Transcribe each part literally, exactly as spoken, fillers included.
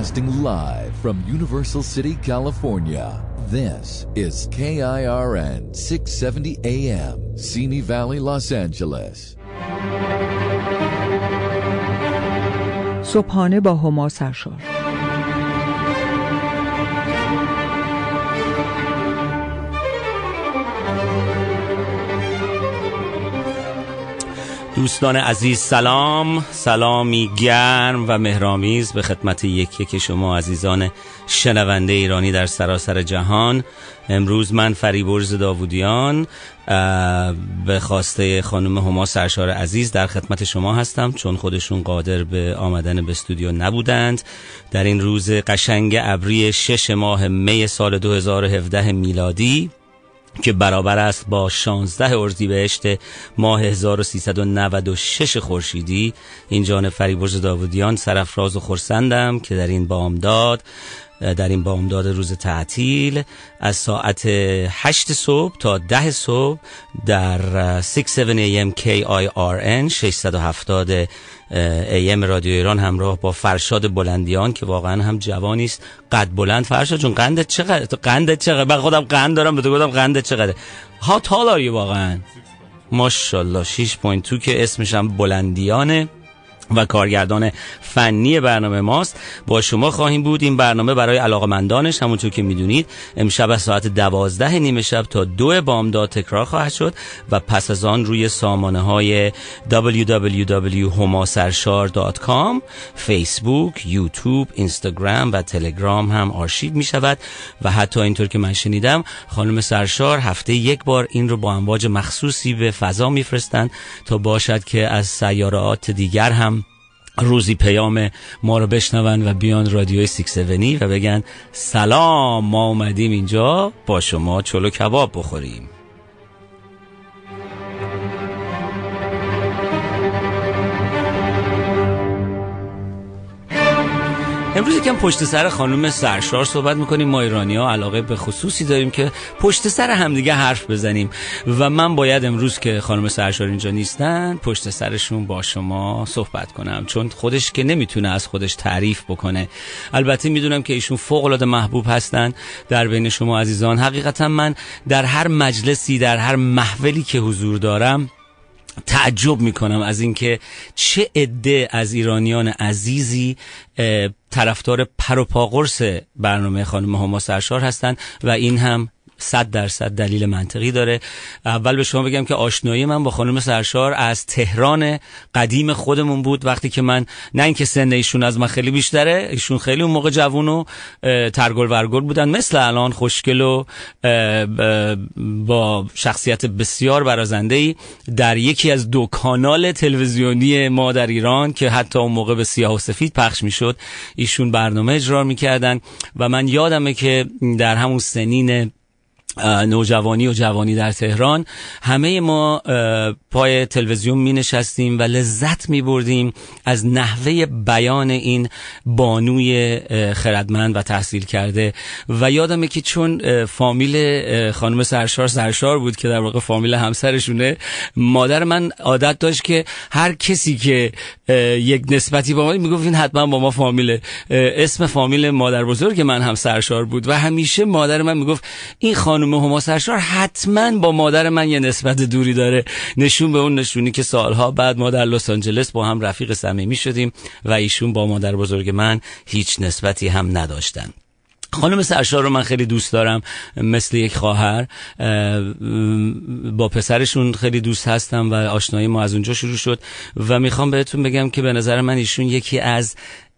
Broadcasting live from Universal City, California. This is K I R N six seventy A M, Simi Valley, Los Angeles. صبحانه با هما سرشار. دوستان عزیز سلام، سلامی گرم و مهرآمیز به خدمت یکی که شما عزیزان شنونده ایرانی در سراسر جهان. امروز من فریبرز داوودیان به خواسته خانم هما سرشار عزیز در خدمت شما هستم، چون خودشون قادر به آمدن به استودیو نبودند. در این روز قشنگ ابری شش ماه می سال دو هزار و هفده میلادی که برابر است با شانزده اردیبهشت ماه هزار و سیصد و نود و شش خورشیدی، این جان فریبرز داوودیان سرافراز و خرسندم که در این بامداد در این بامداد روز تعطیل از ساعت هشت صبح تا ده صبح در شش هفتاد ای ام کی آی آر ان ششصد و هفتاد ای ام رادیو ایران همراه با فرشاد بلندیان که واقعا هم جوانی است. قد بلند فرشاد جون، قندت چقدر؟ قندت چقدر؟ من خودم قند دارم، به تو گفتم قندت چقدره؟ ها تالاری واقعا ماشاءالله. شش پوینت دو که اسمش هم بلندیانه و کارگردان فنی برنامه ماست. با شما خواهیم بود. این برنامه برای علاقمندانش همونطور که میدونید امشب از ساعت دوازده نیمه شب تا دو بامداد تکرار خواهد شد و پس از آن روی سامانه های دبلیو دبلیو دبلیو دات هما سرشار دات کام، فیسبوک، یوتیوب، اینستاگرام و تلگرام هم آرشیو می شود و حتی اینطور که من شنیدم خانم سرشار هفته یک بار این رو با امواج مخصوصی به فضا میفرستند تا باشد که از سیارات دیگر هم روزی پیام ما رو بشنون و بیان رادیوی شش هفتاد و بگن سلام، ما اومدیم اینجا با شما چلو کباب بخوریم. امروز یکم پشت سر خانم سرشار صحبت میکنیم. ما ایرانی ها علاقه به خصوصی داریم که پشت سر همدیگه حرف بزنیم و من باید امروز که خانم سرشار اینجا نیستن پشت سرشون با شما صحبت کنم، چون خودش که نمیتونه از خودش تعریف بکنه. البته میدونم که ایشون فوق العاده محبوب هستن در بین شما عزیزان. حقیقتا من در هر مجلسی، در هر محفلی که حضور دارم تعجب میکنم از اینکه چه عده از ایرانیان عزیزی طرفدار پر و پا قرص برنامه خانم هما سرشار هستن و این هم صد درصد دلیل منطقی داره. اول به شما بگم که آشنایی من با خانم سرشار از تهران قدیم خودمون بود، وقتی که من نه اینکه سن ایشون از من خیلی بیشتره، ایشون خیلی اون موقع جوون و ترگل ورگل بودن، مثل الان خوشگل و با شخصیت بسیار برازنده‌ای. در یکی از دو کانال تلویزیونی ما در ایران که حتی اون موقع به سیاه و سفید پخش میشد ایشون برنامه اجرا میکردن و من یادمه که در همون سنین نوجوانی و جوانی در تهران همه ما پای تلویزیون می نشستیم و لذت می بردیم از نحوه بیان این بانوی خردمند و تحصیل کرده. و یادمه که چون فامیل خانم سرشار سرشار بود که در واقع فامیل همسرشونه، مادر من عادت داشت که هر کسی که یک نسبتی با ما میگفت این حتما با ما فامیله. اسم فامیل مادر بزرگ من هم سرشار بود و همیشه مادر من میگفت این خانم هما سرشار حتما با مادر من یه نسبت دوری داره، نشون به اون نشونی که سالها بعد ما در لس آنجلس با هم رفیق صمیمی شدیم و ایشون با مادر بزرگ من هیچ نسبتی هم نداشتن. خانم سرشار رو من خیلی دوست دارم، مثل یک خواهر. با پسرشون خیلی دوست هستم و آشنایی ما از اونجا شروع شد و میخوام بهتون بگم که به نظر من ایشون یکی از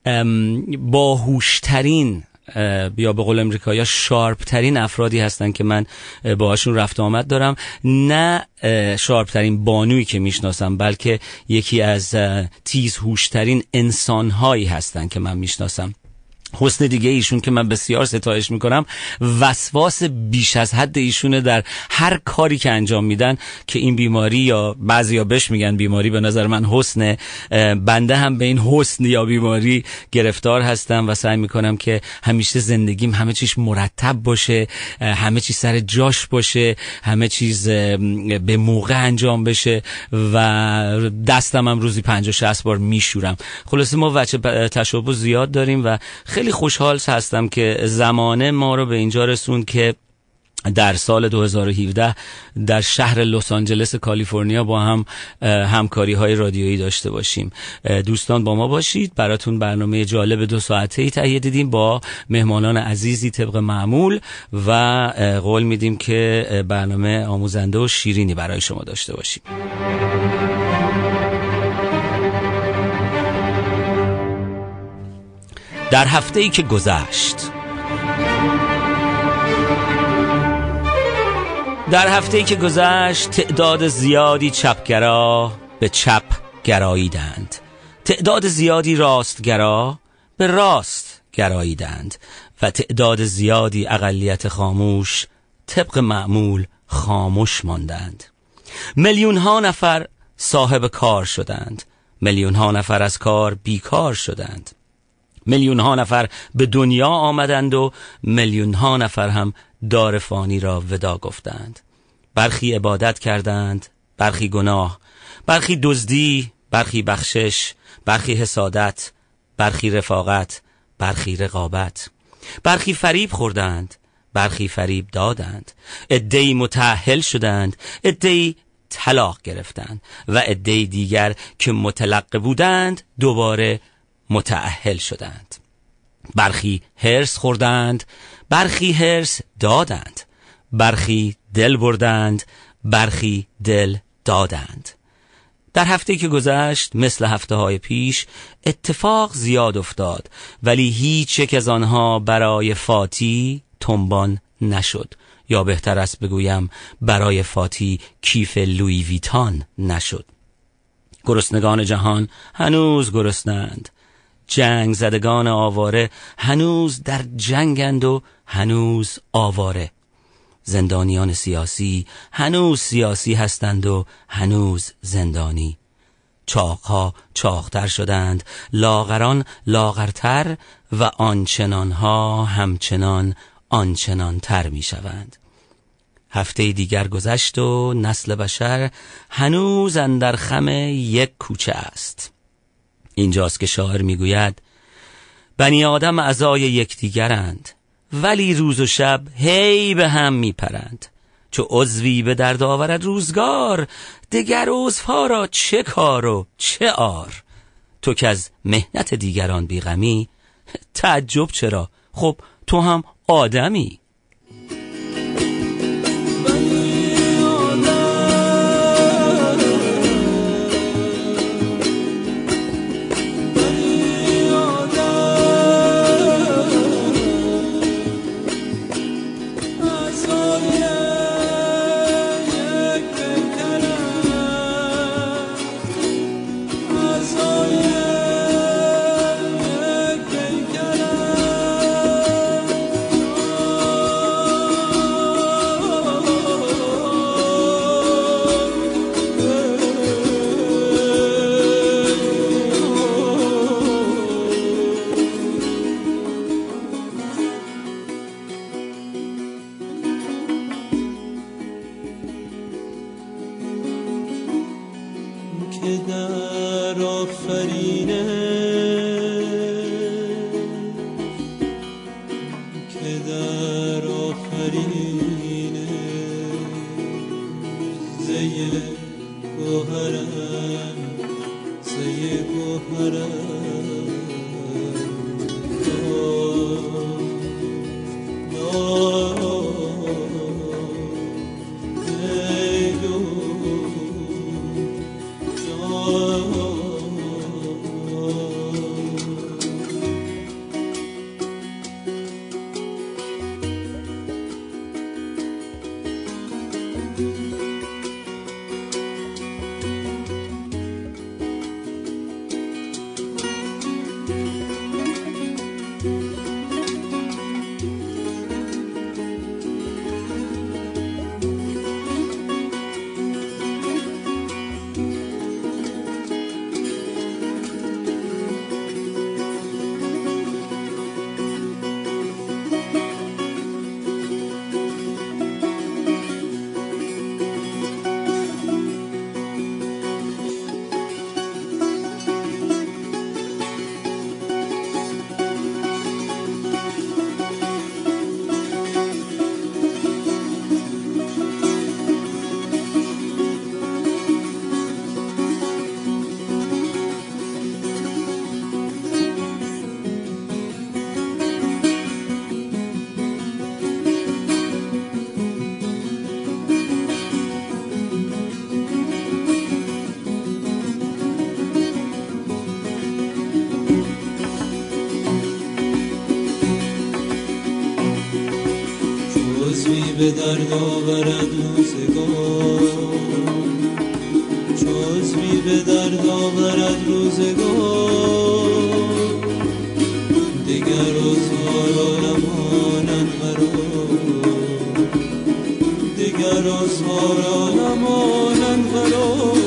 باهوشترین یا به قول امریکایی‌ها شارپ ترین افرادی هستن که من باهاشون رفت آمد دارم. نه شارپ ترین بانویی که میشناسم، بلکه یکی از تیز هوشترین انسان‌هایی هستن که من میشناسم. حسن دیگه ایشون که من بسیار ستایش میکنم، وسواس بیش از حد ایشونه در هر کاری که انجام میدن که این بیماری، یا بعضیا بهش میگن بیماری، به نظر من حسنه. بنده هم به این حسن یا بیماری گرفتار هستم و سعی میکنم که همیشه زندگیم همه چیز مرتب باشه، همه چیز سر جاش باشه، همه چیز به موقع انجام بشه و دستم هم روزی پنجاه شصت بار میشورم. خلاصه ما وجه تشابه زیاد داریم و خیلی خیلی خوشحال هستم که زمانه ما رو به اینجا رسوند که در سال دو هزار و هفده در شهر لس آنجلس کالیفرنیا با هم همکاری های رادیویی داشته باشیم. دوستان با ما باشید، براتون برنامه جالب دو ساعته ای تهیه دیدیم با مهمانان عزیزی طبق معمول و قول میدیم که برنامه آموزنده و شیرینی برای شما داشته باشیم. در هفته ای که گذشت در هفته‌ای که گذشت تعداد زیادی چپگرا به چپ گراییدند، تعداد زیادی راستگرا به راست گراییدند و تعداد زیادی اقلیت خاموش طبق معمول خاموش ماندند. میلیون ها نفر صاحب کار شدند، میلیون ها نفر از کار بیکار شدند، میلیون ها نفر به دنیا آمدند و میلیون ها نفر هم دار فانی را ودا گفتند. برخی عبادت کردند، برخی گناه، برخی دزدی، برخی بخشش، برخی حسادت، برخی رفاقت، برخی رقابت. برخی فریب خوردند، برخی فریب دادند. عده‌ای متأهل شدند، عده‌ای طلاق گرفتند و عده‌ای دیگر که متلقی بودند دوباره متأهل شدند. برخی هرس خوردند، برخی هرس دادند، برخی دل بردند، برخی دل دادند. در هفته که گذشت مثل هفته های پیش اتفاق زیاد افتاد، ولی هیچ یک از آنها برای فاتی تنبان نشد، یا بهتر است بگویم برای فاتی کیف لویی ویتان نشد. گرسنگان جهان هنوز گرسنند، جنگ زدگان آواره هنوز در جنگند و هنوز آواره. زندانیان سیاسی هنوز سیاسی هستند و هنوز زندانی. چاقها چاقتر شدند، لاغران لاغرتر و آنچنانها همچنان آنچنان تر می شوند. هفته دیگر گذشت و نسل بشر هنوز اندر خم یک کوچه است. اینجاست که شاعر میگوید بنی آدم اعضای یکدیگرند، ولی روز و شب هی به هم میپرند. چو عضوی به درد آورد روزگار، دگر عضوها را چه کار و چه آر. تو که از مهنت دیگران بیغمی، تعجب چرا؟ خب تو هم آدمی. به درد آورد روزگار، چزمی به درد آورد روزگار، دیگر روزگار نمانند قرار، دیگر روزگار نمانند قرار.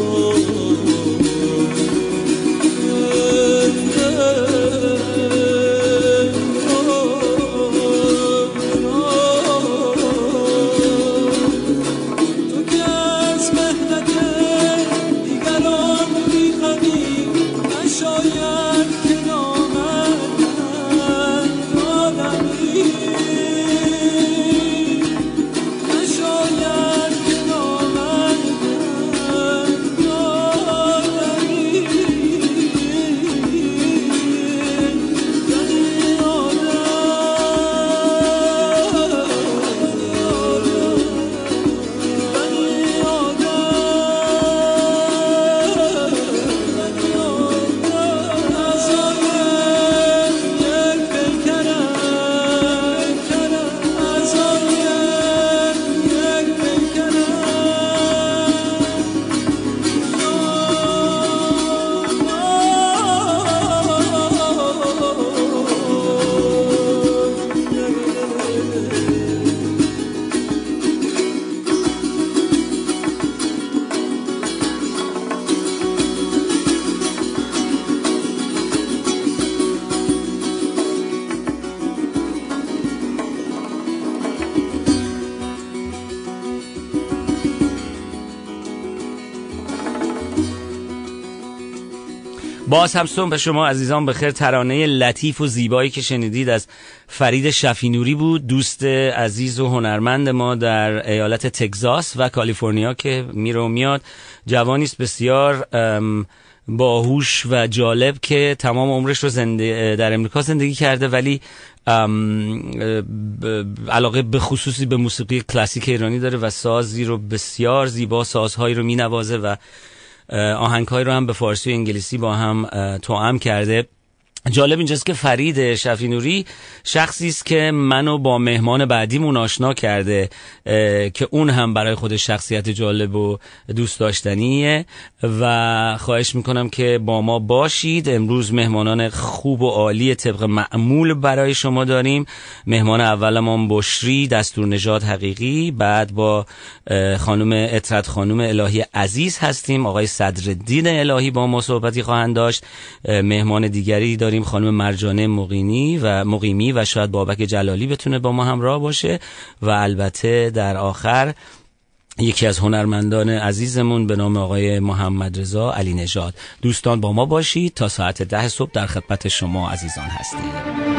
باز هم صبح به شما عزیزان بخیر. ترانه لطیف و زیبایی که شنیدید از فرید شفیع‌نوری بود، دوست عزیز و هنرمند ما در ایالت تگزاس و کالیفرنیا که میره و میاد. جوانی است بسیار باهوش و جالب که تمام عمرش رو زنده در امریکا زندگی کرده، ولی علاقه به خصوصی به موسیقی کلاسیک ایرانی داره و سازی رو بسیار زیبا، سازهایی رو مینوازه و آهنگ‌های رو هم به فارسی و انگلیسی با هم توأم کرده. جالب اینجاست که فرید شفیع‌نوری شخصی است که منو با مهمان بعدیمون آشنا کرده که اون هم برای خود شخصیت جالب و دوست داشتنیه و خواهش میکنم که با ما باشید. امروز مهمانان خوب و عالی طبق معمول برای شما داریم. مهمان اولمون بشری دستورنژاد حقیقی، بعد با خانم عطرت خانم الهی عزیز هستیم، آقای صدرالدین الهی با ما صحبتی خواهند داشت. مهمان دیگری داریم خانم مرجانه مقیمی و مقیمی و شاید بابک جلالی بتونه با ما همراه باشه و البته در آخر یکی از هنرمندان عزیزمون به نام آقای محمد رضا علی نژاد. دوستان با ما باشید تا ساعت ده صبح در خدمت شما عزیزان هستیم.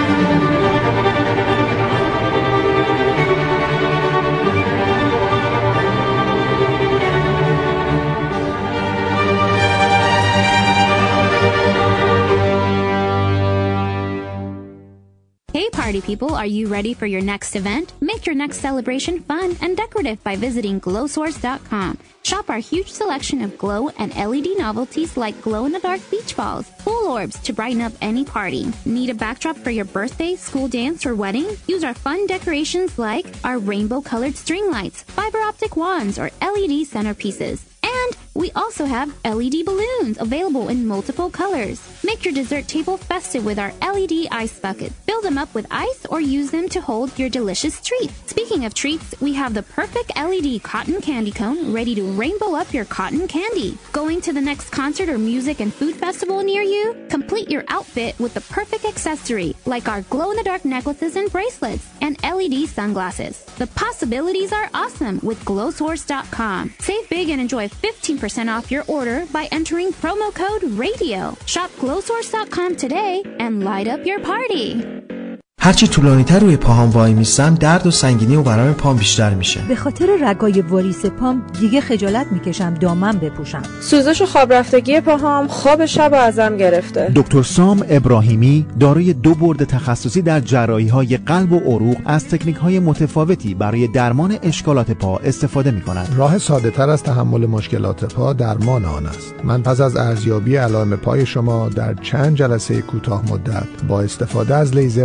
Hey party people, are you ready for your next event? Make your next celebration fun and decorative by visiting glow source dot com. Shop our huge selection of glow and L E D novelties like glow-in-the-dark beach balls, pool orbs to brighten up any party. Need a backdrop for your birthday, school dance, or wedding? Use our fun decorations like our rainbow-colored string lights, fiber optic wands, or L E D centerpieces. And we also have L E D balloons available in multiple colors. Make your dessert table festive with our L E D ice buckets. Fill them up with ice or use them to hold your delicious treat. Speaking of treats, we have the perfect L E D cotton candy cone ready to rainbow up your cotton candy. Going to the next concert or music and food festival near you? Complete your outfit with the perfect accessory like our glow-in-the-dark necklaces and bracelets and L E D sunglasses. The possibilities are awesome with glow source dot com. Save big and enjoy fifteen percent off your order by entering promo code RADIO. Shop glow source dot com today and light up your party. هرچی طولانی‌تر روی پاهام وای میستم درد و سنگینی و برام پام بیشتر میشه. به خاطر رگای واریس پام دیگه خجالت میکشم دامن بپوشم. سوزش و خواب رفتگی پاهام خواب شب ازم گرفته. دکتر سام ابراهیمی دارای دو برد تخصصی در جراحی‌های قلب و عروق از تکنیک‌های متفاوتی برای درمان اشکالات پا استفاده می‌کند. راه ساده‌تر از تحمل مشکلات پا درمان آن است. من پس از ارزیابی علائم پای شما در چند جلسه کوتاه مدت با استفاده از لیزر و بدون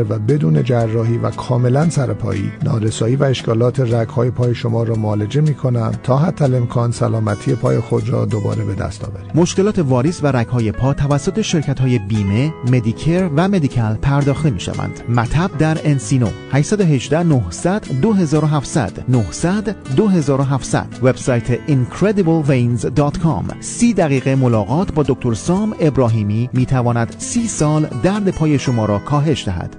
بدون جراحی و کاملا سرپایی نارسایی و اشکالات رگ‌های پای شما را معالجه می‌کنند تا حتی الامکان سلامتی پای خود را دوباره به دست آورید. مشکلات واریس و رگ‌های پا توسط شرکت‌های بیمه، مدیکر و مدیکال پرداخته می‌شوند. مطب در انسینو هشت یک هشت نه صفر صفر دو هفت صفر صفر نه صفر صفر دو هفت صفر صفر. وبسایت incredible veins دات کام. سی دقیقه ملاقات با دکتر سام ابراهیمی می‌تواند سی سال درد پای شما را کاهش دهد.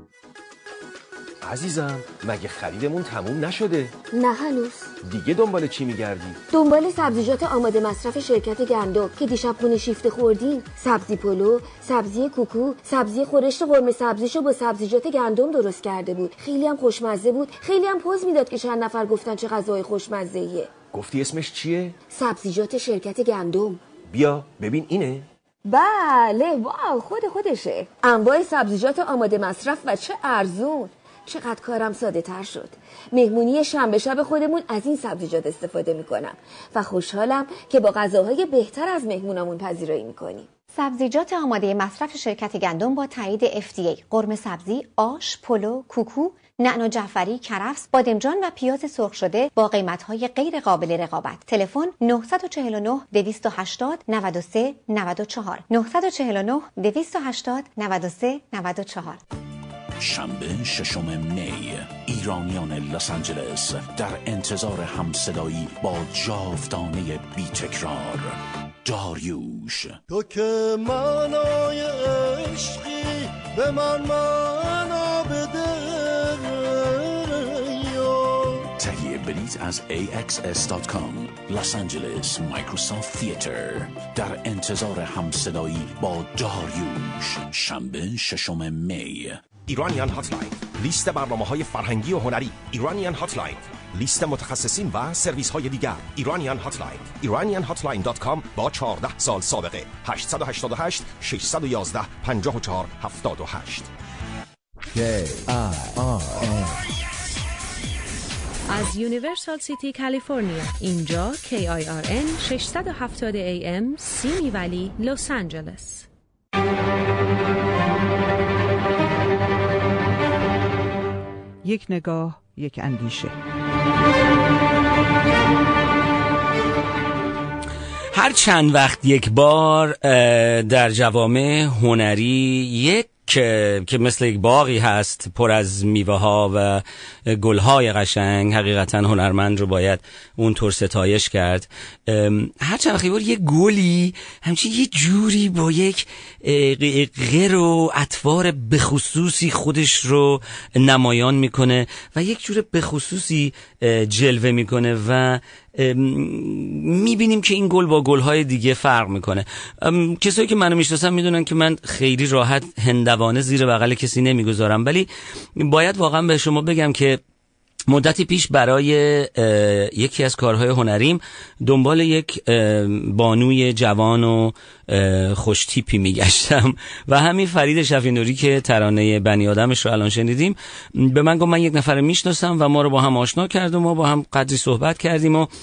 عزیزم مگه خریدمون تموم نشده؟ نه هنوز. دیگه دنبال چی میگردی؟ دنبال سبزیجات آماده مصرف شرکت گندم که دیشب خونه شیفته خوردیم. سبزی پلو، سبزی کوکو، سبزی خورشت قرمه سبزیشو با سبزیجات گندم درست کرده بود. خیلی هم خوشمزه بود. خیلی هم پوز میداد که چند نفر گفتن چه غذای خوشمزه‌ایه. گفتی اسمش چیه؟ سبزیجات شرکت گندم. بیا ببین اینه. بله واو خود خودشه. انواع سبزیجات آماده مصرف و چه ارزون. چقدر کارم ساده تر شد. مهمونی شنبه شب خودمون از این سبزیجات استفاده میکنم و خوشحالم که با غذاهای بهتر از مهمونامون پذیرایی میکنیم. سبزیجات آماده مصرف شرکت گندم با تایید اف دی ای، قرمه سبزی، آش، پلو، کوکو، نعنا جعفری، کرفس، بادمجان و پیاز سرخ شده با قیمت‌های غیر قابل رقابت. تلفن نه چهار نه دویست و هشتاد نود و سه نود و چهار نه چهار نه دویست و هشتاد نود و سه نود و چهار. شنبه ششم می ایرانیان لس آنجلس در انتظار همصدایی با جاودانه بی تکرار داریوش. تو که معنای عشقی به من معنا بده. تهیه بلیط از ای اکس اس دات کام. لس آنجلس مایکروسافت تیاتر در انتظار همصدایی با داریوش. شنبه ششم می. ایرانیان هاتلاین، لیست برنامه‌های فرهنگی و هنری. ایرانیان هاتلاین، لیست متخصصین و سرویس های دیگر. ایرانیان هاتلاین، ایرانیان هاتلاین دات کام با چهارده سال سابقه. هشت هشت هشت شش یک یک پنج چهار هفت هشت. K I R N از یونیورسال سیتی کالیفرنیا. اینجا کی آی آر ان ششصد و هفتاد ای ام سیمی ولی لس آنجلس. یک نگاه، یک اندیشه. هر چند وقت یک بار در جوامع هنری یک که که مثل یک باغی هست پر از میوه ها و گل های قشنگ، حقیقتا هنرمند رو باید اونطور ستایش کرد. هر چند وقت یک گلی همچین یه جوری با یک غیر و اطوار بخصوصی خودش رو نمایان میکنه و یک جور بخصوصی جلوه میکنه و میبینیم که این گل با گل‌های دیگه فرق میکنه. کسایی که منو میشناسن میدونن که من خیلی راحت هندوانه زیر بغل کسی نمیگذارم، ولی باید واقعا به شما بگم که مدتی پیش برای یکی از کارهای هنریم دنبال یک بانوی جوان و خوش تیپی میگشتم و همین فرید شفیع‌نوری که ترانه بنی آدمش رو الان شنیدیم به من گفت من یک نفر میشناسم و ما رو با هم آشنا کرد و ما با هم قدری صحبت کردیم و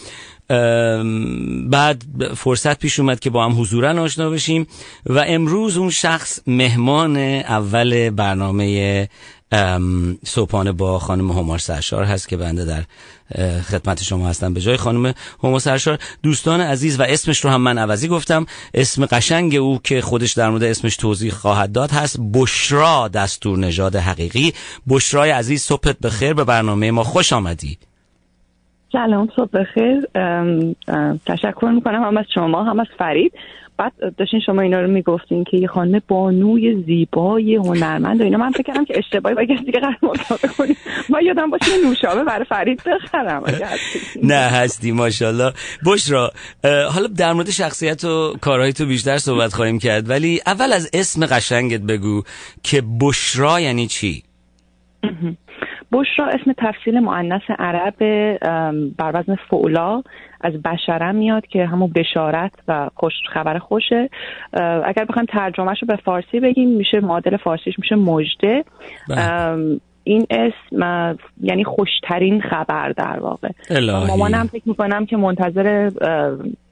بعد فرصت پیش اومد که با هم حضوراً آشنا بشیم و امروز اون شخص مهمان اول برنامه صبحانه با خانم هما سرشار هست که بنده در خدمت شما هستم به جای خانم هما سرشار. دوستان عزیز، و اسمش رو هم من عوضی گفتم، اسم قشنگ او که خودش در مورد اسمش توضیح خواهد داد هست بشرا دستور نژاد حقیقی. بشرای عزیز، صبحت بخیر، به برنامه ما خوش آمدی. سلام، صبح بخیر. تشکر میکنم هم از شما هم از فرید. بعد داشتین شما اینا رو میگفتین که یه خانم بانوی زیبای هنرمند و اینا، من فکر کردم که اشتباهی با کسی دیگه قرار مسابقه کنیم. ما یادم باشه نوشابه برای فرید بخرم. نه هستی ماشاءالله. بشرا، حالا در مورد شخصیت و کارهای تو بیشتر صحبت خواهیم کرد، ولی اول از اسم قشنگت بگو که بشرا یعنی چی؟ بشرا اسم تفصیل مؤنث عرب بر وزن فعلا از بشره میاد که همون بشارت و خوش خبر خوشه. اگر بخوایم ترجمهش رو به فارسی بگیم میشه معادل فارسیش میشه مژده. این اسم یعنی خوشترین خبر در واقع. مامانم فکر میکنم که منتظر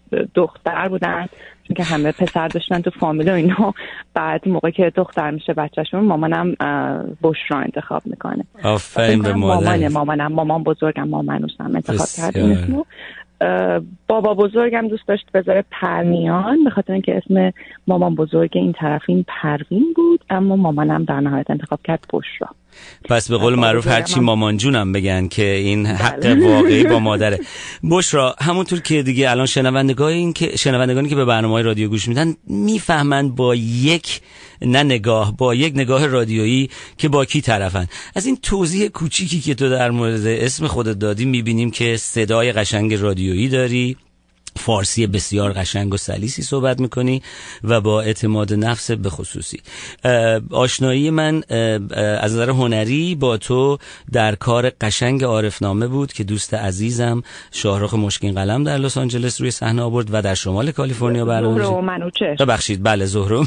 دختر بودن، چون که همه پسر داشتن تو فامیل و اینا. بعد موقع که دختر میشه بچه‌شون، مامانم بشرا انتخاب میکنه. آفرین به مادر. مامانم مامان بزرگم مامانوسم انتخاب کرد این اسمو. بابا بزرگم دوست داشت بذاره پرنیان، به خاطر اینکه اسم مامان بزرگ این طرفین پروین بود، اما مامانم در نهایت انتخاب کرد بشرا. پس به قول معروف هرچی مامان جونم بگن که این حق واقعی با مادره. بشرا، همونطور که دیگه الان شنوندگان این که شنوندگانی که به برنامه‌های رادیو گوش میدن میفهمند با یک نه نگاه با یک نگاه رادیویی که با کی طرفن. از این توضیح کوچیکی که تو در مورد اسم خودت دادی میبینیم که صدای قشنگ رادیویی داری، فارسی بسیار قشنگ و سلیسی صحبت میکنی و با اعتماد نفس به خصوصی. آشنایی من از نظر هنری با تو در کار قشنگ عارفنامه بود که دوست عزیزم شاهرخ مشکین قلم در لس آنجلس روی صحنه آورد و در شمال کالیفرنیا برنامه زهره و منوچهر. ببخشید بله زهره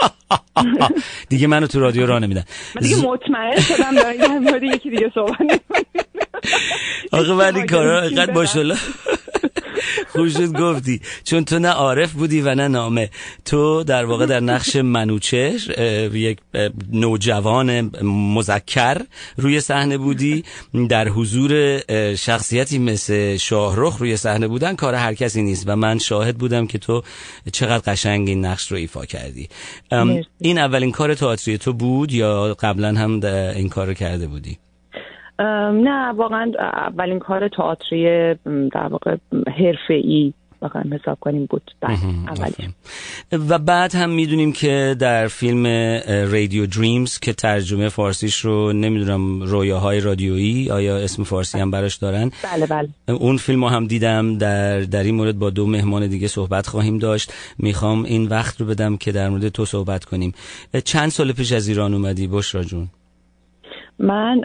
دیگه منو تو رادیو راه نمیدن. من دیگه مطمئن شدم دارم در مورد یکی دیگه صحبت می‌کنی. آخه من این کارا اینقدر ماشاءالله خوب شد گفتی، چون تو نه عارف بودی و نه نامه. تو در واقع در نقش منوچهر یک نوجوان مذکر روی صحنه بودی، در حضور شخصیتی مثل شاهرخ روی صحنه بودن کار هر کسی نیست و من شاهد بودم که تو چقدر قشنگ این نقش رو ایفا کردی. این اولین کار تئاتری تو بود یا قبلا هم این کار رو کرده بودی؟ نه واقعا اولین کار تئاتری در واقع حرفه‌ای واقعا حساب کنیم بود اولی. و بعد هم میدونیم که در فیلم رادیو دریمز که ترجمه فارسیش رو نمیدونم رویاهای رادیویی، آیا اسم فارسی هم براش دارن؟ بله بله. اون فیلمو هم دیدم. در در این مورد با دو مهمان دیگه صحبت خواهیم داشت. میخوام این وقت رو بدم که در مورد تو صحبت کنیم. چند سال پیش از ایران اومدی بشرا جون؟ من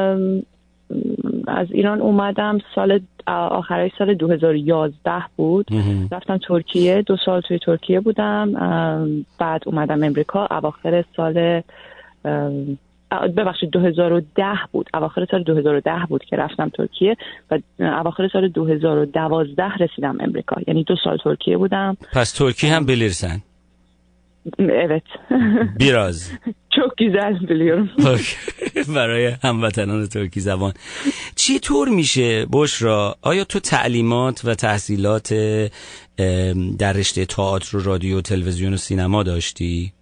از ایران اومدم سال آخرای سال دو هزار و یازده بود. رفتم ترکیه، دو سال توی ترکیه بودم. بعد اومدم امریکا اواخر سال ببخشید دو هزار و ده بود، اواخر سال دو هزار و ده بود که رفتم ترکیه و اواخر سال dua ribu dua beş رسیدم امریکا. یعنی دو سال ترکیه بودم. پس ترکی هم bilirsen. Evet. Biraz. Çok güzel biliyorum. برای هموطنان ترکی زبان چطور میشه بشرا؟ آیا تو تعلیمات و تحصیلات در رشته تئاتر و رادیو و تلویزیون و سینما داشتی؟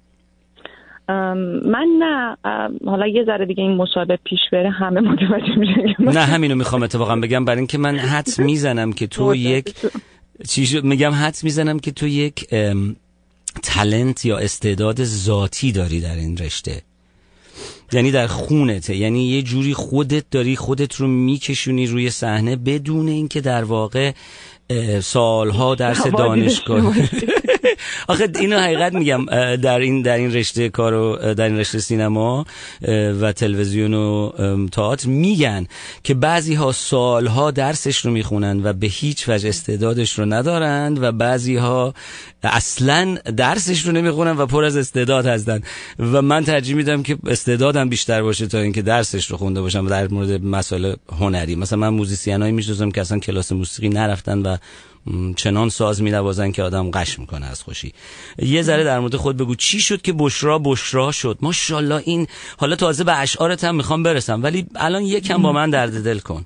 من نه. حالا یه ذره دیگه این مصاحبه پیش بره همه متوجه میشن. نه همینو میخوام اتفاقا بگم، برای اینکه من حدس میزنم که تو یک چی میگم حدس میزنم که تو یک تالنت یا استعداد ذاتی داری در این رشته، یعنی در خونته، یعنی یه جوری خودت داری خودت رو میکشونی روی صحنه بدون اینکه در واقع سالها درس دانشگاه آخه اینو حقیقت میگم در این در این رشته کارو در این رشته سینما و تلویزیون و تئاتر میگن که بعضی ها سالها درسش رو میخونن و به هیچ وجه استعدادش رو ندارن و بعضی ها اصلا درسش رو نمیخونن و پر از استعداد هستن و من ترجیح میدم که استعدادم بیشتر باشه تا اینکه درسش رو خونده باشم. در مورد مسائل هنری مثلا من موزیسینایی میشناسم که اصلا کلاس موسیقی نرفتن و چنان ساز می‌نوازن که آدم قش میکنه از خوشی. یه ذره در مورد خود بگو چی شد که بشرا بشرا شد؟ ماشاءالله. این حالا تازه به اشعارت هم میخوام برسم ولی الان یکم با من درد دل کن.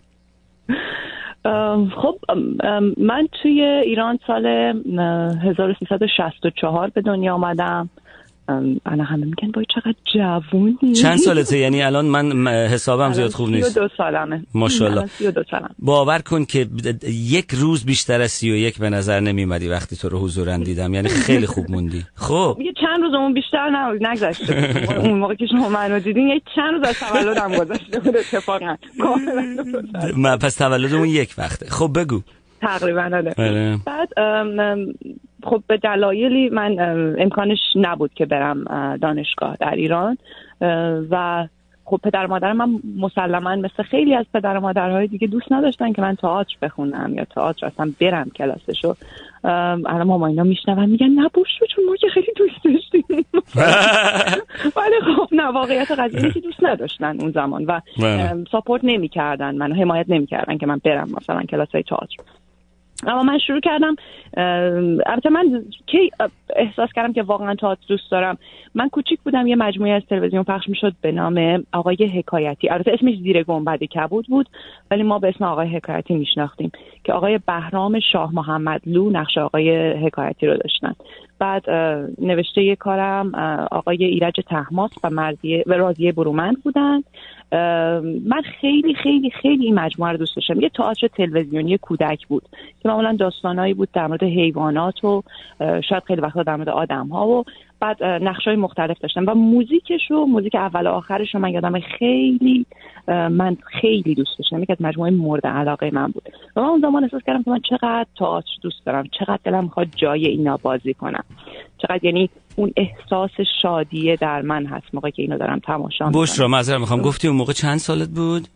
خب من توی ایران سال هزار و سیصد و شصت و چهار به دنیا آمدم. انا همه میگن وای چقدر جوونی. چند سالته؟ یعنی الان من حسابم زیاد خوب نیست. سی و دو سالمه. ماشاءالله. سی و دو سالم. باور کن که یک روز بیشتر از سی و یک به نظر نمیومدی وقتی تو رو حضورن دیدم، یعنی خیلی خوب موندی. خب یه چند روز اون بیشتر نگذشته. اون موقع که شما منو دیدین یه چند روز از تولدم گذشته بود اتفاقا. من پس تولدمون یک وقته. خب بگو. تقریبا آره. بعد خب به دلایلی من امکانش نبود که برم دانشگاه در ایران و خب پدر مادرم من مسلما مثل خیلی از پدر مادرهای دیگه دوست نداشتن که من تئاتر بخونم یا تئاتر اصلا برم کلاسشو. الان ماما اینا میشنون میگن نه بوشو چون ما که خیلی دوست داشتیم ولی خب نه واقعیت قضیه که دوست نداشتن اون زمان و ساپورت نمیکردن منو، حمایت نمیکردن که من برم مثلا کلاسای تئاتر. اما من شروع کردم. البته من کی احساس کردم که واقعا تئاتر دوست دارم. من کوچیک بودم، یه مجموعه از تلویزیون پخش میشد به نام آقای حکایتی. البته اسمش زیر گنبد کبود بود ولی ما به اسم آقای حکایتی میشناختیم که آقای بهرام شاه محمد لو نقش آقای حکایتی رو داشتن. بعد نوشته یه کارم آقای ایرج طهماسب و مرضیه و راضیه برومند بودن. من خیلی خیلی خیلی این مجموعه رو دوست داشتم. یه تئاتر تلویزیونی کودک بود که معمولا داستانایی بود در مورد حیوانات و شاید خیلی وقتا در مورد آدم‌ها و بعد نقش‌های مختلف داشتن و موزیکش رو موزیک اول و آخرش رو من یادم خیلی من خیلی دوست داشتم. یکی از مجموعه مورد علاقه من بود و من اون زمان احساس کردم که من چقدر تئاتر دوست دارم، چقدر دلم می‌خواد جای اینا بازی کنم، چقدر یعنی اون احساس شادیه در من هست موقعی که اینو دارم تماشا می‌کنم. بشرا معذرت می‌خوام، گفتی اون موقع چند سالت بود؟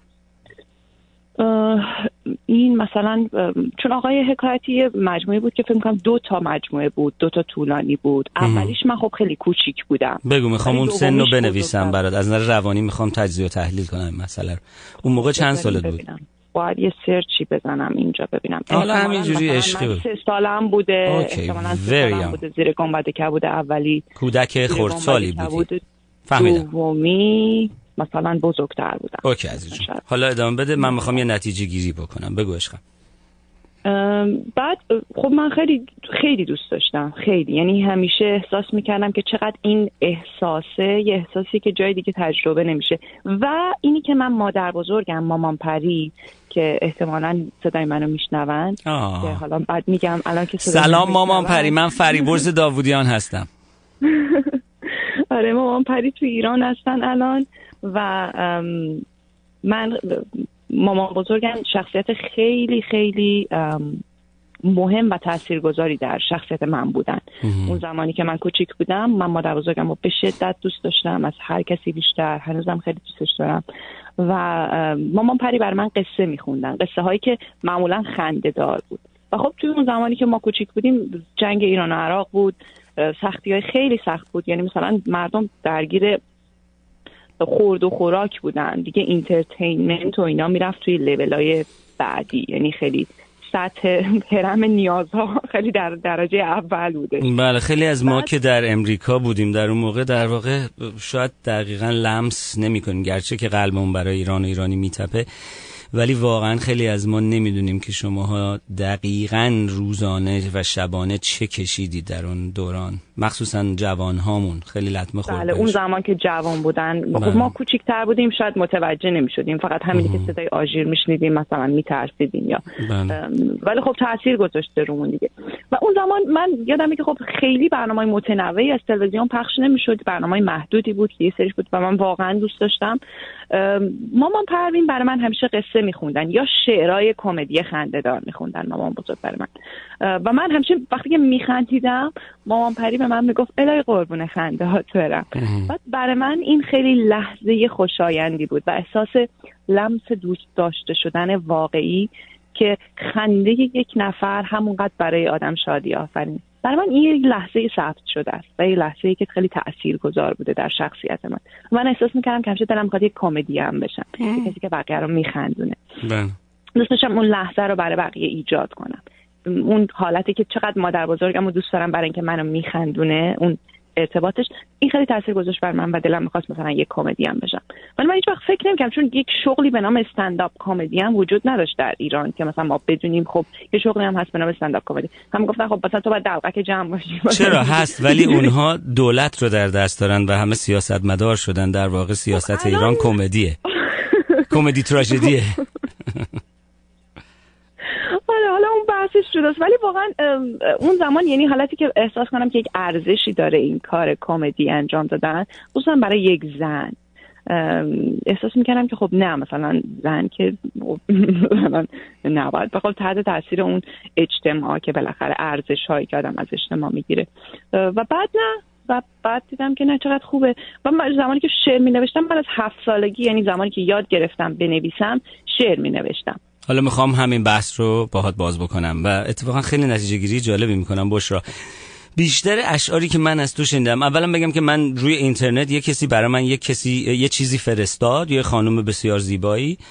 این مثلا چون آقای حکایتی مجموعه بود که فکر می‌کنم دو تا مجموعه بود، دو تا طولانی بود. اولیش من خب خیلی کوچیک بودم. بگو، میخوام اون سن رو بنویسم برات، از نظر روانی میخوام تجزیه و تحلیل کنم مثلا. اون موقع چند سالت بود؟ باید یه سرچی بزنم اینجا ببینم. حالا همینجوری عشقی بود. سه سالم بوده. اوکی. سالم بوده. زیر گنبد کبود اولی. کودک خردسالی بودی. فهمیدم. دومی مثلا بزرگتر بودم. اوکی عزیزم. حالا ادامه بده، من میخوام یه نتیجه گیری بکنم. بگو عشقم. بعد خب من خیلی خیلی دوست داشتم، خیلی، یعنی همیشه احساس میکردم که چقدر این احساسه یه احساسی که جای دیگه تجربه نمیشه. و اینی که من مادر بزرگم مامان پری که احتمالاً صدای منو میشنون که حالا بعد میگم الان که سلام مامان پری، من فریبرز داوودیان هستم. آره مامان پری تو ایران هستن الان و من مامان بزرگم شخصیت خیلی خیلی مهم و تاثیرگذاری در شخصیت من بودن. اون زمانی که من کوچیک بودم من مادر بزرگم رو به شدت دوست داشتم، از هر کسی بیشتر، هنوزم خیلی دوستش دارم. و مامان پری بر من قصه میخوندن، قصه هایی که معمولا خنده دار بود. و خب توی اون زمانی که ما کوچیک بودیم جنگ ایران و عراق بود، سختی های خیلی سخت بود، یعنی مثلا مردم درگیر خورد و خوراک بودن دیگه، اینترتینمنت و اینا میرفت توی لیولای بعدی، یعنی خیلی سطح هرم نیازها خیلی در درجه اول بوده. بله خیلی از ما که در امریکا بودیم در اون موقع در واقع شاید دقیقاً لمس نمی‌کنیم، گرچه که قلبمون برای ایران و ایرانی میتپه، ولی واقعا خیلی از ما نمیدونیم که شماها دقیقاً روزانه و شبانه چه کشیدید در اون دوران، مخصوصا جوان هامون خیلی لطمه خورد. بله اون زمان که جوان بودن بله. ما کوچیک‌تر بودیم شاید متوجه نمی‌شدیم، فقط همینی که صدای آژیر میشنیدیم مثلا میترسیدیم یا بله. ولی خب تاثیر گذاشته رومون دیگه. و اون زمان من یادمه که خب خیلی برنامه‌های متنوعی از تلویزیون پخش نمی‌شد، برنامه‌های محدودی بود که یه سریش بود و من واقعا دوست داشتم. مامان پروین برای من همیشه قصه میخوندن یا شعرهای کمدی خنده‌دار میخوندن مامان بزرگ برای من. و من همیشه وقتی که میخندیدم مامان پری به من میگفت الهی قربون خنده هات برم. بعد برای من این خیلی لحظه خوشایندی بود و احساس لمس دوست داشته شدن واقعی که خنده یک نفر همونقدر برای آدم شادی آفرین. برای من این یک لحظه ثبت شده است و یک لحظه‌ای که خیلی تاثیرگذار بوده در شخصیت من. من احساس می‌کردم که همیشه دلم می‌خواد یک کمدی هم بشم، کسی که بقیه رو میخندونه. بله. دوست داشتم اون لحظه رو برای بقیه ایجاد کنم. اون حالتی که چقدر مادر بزرگم رو دوست دارم برای اینکه منو میخندونه، اون ارتباطش این خیلی تاثیر گذاشت بر من و دلم می‌خواست مثلا یک کمدی هم بشم. ولی من هیچ وقت فکر نمی‌کردم، چون یک شغلی به نام استندآپ کمدی هم وجود نداشت در ایران که مثلا ما بدونیم خب یه شغلی هم هست به نام استندآپ کمدی. هم گفتن خب مثلا تو باید دغدغه جمع باشی. چرا هست، ولی اونها دولت رو در دست دارن و همه سیاستمدار شدن. در واقع سیاست ایران کمدیه. کمدی تراژدیه. حالا حالا اون بحثش جداست، ولی واقعا اون زمان یعنی حالتی که احساس کنم که یک ارزشی داره این کار کمدی انجام دادن، خصوصا برای یک زن. احساس میکنم که خب نه مثلا زن که مثلا نباید بخواد تحت تاثیر اون اجتماع که بالاخره ارزش هایی که آدم از اجتماع میگیره. و بعد نه و بعد دیدم که نه چقدر خوبه. و من زمانی که شعر می نوشتم من از هفت سالگی، یعنی زمانی که یاد گرفتم بنویسم، شعر می نوشتم. حالا میخوام همین بحث رو باهات باز بکنم و اتفاقا خیلی نتیجه گیری جالبی میکنم. بشرا، بیشتر اشعاری که من از تو شنیدم، اولا بگم که من روی اینترنت یه کسی برای من یه کسی یه چیزی فرستاد، یه خانم بسیار زیبایی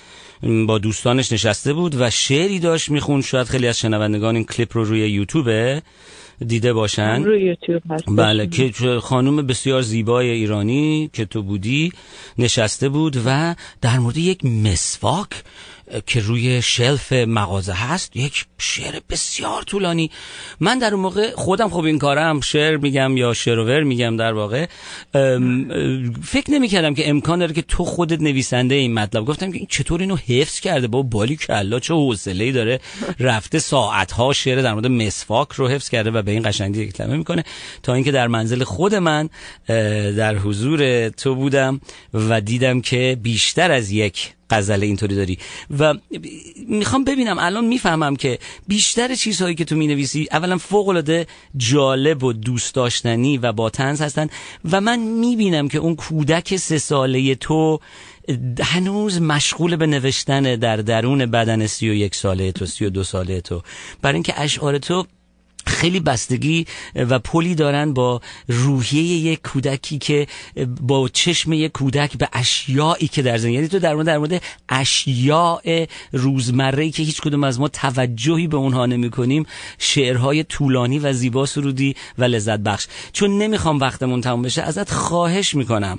با دوستانش نشسته بود و شعری داشت میخوند. شاید خیلی از شنوندگان این کلیپ رو روی یوتیوب دیده باشن. روی یوتیوب هست. بله، که خانم بسیار زیبای ایرانی که تو بودی نشسته بود و در مورد یک مسواک که روی شلف مغازه هست یک شعر بسیار طولانی. من در اون موقع خودم خب این کارم شعر میگم یا شعرور میگم در واقع، فکر نمی کردم که امکان داره که تو خودت نویسنده این مطلب. گفتم که این چطور اینو حفظ کرده، با بالی کلا چه حوصله‌ای داره، رفته ساعت‌ها شعر در مورد مسواک رو حفظ کرده و به این قشنگی کلمه میکنه. تا اینکه در منزل خود من در حضور تو بودم و دیدم که بیشتر از یک غزل اینطوری داری و میخوام ببینم، الان میفهمم که بیشتر چیزهایی که تو مینویسی اولا فوق‌العاده جالب و دوست داشتنی و با طنز هستن و من میبینم که اون کودک سه ساله تو هنوز مشغول به نوشتن در درون بدن سی و یک ساله تو، سی و دو ساله تو، برای اینکه اشعار تو خیلی بستگی و پلی دارن با روحیه یک کودکی که با چشم یک کودک به اشیایی که در زندگی، یعنی تو در مورد در مورد اشیاء روزمره‌ای که هیچ کدوم از ما توجهی به اونها نمی‌کنیم شعرهای طولانی و زیبا سرودی و لذت بخش. چون نمیخوام وقتمون تموم بشه ازت خواهش میکنم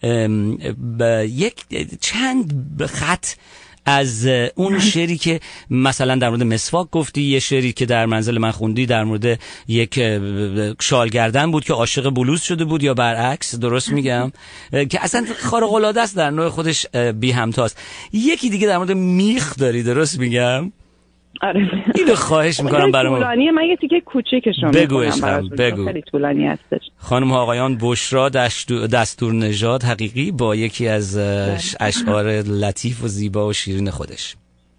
یک چند خط از اون شعری که مثلا در مورد مسواک گفتی، یه شعری که در منزل من خوندی در مورد یک شالگردن بود که عاشق بلوز شده بود یا برعکس، درست میگم؟ که اصلا خارق العاده است، در نوع خودش بی همتاست. یکی دیگه در مورد میخ داری، درست میگم؟ آره. اینو خواهش میکنم برام. طولانیه، من یه تیکه کوچیکشون بگو عشقم، بگو. خیلی طولانی هستش. خانم ها آقایان، بشرا دستور نژاد حقیقی با یکی از اشعار لطیف و زیبا و شیرین خودش.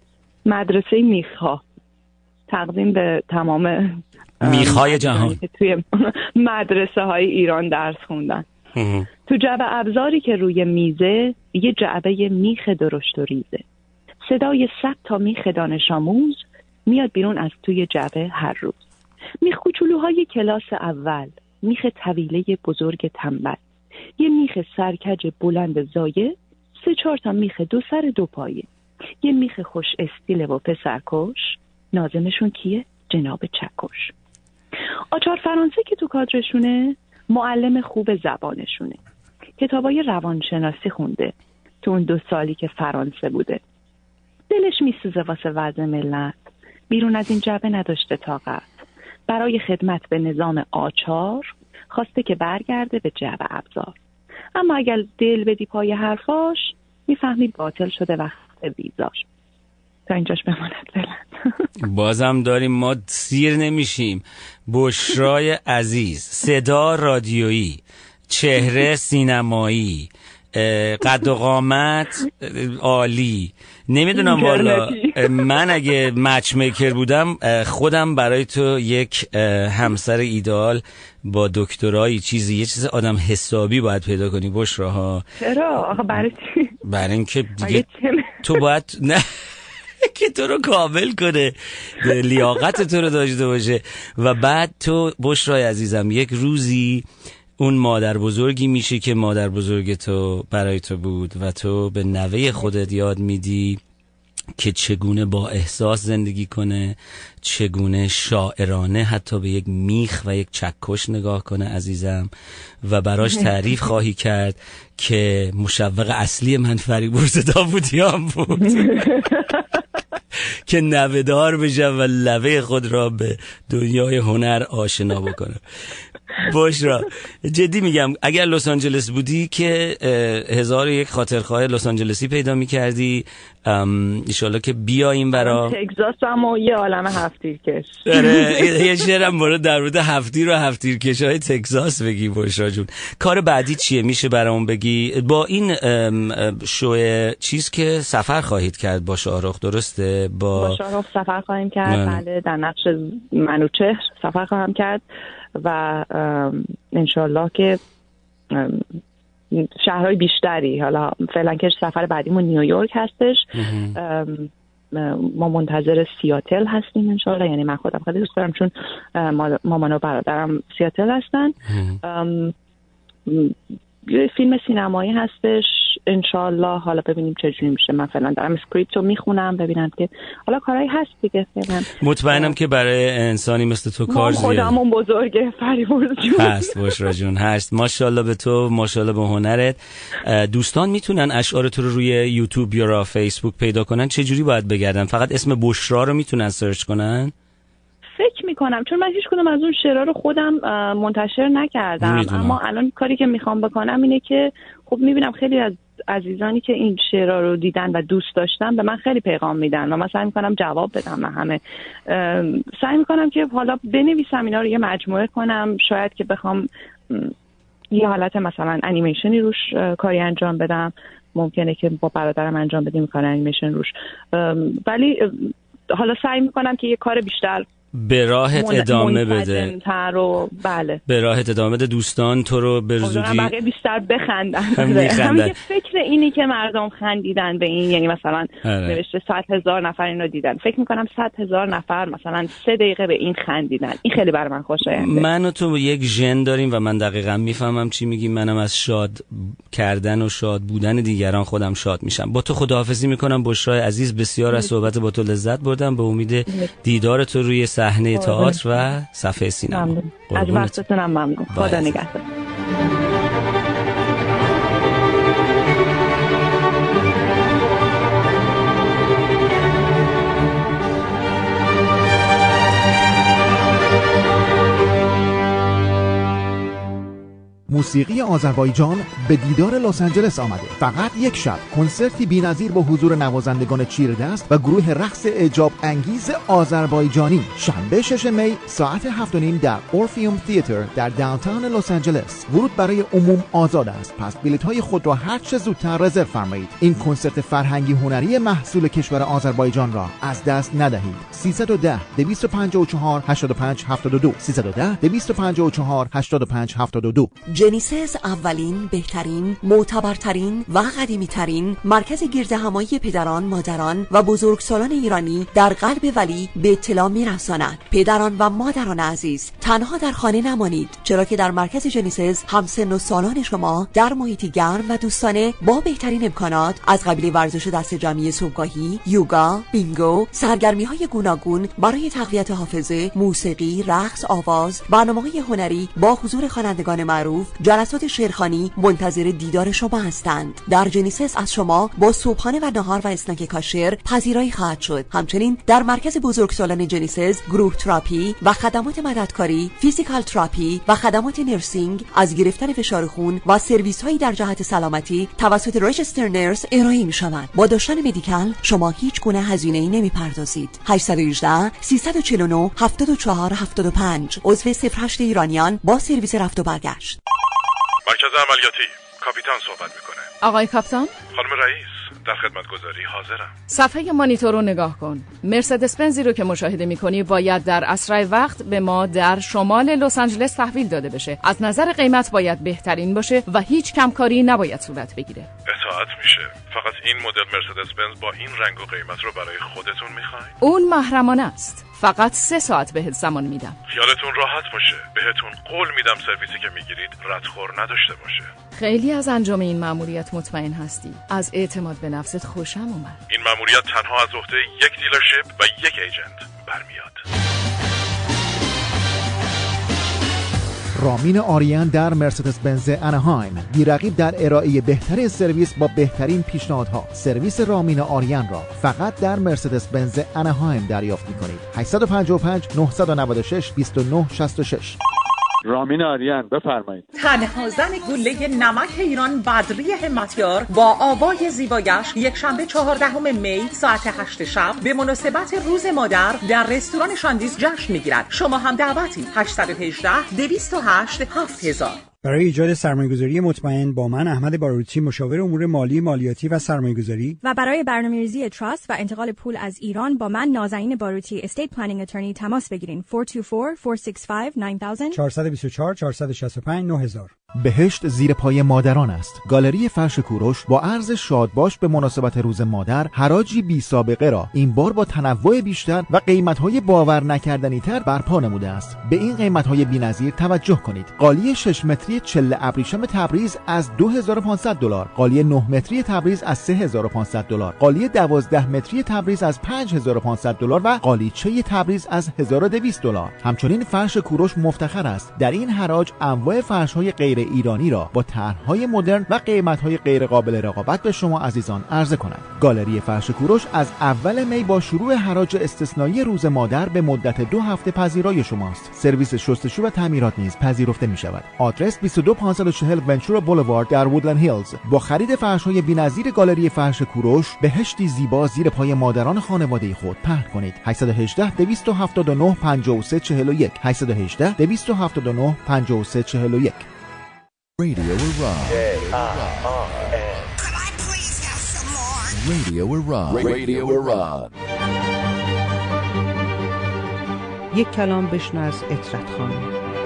مدرسه میخ‌ها، تقدیم به تمام میخ‌های جهان که توی مدرسه های ایران درس خوندن. تو جعبه ابزاری که روی میزه یه جعبه میخ درشت و ریزه. صدای صد تا میخ دانش آموز میاد بیرون از توی جعبه هر روز. میخ کوچولوهای کلاس اول، میخ طویله بزرگ تنبل، یه میخ سرکج بلند زایه، سه چهار تا میخ دو سر دو پایه، یه میخ خوش استیل و پسرکش، ناظمشون کیه؟ جناب چکش. آچار فرانسه که تو کادرشونه، معلم خوب زبانشونه. کتابای روانشناسی خونده تو اون دو سالی که فرانسه بوده. دلش میسوزه واسه وضع ملت، بیرون از این جعبه نداشته طاقت. برای خدمت به نظام آچار خواسته که برگرده به جعبه ابزار. اما اگر دل بدی پای حرفاش، میفهمی باطل شده وقت ویزاش. تا اینجاش بماند بلند. بازم داریم، ما سیر نمیشیم. بشرای عزیز، صدا رادیویی، چهره سینمایی، قد و قامت عالی. نمیدونم والا من اگه مچ میکر بودم خودم برای تو یک همسر ایدئال با دکترایی چیزی یه چیز آدم حسابی باید پیدا کنی بشراها. چرا؟ آخه برای چی؟ برای اینکه دیگه تو باید نه که تو رو کامل کنه، لیاقت تو رو داشته باشه و بعد تو بشرای عزیزم یک روزی اون مادر بزرگی میشه که مادر بزرگ تو برای تو بود و تو به نوه خودت یاد میدی که چگونه با احساس زندگی کنه، چگونه شاعرانه حتی به یک میخ و یک چکش نگاه کنه عزیزم، و براش تعریف خواهی کرد که مشوق اصلی من فریبرز داوودیان بود که نوه‌دار بشم و لبه خود را به دنیای هنر آشنا بکنم. بشرا جدی میگم، اگر لس آنجلس بودی که هزار یک خاطرخواه لس آنجلسی پیدا میکردی، انشالله که بیاییم برا تگزاس هم و یه عالم هفتیرکش. یه شعرم برای در مورد هفتیر و هفتیرکش های تگزاس بگی بشرا جون. کار بعدی چیه میشه برامون بگی؟ با این شو چیز که سفر خواهید کرد با شاهرخ، درسته؟ با, با شاهرخ سفر خواهیم کرد. بله، در نقش منوچهر سفر خواهم کرد و انشالله که شهرهای بیشتری، حالا فعلا که سفر بعدیمون نیویورک هستش، ما منتظر سیاتل هستیم انشالله. یعنی من خودم خیلی دوست دارم چون مامان و برادرم سیاتل هستن. یه فیلم سینمایی هستش انشالله، حالا ببینیم چجوری میشه. من فعلا دارم اسکریپت رو میخونم ببینم که حالا کارهایی هست دیگه. فعلا مطمئنم که برای انسانی مثل تو کار زیاده. خودمون بزرگه فریبرز جون. هست بشرا جون هست. ماشاءالله به تو، ماشاءالله به هنرت. دوستان میتونن اشعار تو رو روی یوتیوب یا را فیسبوک پیدا کنن، چه جوری باید بگردن؟ فقط اسم بشرا رو میتونن سرچ کنن؟ فکر میکنم چون من هیچ کدوم از اون شعرها رو خودم منتشر نکردم، میدونم. اما الان کاری که میخوام بکنم اینه که خب میبینم خیلی از عزیزانی که این شعرها رو دیدن و دوست داشتن به من خیلی پیغام میدن و من سعی میکنم جواب بدم. من همه سعی میکنم که حالا بنویسم اینا رو یه مجموعه کنم، شاید که بخوام یه حالت مثلا انیمیشنی روش کاری انجام بدم، ممکنه که با برادرم انجام بدیم کار انیمیشن روش، ولی حالا سعی میکنم که یه کار بیشتر به راهت ادامه بده. و بله. به راهت ادامه بده. دوستان تو رو به زودی بقیه بیشتر بخندن. همین فکر اینی که مردم خندیدن به این، یعنی مثلا نوشته صد هزار نفر اینو دیدن، فکر میکنم صد هزار نفر مثلا سه دقیقه به این خندیدن، این خیلی برای من خوشاینده. من و تو یک ژن داریم و من دقیقاً میفهمم چی میگی. منم از شاد کردن و شاد بودن دیگران خودم شاد میشم. با تو خداحافظی میکنم بشرای عزیز. بسیار از صحبت با تو لذت بردم. به امید دیدار تو روی صحنه تئاتر و صفحه سینما. از وقتتونم ممنون. خدا نگهدار. موسیقی آذربایجان به دیدار لس آنجلس آمده. فقط یک شب کنسرتی بی‌نظیر با حضور نوازندگان چیردست و گروه رقص اعجاب انگیز آذربایجانی شنبه ششم می ساعت هفت و نیم در اورفیوم تئاتر در داونتاون لس آنجلس. ورود برای عموم آزاد است، پس بلیط‌های خود را هر چه زودتر رزرو فرمایید. این کنسرت فرهنگی هنری محصول کشور آذربایجان را از دست ندهید. سیصد و ده دویست و پنجاه و چهار هشتاد و پنج هفتاد و دو سیصد و ده دویست و پنجاه و چهار هشتاد و پنج هفتاد و دو. جنیسس اولین، بهترین، معتبرترین و قدیمی‌ترین مرکز گردهمایی پدران، مادران و بزرگسالان ایرانی در قلب ولی به اطلاع می‌رساند. پدران و مادران عزیز، تنها در خانه نمانید، چرا که در مرکز جنیسس همسن و سالان شما در محیطی گرم و دوستانه با بهترین امکانات از قبیل ورزش دست جمعی صبحگاهی، یوگا، بینگو، سرگرمی‌های گوناگون برای تقویت حافظه، موسیقی، رقص، آواز، برنامه‌های هنری با حضور خوانندگان معروف، جلسات شعرخوانی منتظر دیدار شما هستند. در جنیسس از شما با صبحانه و نهار و اسنک کاشر پذیرایی خواهد شد. همچنین در مرکز بزرگسالان جنیسس گروه تراپی و خدمات مددکاری، فیزیکال تراپی و خدمات نرسینگ از گرفتن فشار خون و سرویس هایی در جهت سلامتی توسط رجیستر نرس ارائه می شود. با داشتن مدیکال شما هیچ گونه هزینه ای نمی پردازید. هشت یک هشت سه چهار نه هفت چهار هفت پنج عضو صفر هشت ایرانیان با سرویس رفت و برگشت. مرکز عملیاتی، کاپیتان صحبت میکنه. آقای کاپیتان؟ خانم رئیس، در خدمتگزاری حاضرم. صفحه مانیتور رو نگاه کن. مرسدس بنزی رو که مشاهده میکنی باید در اسرع وقت به ما در شمال لس آنجلس تحویل داده بشه. از نظر قیمت باید بهترین باشه و هیچ کمکاری نباید صورت بگیره. اطاعت میشه. فقط این مدل مرسدس بنز با این رنگ و قیمت رو برای خودتون میخواین؟ اون محرمانه است. فقط سه ساعت بهت زمان میدم. خیالتون راحت باشه. بهتون قول میدم سرویسی که میگیرید ردخور نداشته باشه. خیلی از انجام این مأموریت مطمئن هستی. از اعتماد به نفست خوشم اومد. این مأموریت تنها از عهده یک دیلرشیپ و یک ایجنت برمیاد. رامین آریان در مرسدس بنز اناهایم، بی‌رقیب در ارائه بهترین سرویس با بهترین پیشنهادها. سرویس رامین آریان را فقط در مرسدس بنز اناهایم دریافت می‌کنید. هشت پنج پنج نه نه شش دو نه شش شش. رامین آریان، بفرمایید. تنها زن گله نمک ایران بدری همتیار با آوای زیبایش یک شنبه چهاردهم می ساعت هشت شب به مناسبت روز مادر در رستوران شاندیز جشن میگیرد. شما هم دعوتی. هشت یک هشت دویست و هشت هفت هزار. برای ایجاد سرمایه‌گذاری مطمئن با من احمد باروتی، مشاور امور مالی، مالیاتی و سرمایه‌گذاری، و برای برنامه‌ریزی تراست و انتقال پول از ایران با من نازنین باروتی، استیت پلنینگ اترنی، تماس بگیرین. چهار دو چهار چهار شش پنج نه صفر صفر چهار دو چهار چهار شش پنج نه هزار. بهشت زیر پای مادران است. گالری فرش کوروش با عرض شادباش به مناسبت روز مادر حراجی بی سابقه را این بار با تنوع بیشتر و قیمت‌های باور نکردنی تر برپا نموده است. به این قیمت‌های بی‌نظیر توجه کنید. قالی شش متری چله ابریشم تبریز از دو هزار و پانصد دلار، قالی نه متری تبریز از سه هزار و پانصد دلار، قالی دوازده متری تبریز از پنج هزار و پانصد دلار و قالیچه تبریز از هزار و دویست دلار. همچنین فرش کوروش مفتخر است در این حراج انواع فرش‌های غیر ایرانی را با طرح‌های مدرن و قیمت‌های غیر قابل رقابت به شما عزیزان عرضه کند. گالری فرش کوروش از اول می با شروع حراج استثنایی روز مادر به مدت دو هفته پذیرای شماست. سرویس شستشو و تعمیرات نیز پذیرفته می‌شود. آدرس بیست و دو پانصد و چهل ونچورا بولوارد در وودلند هیلز. با خرید فرش‌های بی‌نظیر گالری فرش کوروش بهشتی زیبا زیر پای مادران خانواده خود پهن کنید. هشت یک هشت دویست و هفتاد و نه پنجاه و سه چهل و یک هشت یک هشت دویست و هفتاد و نه پنجاه و سه چهل و یک. Radio Iran. Radio Iran. Radio Iran. یک کلام بشنو از اطرت خانم.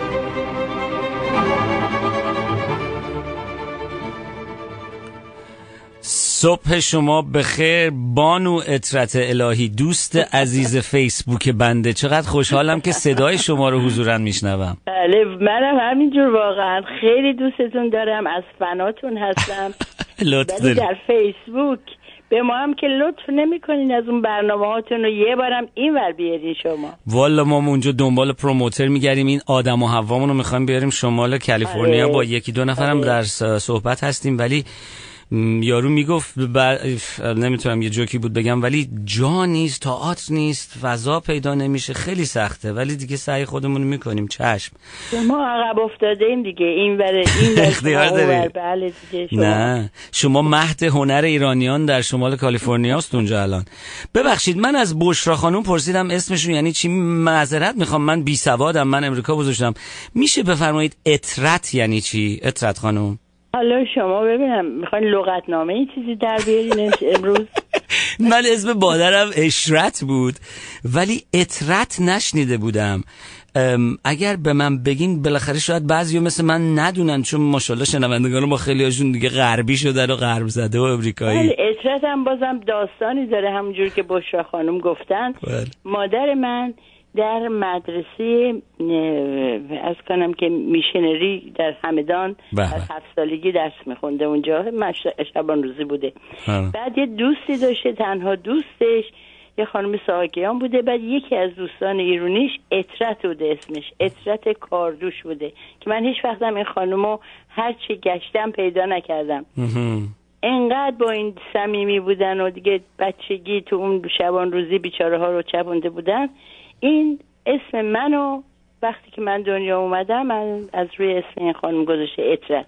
صبح شما بخیر بانو اطرت الهی، دوست عزیز فیسبوک بنده. چقدر خوشحالم که صدای شما رو حضوراً میشنوم. بله منم همینجور، واقعا خیلی دوستتون دارم، از فناتون هستم. لطف ولی در فیسبوک به ما هم که لطف نمی کنین از اون برنامه هاتون رو یه بارم این ور بیارین شما. والا ما اونجا دنبال پروموتر میگردیم، این آدم و حوامون رو میخوایم بیاریم شمال کالیفرنیا. با یکی دو نفرم در صحبت هستیم، ولی یارو میگفت بر... نمیتونم یه جوکی بود بگم، ولی جا نیست، تئاتر نیست، فضا پیدا نمیشه، خیلی سخته، ولی دیگه سعی خودمون میکنیم. چشم ما عقب افتاده ایم دیگه، این ور این اختیار دارید. بله دیگه شما. نه شما مهد هنر ایرانیان در شمال کالیفرنیا است اونجا الان. ببخشید من از بشرا خانم پرسیدم اسمشون یعنی چی، معذرت میخوام من بی سوادم، من امریکا بزرگ شدم. میشه بفرمایید اطرت یعنی چی اطرت خانم؟ حالا شما ببینم میخواین لغتنامه این چیزی در بیارین امروز؟ من اسم مادرم اشرت بود ولی اطرت نشنیده بودم. اگر به من بگین بالاخره شاید بعضیا مثل من ندونن، چون ماشاءالله شنوندگان ما خیلی هاشون دیگه غربی شدن و غرب زده و امریکایی. ولی اطرت هم بازم داستانی داره، همونجور که بشرا خانم گفتن. بله. مادر من در مدرسه از کنم که میشنری در همدان در هفت سالگی درس میخونده، اونجا شبان روزی بوده. هم. بعد یه دوستی داشته، تنها دوستش یه خانم ساکیان بوده. بعد یکی از دوستان ایرونیش اطرت بوده، اسمش اطرت کاردوش بوده، که من هیچ وقتم این خانمو هر چی گشتم پیدا نکردم. انقدر با این صمیمی بودن و دیگه بچگی تو اون شبان روزی بیچاره ها رو چپونده بودن. این اسم منو وقتی که من دنیا اومدم من از روی اسم این خانم گذاشته اطرت.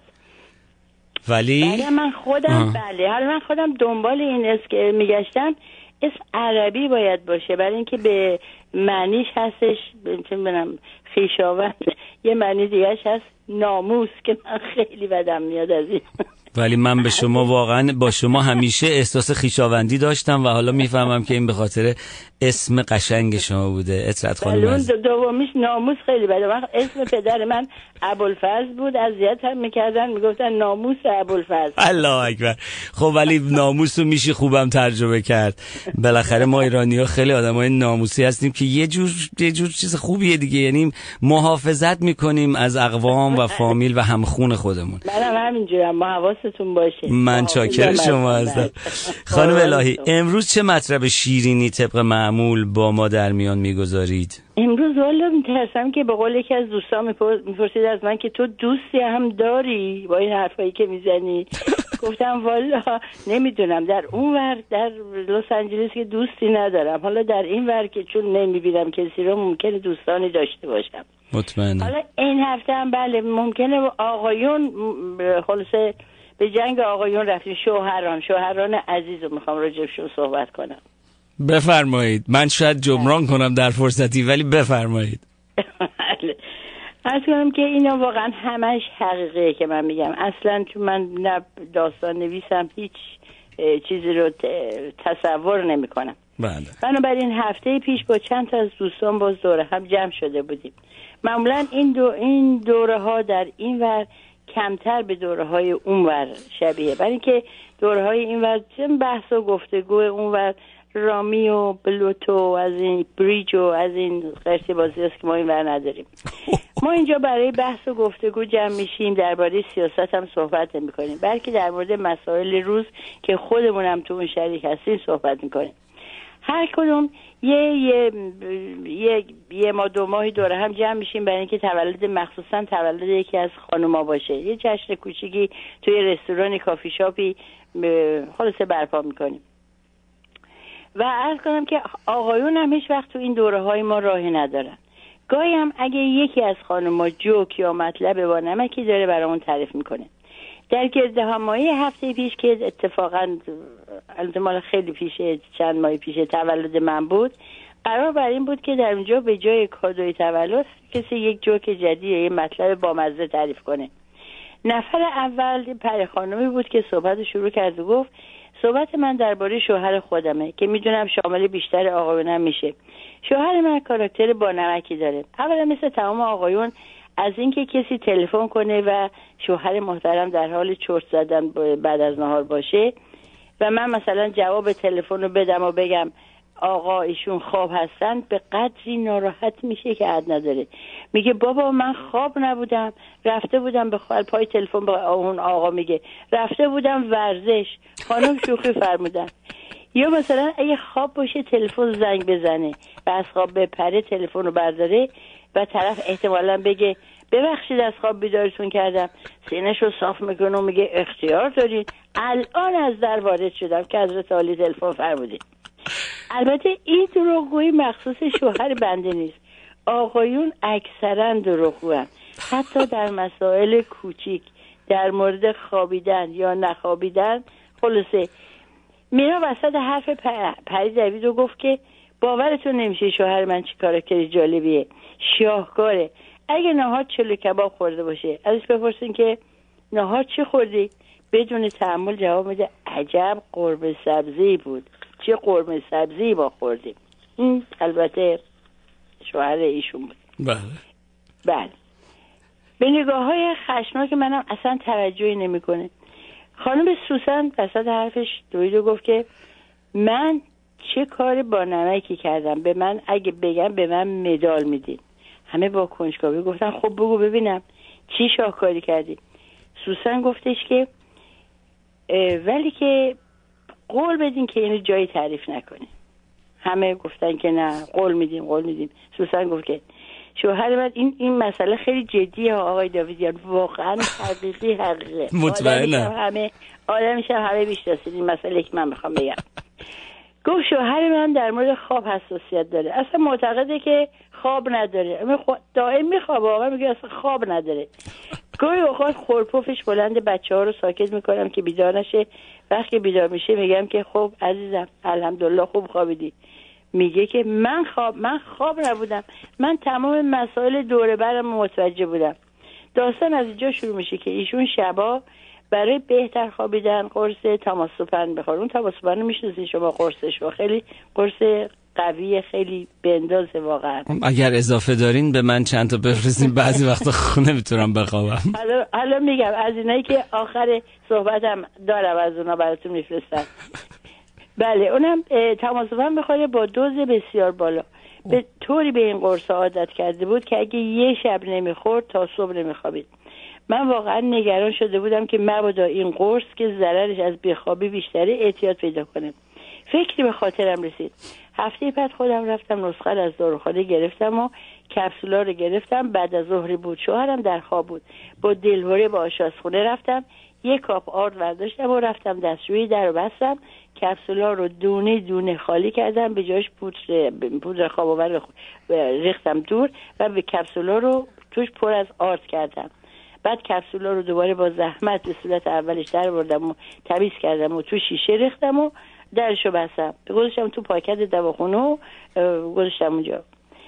ولی بله من خودم آه. بله حالا من خودم دنبال این اسم که میگشتم اسم عربی باید باشه، برای اینکه به معنیش هستش چه می‌دونم خویشاوند، یه معنی دیگه‌اش هست ناموس که من خیلی بدم میاد از این. ولی من به شما واقعا با شما همیشه احساس خویشاوندی داشتم و حالا میفهمم که این به خاطر اسم قشنگ شما بوده اطرت خانم. اون دومیش ناموس خیلی بده. من اسم پدر من ابوالفضل بود، اذیت هم میکردن میگفتن ناموس ابوالفضل. الله اکبر. خب ولی ناموس رو میشه خوبم ترجمه کرد. بالاخره ما ایرانی‌ها خیلی آدمای ناموسی هستیم که یه جور یه جور چیز خوبیه دیگه، یعنی محافظت میکنیم از اقوام و فامیل و همخون خودمون. منم همینجورم، ما حواستون باشه. من چاکر شما هستم. خانم الهی امروز چه مطلب شیرینی طبق معمول با ما در میان میگذارید؟ امروز والا میترسم که به قول یکی از دوستان میپرسید از من که تو دوستی هم داری با این حرفایی که میزنی. گفتم والا نمیدونم، در اون ور در لس آنجلس که دوستی ندارم، حالا در این ور که چون نمیبینم کسی رو ممکنه دوستانی داشته باشم. مطمئنم. حالا این هفته هم بله ممکنه آقایون خلاصه به جنگ آقایون رفتیم، شوهران شوهران عزیز رو میخوام راجبشون صحبت کنم. بفرمایید. من شاید جبران کنم در فرصتی ولی بفرمایید. از کنم که اینا واقعا همش حقیقیه که من میگم. اصلا چون من نه داستان نویسم هیچ چیزی رو تصور نمی کنم. بله. بنابراین هفته پیش با چند تا از دوستان باز دوره هم جمع شده بودیم. معمولا این دو این دوره ها در این ور کمتر به دوره‌های اونور شبیه، برای اینکه دوره‌های اینور چون بحث و گفتگو اونور رامی و بلوتو از این بریج و از این قرصی بازی است که ما اینور نداریم. ما اینجا برای بحث و گفتگو جمع میشیم، درباره سیاست هم صحبت نمی‌کنیم، بلکه در مورد مسائل روز که خودمون هم تو اون شریک هستیم صحبت می‌کنیم. هر کدوم یه یه یه, یه ما دو ماهی دوره هم جمع میشیم برای اینکه تولد مخصوصا تولد یکی از خانوما باشه، یه جشن کوچیکی توی رستوران کافی شاپی خلاصه برپا میکنیم. و عرض کنم که آقایون هم هیچ وقت تو این دوره های ما راهی ندارن. گاهی هم اگه یکی از خانوما جوک یا مطلب با نمکی داره برامون تعریف میکنه. در گردهمایی هفته پیش که اتفاقا البته خیلی پیشه، چند ماه پیش تولد من بود، قرار بر این بود که در اونجا به جای کادوی تولد کسی یک جوک جدید یا یه مطلب بامزه تعریف کنه. نفر اول پری خانمی بود که صحبت شروع کرد و گفت صحبت من درباره شوهر خودمه که میدونم شامل بیشتر آقایونم میشه. شوهر من کاراکتر با نمکی داره. اولا مثل تمام آقایون از اینکه کسی تلفن کنه و شوهر محترم در حال چرت زدن بعد از نهار باشه و من مثلا جواب تلفن رو بدم و بگم آقا ایشون خواب هستن، به قدری ناراحت میشه که حد نداره. میگه بابا من خواب نبودم، رفته بودم به خال پای تلفن به اون آقا میگه رفته بودم ورزش، خانم شوخی فرمودن. یا مثلا اگه خواب باشه تلفن زنگ بزنه و از خواب بپره تلفن رو برداره و طرف احتمالاً بگه ببخشید از خواب بیدارتون کردم، سینه‌شو صاف میکنه و میگه اختیار دارید، الان از در وارد شدم که حضرت عالی تلفن فرمودید. البته این دروغگویی مخصوص شوهر بنده نیست، آقایون اکثرا دروغگوان، حتی در مسائل کوچیک، در مورد خوابیدن یا نخوابیدن. خلاصه میرا وسط حرف پری دوید و گفت که باورتون نمیشه شوهر من چی کاراکتری جالبیه، شاهکاره. اگه نهار چلو کباب خورده باشه ازش بپرسین که نهار چی خوردی، بدون تحمل جواب میده عجب قرمه سبزی بود، چه قرمه سبزی با خوردیم. این البته شوهر ایشون بود. بله بله. به نگاه های خشناک منم اصلا توجهی نمیکنه. خانم سوسن وسط حرفش دوید و گفت که من چه کاری با نمکی کردم، به من اگه بگم به من مدال میدین. همه با کنجکاوی گفتن خب بگو ببینم چی شاهکاری کردی. سوسن گفتش که ولی که قول بدین که اینو جایی تعریف نکنیم. همه گفتن که نه قول میدیم قول میدیم. سوسن گفت که شوهر من این این مسئله خیلی جدیه آقای داویدیان، واقعا حقیقی حقیقه. مطمئنم. همه آدمش هم همه بیشترسید این مسئله که من میخوام بگم. گفت شوهر من در مورد خواب حساسیت داره، اصلا معتقده که خواب نداره، دائم میخوابه، آقا میگه اصلا خواب نداره. گاهی اوقات خورپوفش بلند بچه ها رو ساکت میکنم که بیدار نشه. وقتی بیدار میشه میگم که خب عزیزم الحمدلله خوب خوابیدی. میگه که من خواب من خواب نبودم، من تمام مسائل دوره برم متوجه بودم. داستان از اینجا شروع میشه که ایشون شبا برای بهتر خوابیدن قرص تاماسوپن بخوره. اون تاماسوپن رو میشناسین شما، قرصش و خیلی قرص قویه، خیلی بندازه واقعا. اگر اضافه دارین به من چند تا بفرستین، بعضی وقتا خونه میتونم بخوابم. حالا حالا میگم از اینایی که آخر صحبتم دارم از اونا براتون میفرستم. بله اونم تاماسوپن بخوره با دوز بسیار بالا. به طوری به این قرص عادت کرده بود که اگه یه شب نمیخورد تا صبح نمیخوابید. من واقعا نگران شده بودم که مبادا این قرص که ضررش از بیخوابی بیشتره احتیاط پیدا کنه. فکری به خاطرم رسید. هفته بعد خودم رفتم نسخه از داروخانه گرفتم و کپسولا رو گرفتم. بعد از ظهر بود، شوهرم در خواب بود. با دلهوره به آشپزخونه رفتم، یک کاپ آرد برداشتم و رفتم دستشویی در رو بستم. کپسولا رو دونه دونه خالی کردم، به جاش پودر پودر خواب آور ریختم دور و به کپسولا رو توش پر از آرد کردم. بعد کپسولا رو دوباره با زحمت به صورت اولش در بردم و تمیز کردم و تو شیشه ریختم و درشو بستم. گذاشتم تو پاکت دواخونه و گذاشتم اونجا.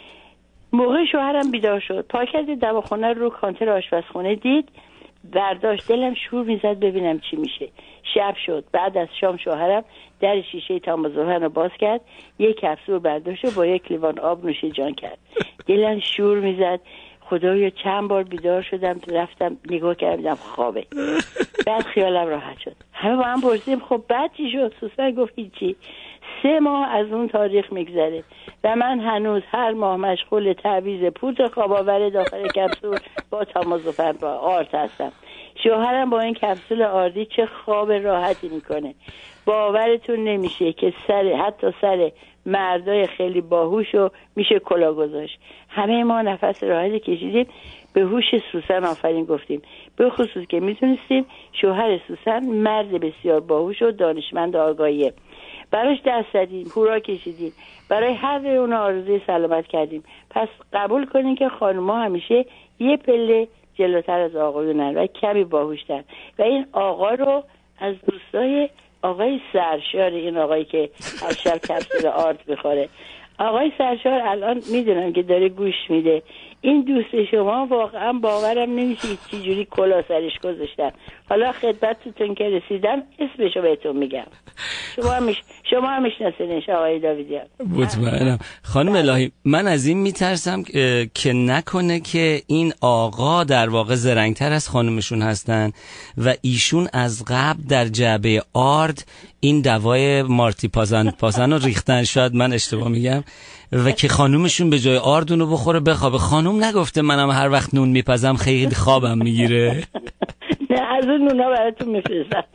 موقع شوهرم بیدار شد، پاکت دواخونه رو کانتر آشپزخونه دید، برداشت. دلم شور میزد ببینم چی میشه. شب شد. بعد از شام شوهرم در شیشه تاماسوپن رو باز کرد، یک کپسول برداشت و با یک لیوان آب نوش جان کرد. دلم شور میزد. خدایا چند بار بیدار شدم، رفتم نگاه کردم خوابه. بعد خیالم راحت شد. همه با هم پرسیدیم خب بعد چی شد؟ سوسن گفت هیچی. سه ماه از اون تاریخ میگذره و من هنوز هر ماه مشغول تعویض پودر خواب آور داخل کپسول با تامازوفن با آرد هستم. شوهرم با این کپسول آردی چه خواب راحتی میکنه. باورتون نمیشه که سر حتی سر مردای خیلی باهوشو میشه کلا گذاشت. همه ما نفس راحتی کشیدیم، به هوش سوسن آفرین گفتیم، به خصوص که میتونستیم شوهر سوسن مرد بسیار باهوش و دانشمند آگاهیه. براش دست زدیم، هورا کشیدیم، برای هر اون آرزوی سلامت کردیم. پس قبول کنین که خانم‌ها همیشه یه پله جلوتر از آقایونن و کمی باهوشتر. و این آقا رو از دوستای آقای سرشار، این آقایی که هر شب کپسول آرد بخوره، آقای سرشار الان میدونم که داره گوش میده. این دوست شما واقعا باورم نمیشه چی جوری کلا سرش گذاشتن. حالا خدمتتون که رسیدم اسمشو بهتون میگم. شما هم میش... شما هم میشناسینش آقای داوودیان. مطمئنم. خانم الهی من از این میترسم که نکنه که این آقا در واقع زرنگتر از خانمشون هستن و ایشون از قبل در جعبه آرد این دوای مارتی پازن پازن رو ریختن. شاید من اشتباه میگم و که خانومشون به جای آردونو بخوره بخوابه. خانوم نگفته منم هر وقت نون میپزم خیلی خوابم میگیره؟ نه از اون نونا براتون میفرستم.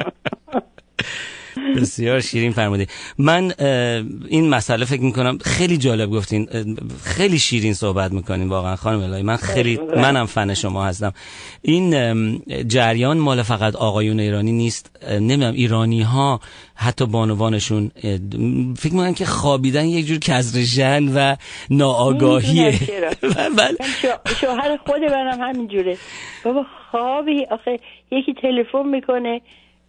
بسیار شیرین فرمودی. من این مسئله فکر میکنم خیلی جالب گفتین، خیلی شیرین صحبت میکنین واقعا خانم الهی. من خیلی منم فن شما هستم. این جریان مال فقط آقایون ایرانی نیست، نمیدونم ایرانی ها حتی بانوانشون فکر میکنن که خوابیدن یک جور کزرژن و ناآگاهیه. شوهر خود منم همینجوره. بابا خوابی آخه یکی تلفن میکنه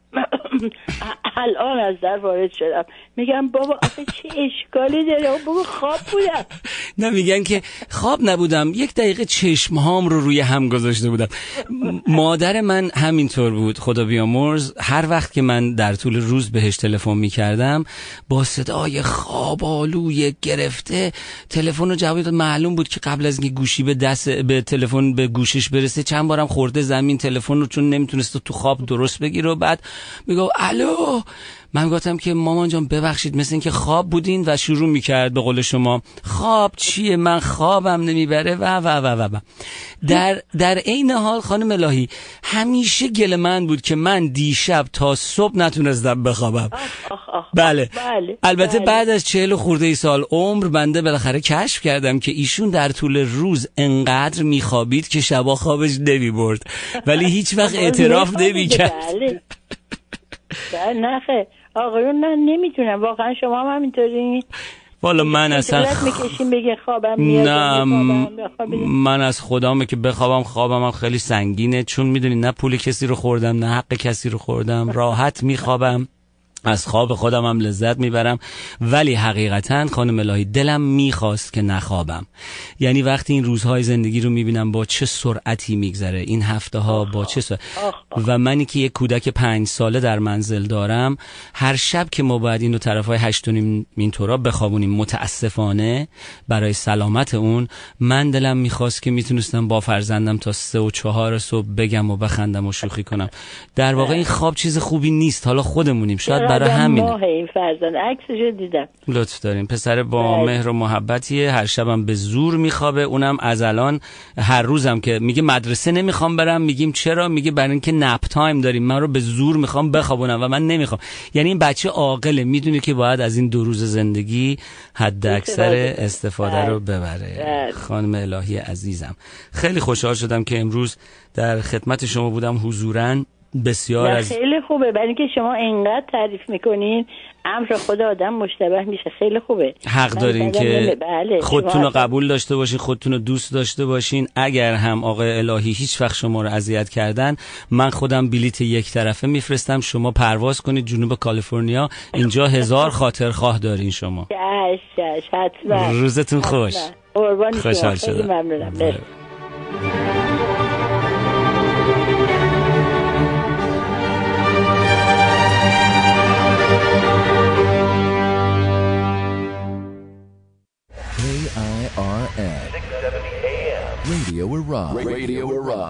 الان از در وارد شدم، میگم بابا آخه چه اشکالی داره؟ بابا خواب بودم. نه میگن که خواب نبودم، یک دقیقه چشمهام رو روی هم گذاشته بودم. مادر من همینطور بود خدا بیامرز. هر وقت که من در طول روز بهش تلفن میکردم با صدای خواب آلوی گرفته تلفن رو جواب داد. معلوم بود که قبل از اینکه گوشی به دست به تلفن به گوشش برسه چند بارم خورده زمین تلفن رو، چون نمیتونست تو خواب درست بگیره. و بعد میگه الو. من گفتم که مامان جان ببخشید مثل این که خواب بودین و شروع میکرد به قول شما خواب چیه من خوابم نمیبره و و و و, و. در در عین حال خانم الهی همیشه گله من بود که من دیشب تا صبح نتونستم بخوابم. آخ آخ بله. بله البته بله. بعد از چهل خورده ای سال عمر بنده بالاخره کشف کردم که ایشون در طول روز انقدر میخوابید که شبا خوابش نمیبرد ولی هیچ وقت اعتراف نمیکرد. بله بله نخه آقایون نه نمیتونم واقعا. شما هم همینطوری؟ والا من اصلا میکشیم بگه خوابم میاد. نه من از خدامه که بخوابم خوابم هم خیلی سنگینه، چون میدونی نه پول کسی رو خوردم نه حق کسی رو خوردم، راحت میخوابم، از خواب خودم هم لذت میبرم. ولی حقیقتا خانم الهی دلم میخواست که نخوابم. یعنی وقتی این روزهای زندگی رو میبینم با چه سرعتی میگذره، این هفته ها با چه سرعت، و منی که یک کودک پنج ساله در منزل دارم، هر شب که ما باید اینو طرفای هشت و نیم اینطورا بخوابونیم متاسفانه برای سلامت اون، من دلم میخواست که میتونستم با فرزندم تا سه و چهار صبح بگم و بخندم و شوخی کنم. در واقع این خواب چیز خوبی نیست، حالا خودمونیم شاید برای همین. ماه این فرزند عکسشو دیدم. لطف دارین. پسر با بله. مهر و محبتیه، هر شبم به زور میخوابه، اونم از الان. هر روزم که میگه مدرسه نمیخوام برم میگیم چرا؟ میگه برای اینکه نپ تایم داریم، من رو به زور میخوام بخوابونم و من نمیخوام. یعنی این بچه عاقله، میدونه که باید از این دو روز زندگی حد اکثر استفاده بله. رو ببره. بله. خانم الهی عزیزم خیلی خوشحال شدم که امروز در خدمت شما بودم حضوراً. بسیار از خیلی خوبه، برای اینکه شما اینقدر تعریف میکنین امر خدا آدم مشتبه میشه. خیلی خوبه، حق دارین که بله. خودتون رو قبول داشته باشین، خودتون رو دوست داشته باشین. اگر هم آقای الهی هیچ وقت شما رو اذیت کردن، من خودم بلیت یک طرفه میفرستم، شما پرواز کنید جنوب کالیفرنیا، اینجا هزار خاطرخواه دارین شما. چش چش حتما. روزتون خوش. قربان شما. خوشحال خیلی شدم. ممنونم. K I R N Radio Iraq.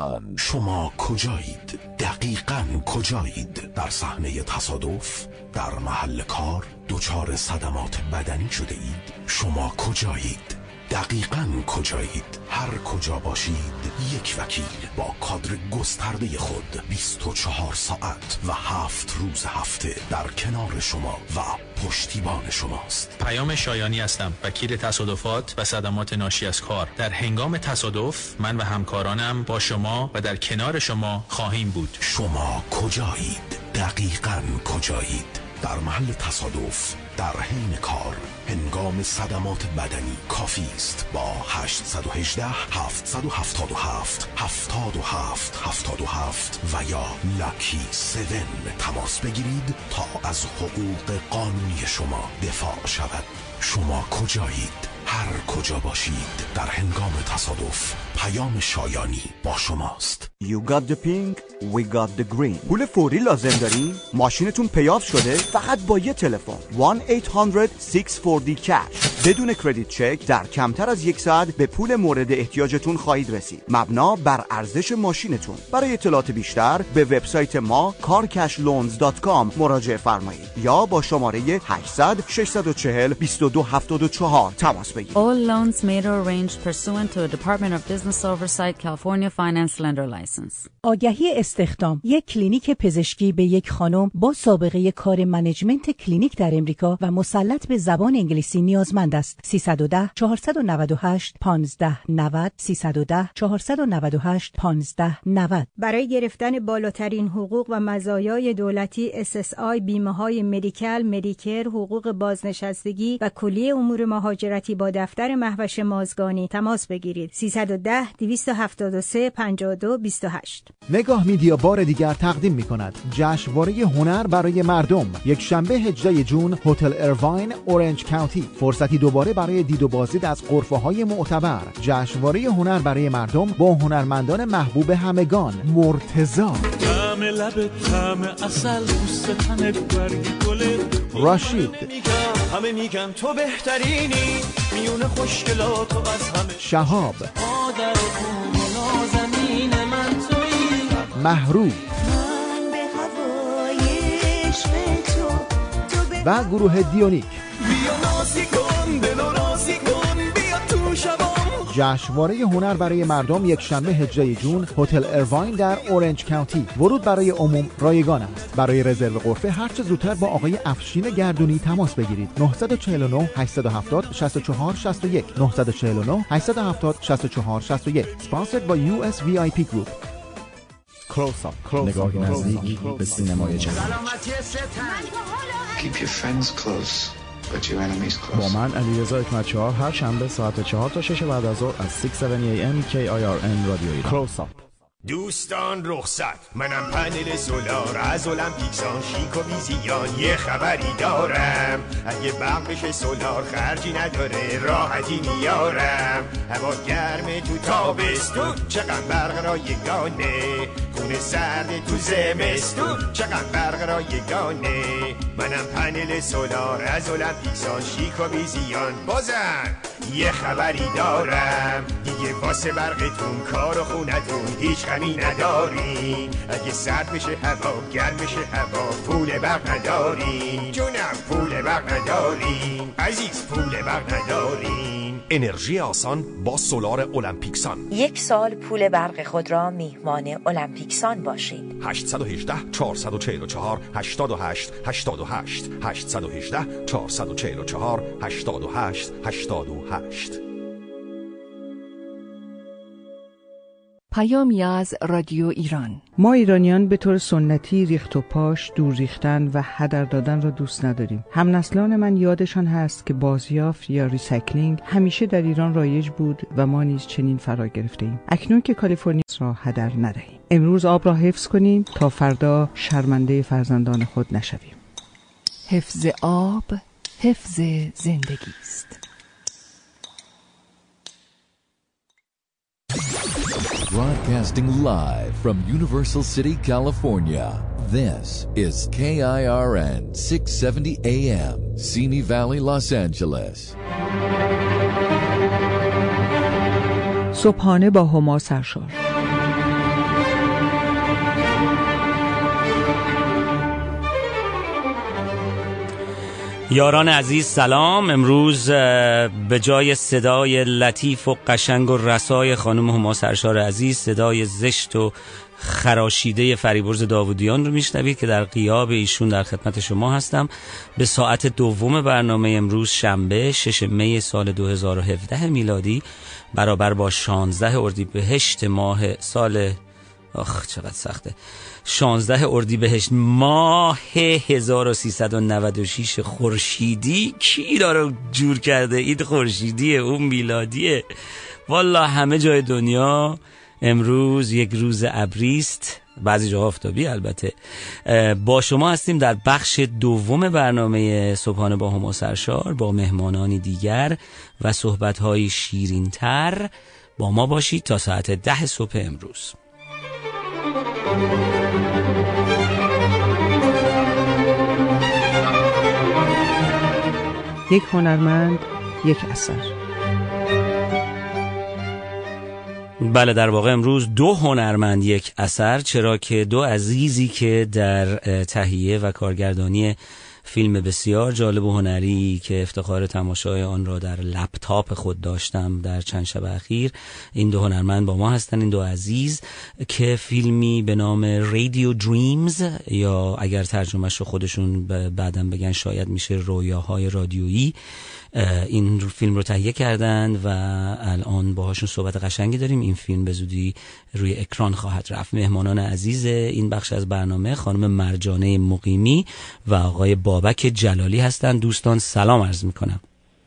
Tucson. شما کجایید؟ دقیقاً کجایید؟ در صحنه تصادف؟ در محل کار؟ دچار صدمات بدنی شده اید؟ شما کجایید؟ دقیقاً کجایید؟ هر کجا باشید یک وکیل با کادر گسترده خود بیست و چهار ساعت و هفت روز هفته در کنار شما و پشتیبان شماست. پیام شایانی هستم، وکیل تصادفات و صدمات ناشی از کار. در هنگام تصادف من و همکارانم با شما و در کنار شما خواهیم بود. شما کجایید؟ دقیقاً کجایید؟ در محل تصادف، در حین کار، هنگام صدمات بدنی کافی است با هشت یک هشت هفت هفت هفت هفت هفت هفت هفت و یا لاکی هفت تماس بگیرید تا از حقوق قانونی شما دفاع شود. شما کجایید؟ هر کجا باشید در هنگام تصادف پیام شایانی با شماست. You got the pink, we got the green. پول فوری لازم دارین؟ ماشینتون پیاف شده؟ فقط با یه تلفن one eight hundred six forty cash بدون کردیت چک در کمتر از یک ساعت به پول مورد احتیاجتون خواهید رسید، مبنا بر ارزش ماشینتون. برای اطلاعات بیشتر به وبسایت ما کار کش لونز دات کام مراجعه فرمایید یا با شماره هشتصد شش چهار صفر دو دو هفت چهار تماس بگیرید. All loans made or arranged pursuant to a Department of Business Oversight California Finance Lender License. آگهی استخدام. یک کلینیک پزشکی به یک خانم با سابقه کار منیجمنت کلینیک در امریکا و مسلط به زبان انگلیسی نیازمند است. سیصد و ده چهارصد و نود و هشت پانزده نود سیصد و ده چهارصد و نود و هشت پانزده نود. برای گرفتن بالاترین حقوق و مزایای دولتی اس اس آی، بیمه‌های مدیکال، مدیکر، حقوق بازنشستگی و کلیه امور مهاجرتی با دفتر مهوش مازگانی تماس بگیرید. سیصد و ده دویست و هفتاد و سه پنجاه و دو بیست و هشت. نگاه میدیا بار دیگر تقدیم می کند جشنواره هنر برای مردم. یک شنبه هجدهم جون، هتل ایرواین، اورنج کانتی. فرصتی دوباره برای دید و بازدید از غرفه‌های معتبر. جشنواره هنر برای مردم با هنرمندان محبوب همگان. مرتضی، طعم لب، طعم عسل، پوست تنت، برگ گل، راشید، همه میگن تو بهترینی، میون خوشگلات و از همه، شهاب، مادر و نازنین من تویی، محروب من به هوای عشق تو، تو به و گروه دیونیک. بیا نازی کن، دل و رازی کن، بیا تو شبام. جشنواره هنر برای مردم یک شنبه هجدهم جون، هتل ایرواین در اورنج کانتی. ورود برای عموم رایگان است. برای رزرو غرفه هر چه زودتر با آقای افشین گردونی تماس بگیرید. نه چهار نه هشت هفت صفر شش چهار شش یک نه چهار نه هشت هفت صفر شش چهار شش یک. Sponsored by یو اس وی آی پی Group. Close-up. نگاهی نزدیک به سینمای جهان. Keep your friends close. با من علیرضا حکمت‌چهار هر شنبه ساعت چهار تا شش بعد از ظهر از شش هفت ای ام کی آی آر ان رادیو ایران. کلوز اپ. دوستان رخصت، منم پنل سولار از المپیکسان، شیک و بیزیان یه خبری دارم. اگه برق بشه سولار خرجی نداره، راحتی میارم. هوا گرمه تو تابستون، چقدر برق رایگانه. خونه سرد تو زمستون، چقدر برق رایگانه. منم پنل سولار از المپیکسان، شیک و بیزیان بازم یه خبری دارم. دیگه واسه برقتون کار و خونتون هیچ غمی ندارین. اگه سرد بشه هوا، گرم بشه هوا، پول برق ندارین. جونم پول برق ندارین، عزیز پول برق ندارین. انرژی آسان با سولار المپیکسان. یک سال پول برق خود را میهمان المپیکسان باشید. هشت یک هشت چهار چهار چهار هشت هشت هشت هشت هشت یک هشت چهار چهار چهار هشت هشت هشت هشت. پیامی از رادیو ایران. ما ایرانیان به طور سنتی ریخت و پاش، دور ریختن و هدر دادن را دوست نداریم. همنسلان من یادشان هست که بازیافت یا ریسایکلینگ همیشه در ایران رایج بود و ما نیز چنین فرا گرفته‌ایم. اکنون که کالیفرنیا را هدر ندهیم. امروز آب را حفظ کنیم تا فردا شرمنده فرزندان خود نشویم. حفظ آب حفظ زندگی است. Broadcasting live from Universal City, California. This is K I R N six seventy A M, Simi Valley, Los Angeles. صبحانه با هما سرشار. یاران عزیز سلام. امروز به جای صدای لطیف و قشنگ و رسای خانم هما سرشار عزیز، صدای زشت و خراشیده فریبرز داوودیان رو میشنوید که در غیاب ایشون در خدمت شما هستم. به ساعت دوم برنامه امروز شنبه شش می سال دو هزار و هفده میلادی برابر با شانزده اردیبهشت ماه سال آخ چقدر سخته شانزده اردیبهشت ماه هزار و سیصد و نود و شش خورشیدی. کی داره جور کرده این خورشیدیه اون میلادیه؟ والله همه جای دنیا امروز یک روز ابریست، بعضی جاها آفتابی. البته با شما هستیم در بخش دوم برنامه صبحانه با هما سرشار با مهمانانی دیگر و صحبت‌های شیرین‌تر. با ما باشید تا ساعت ده صبح امروز. یک هنرمند، یک اثر. بله، در واقع امروز دو هنرمند یک اثر، چرا که دو عزیزی که در تهیه و کارگردانی فیلم بسیار جالب و هنری که افتخار تماشای آن را در لپتاپ خود داشتم در چند شب اخیر، این دو هنرمند با ما هستن. این دو عزیز که فیلمی به نام رادیو دریمز، یا اگر ترجمهش رو خودشون بعداً بگن شاید میشه رویاهای رادیویی، این فیلم رو تهیه کردن و الان باهاشون صحبت قشنگی داریم. این فیلم به زودی روی اکران خواهد رفت. مهمانان عزیز این بخش از برنامه خانم مرجانه مقیمی و آقای بابک جلالی هستند. دوستان سلام عرض میکنم.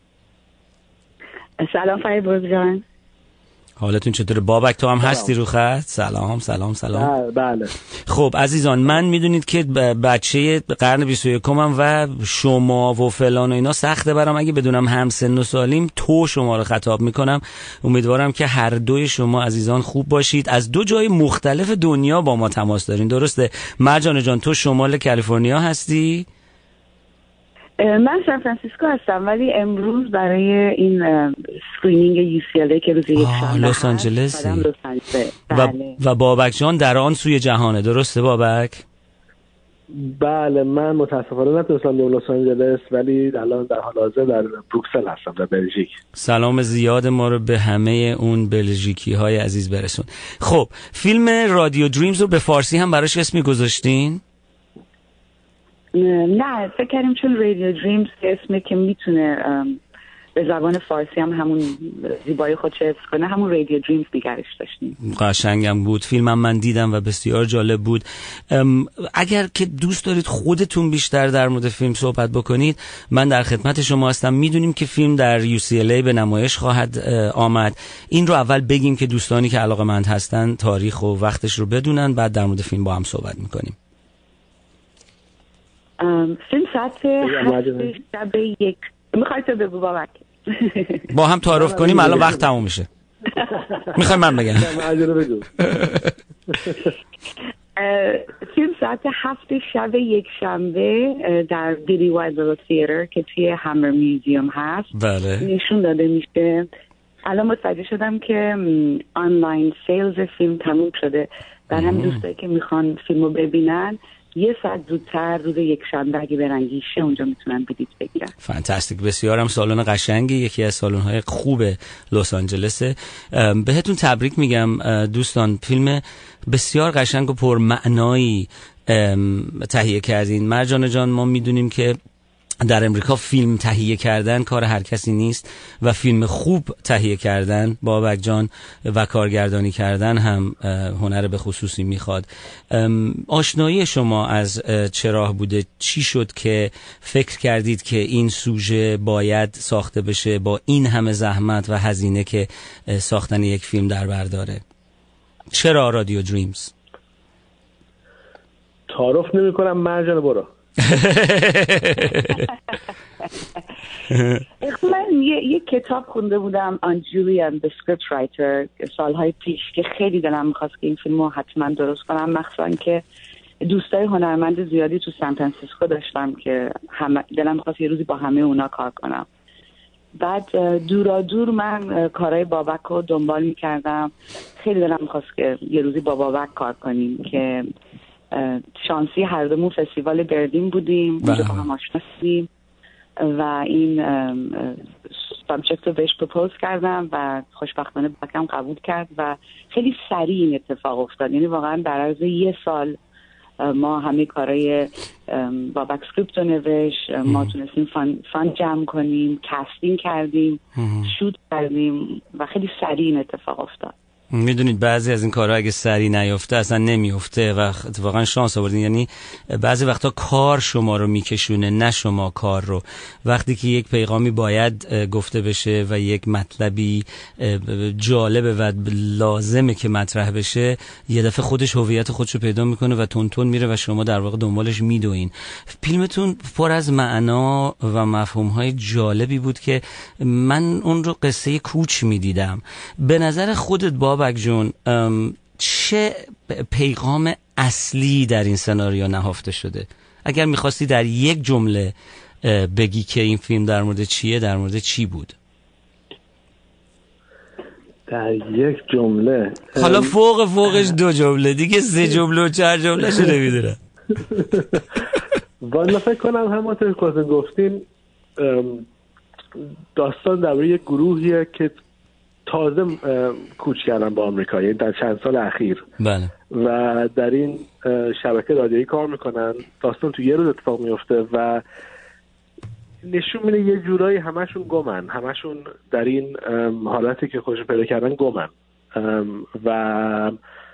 سلام فریبرز جان، حالتون چطوره؟ بابک تو هم سلام. هستی رو خط؟ سلام سلام سلام. بله. خب عزیزان، من میدونید که بچه قرن بیست و یکم هم و شما و فلان و اینا سخته برام اگه بدونم هم سن و سالیم تو شما رو خطاب میکنم. امیدوارم که هر دوی شما عزیزان خوب باشید. از دو جای مختلف دنیا با ما تماس دارین، درسته؟ مرجانه جان تو شمال کالیفرنیا هستی؟ من سان فرانسیسکو هستم، ولی امروز برای این اسکرینینگ یو سی ال ای که روز یک شنبه لس آنجلسی و, و بابک جان در آن سوی جهانه، درسته بابک؟ بله، من متاسفانه نتونستم بیام لس آنجلس، ولی الان در حال حاضر در بروکسل هستم در بلژیک. سلام زیاد ما رو به همه اون بلژیکی های عزیز برسون. خب فیلم رادیو دریمز رو به فارسی هم براش اسمی گذاشتین؟ نه، فکر کردیم چون رادیو دریمز اسمی که میتونه به زبان فارسی هم همون زیبایی خودش حفظ کنه، همون رادیو دریمز نگرش داشتیم. قشنگم بود. فیلمم من دیدم و بسیار جالب بود. اگر که دوست دارید خودتون بیشتر در مورد فیلم صحبت بکنید، من در خدمت شما هستم. میدونیم که فیلم در یو سی ال ای به نمایش خواهد آمد. این رو اول بگیم که دوستانی که علاقه‌مند هستن تاریخ و وقتش رو بدونن، بعد در مورد فیلم با هم صحبت میکنیم. فیلم ساعت هفت شب یک. میخوای تو بگو بابک؟ با هم تعارف کنیم، الان وقت تموم میشه. میخوای من بگم؟ فیلم ساعت هفت شب یک شنبه در دیدی وایلد تئاتر که توی همر میوزیوم هست بله نشون داده میشه. الان متوجه شدم که آنلاین سیلز فیلم تموم شده، در هم دوستایی که میخوان فیلمو ببینن یه ساعت زودتر روز یک شنبه اگه برن گیشه اونجا میتونن بلیط بگیرن. فانتاستیک. بسیارم سالن قشنگی، یکی از سالن‌های خوب لس آنجلسه. بهتون تبریک میگم دوستان. فیلم بسیار قشنگ و پرمعنایی تهیه کردین. مرجانه جان، ما میدونیم که در امریکا فیلم تهیه کردن کار هر کسی نیست و فیلم خوب تهیه کردن بابک جان و کارگردانی کردن هم هنر به خصوصی میخواد. آشنایی شما از چه راه بوده؟ چی شد که فکر کردید که این سوژه باید ساخته بشه با این همه زحمت و هزینه که ساختن یک فیلم در بر داره؟ چرا رادیو دریمز؟ تعارف نمی کنم مرجان، برو. من یه, یه کتاب خونده بودم آن جولیان the script writer سالهای پیش که خیلی دلم میخواست که این فیلم رو حتما درست کنم، مخصوصا که دوستای هنرمند زیادی تو سان فرانسیسکو داشتم که همه دلم میخواست یه روزی با همه اونا کار کنم. بعد دورا دور من کارهای بابک رو دنبال میکردم، خیلی دلم میخواست که یه روزی با بابک کار کنیم که شانسی هر دومون فستیوال بردین بودیم، اونجا با هم آشنا شدیم و این سابجکت رو بهش پروپوز کردم و خوشبختانه بکم قبول کرد و خیلی سریع این اتفاق افتاد. یعنی واقعا در عرض یه سال ما همه کارهای با بک اسکریپت رو نوشت، ما تونستیم فان, فان جمع کنیم، کاستینگ کردیم، شوت کردیم و خیلی سریع این اتفاق افتاد. میدونید بعضی از این کارها اگه سری نیفته اصلا نمیفته و واقعا شانس آوردین. یعنی بعضی وقتا کار شما رو میکشونه نه شما کار رو. وقتی که یک پیغامی باید گفته بشه و یک مطلبی جالبه و لازمه که مطرح بشه، یه دفعه خودش هویت خودش رو پیدا میکنه و تون تون میره و شما در واقع دنبالش میدوین. فیلمتون پر از معنا و مفهوم‌های جالبی بود که من اون رو قصه کوچ میدیدم. به نظر خودت بابک جون چه پیغام اصلی در این سناریو نهفته شده؟ اگر میخواستی در یک جمله بگی که این فیلم در مورد چیه، در مورد چی بود؟ در یک جمله حالا فوق فوقش دو جمله دیگه، سه جمله و چهار جمله شو نمیدونم. والا فکر کنم همونطور که گفتین داستان درباره یک گروهیه که تازه کوچ کردن با آمریکا، یعنی در چند سال اخیر. بله. و در این شبکه رادیویی کار میکنن. داستان تو یه روز اتفاق میفته و نشون میده یه جورایی همشون گمن، همشون در این حالتی که خودشون پیدا کردن گمن و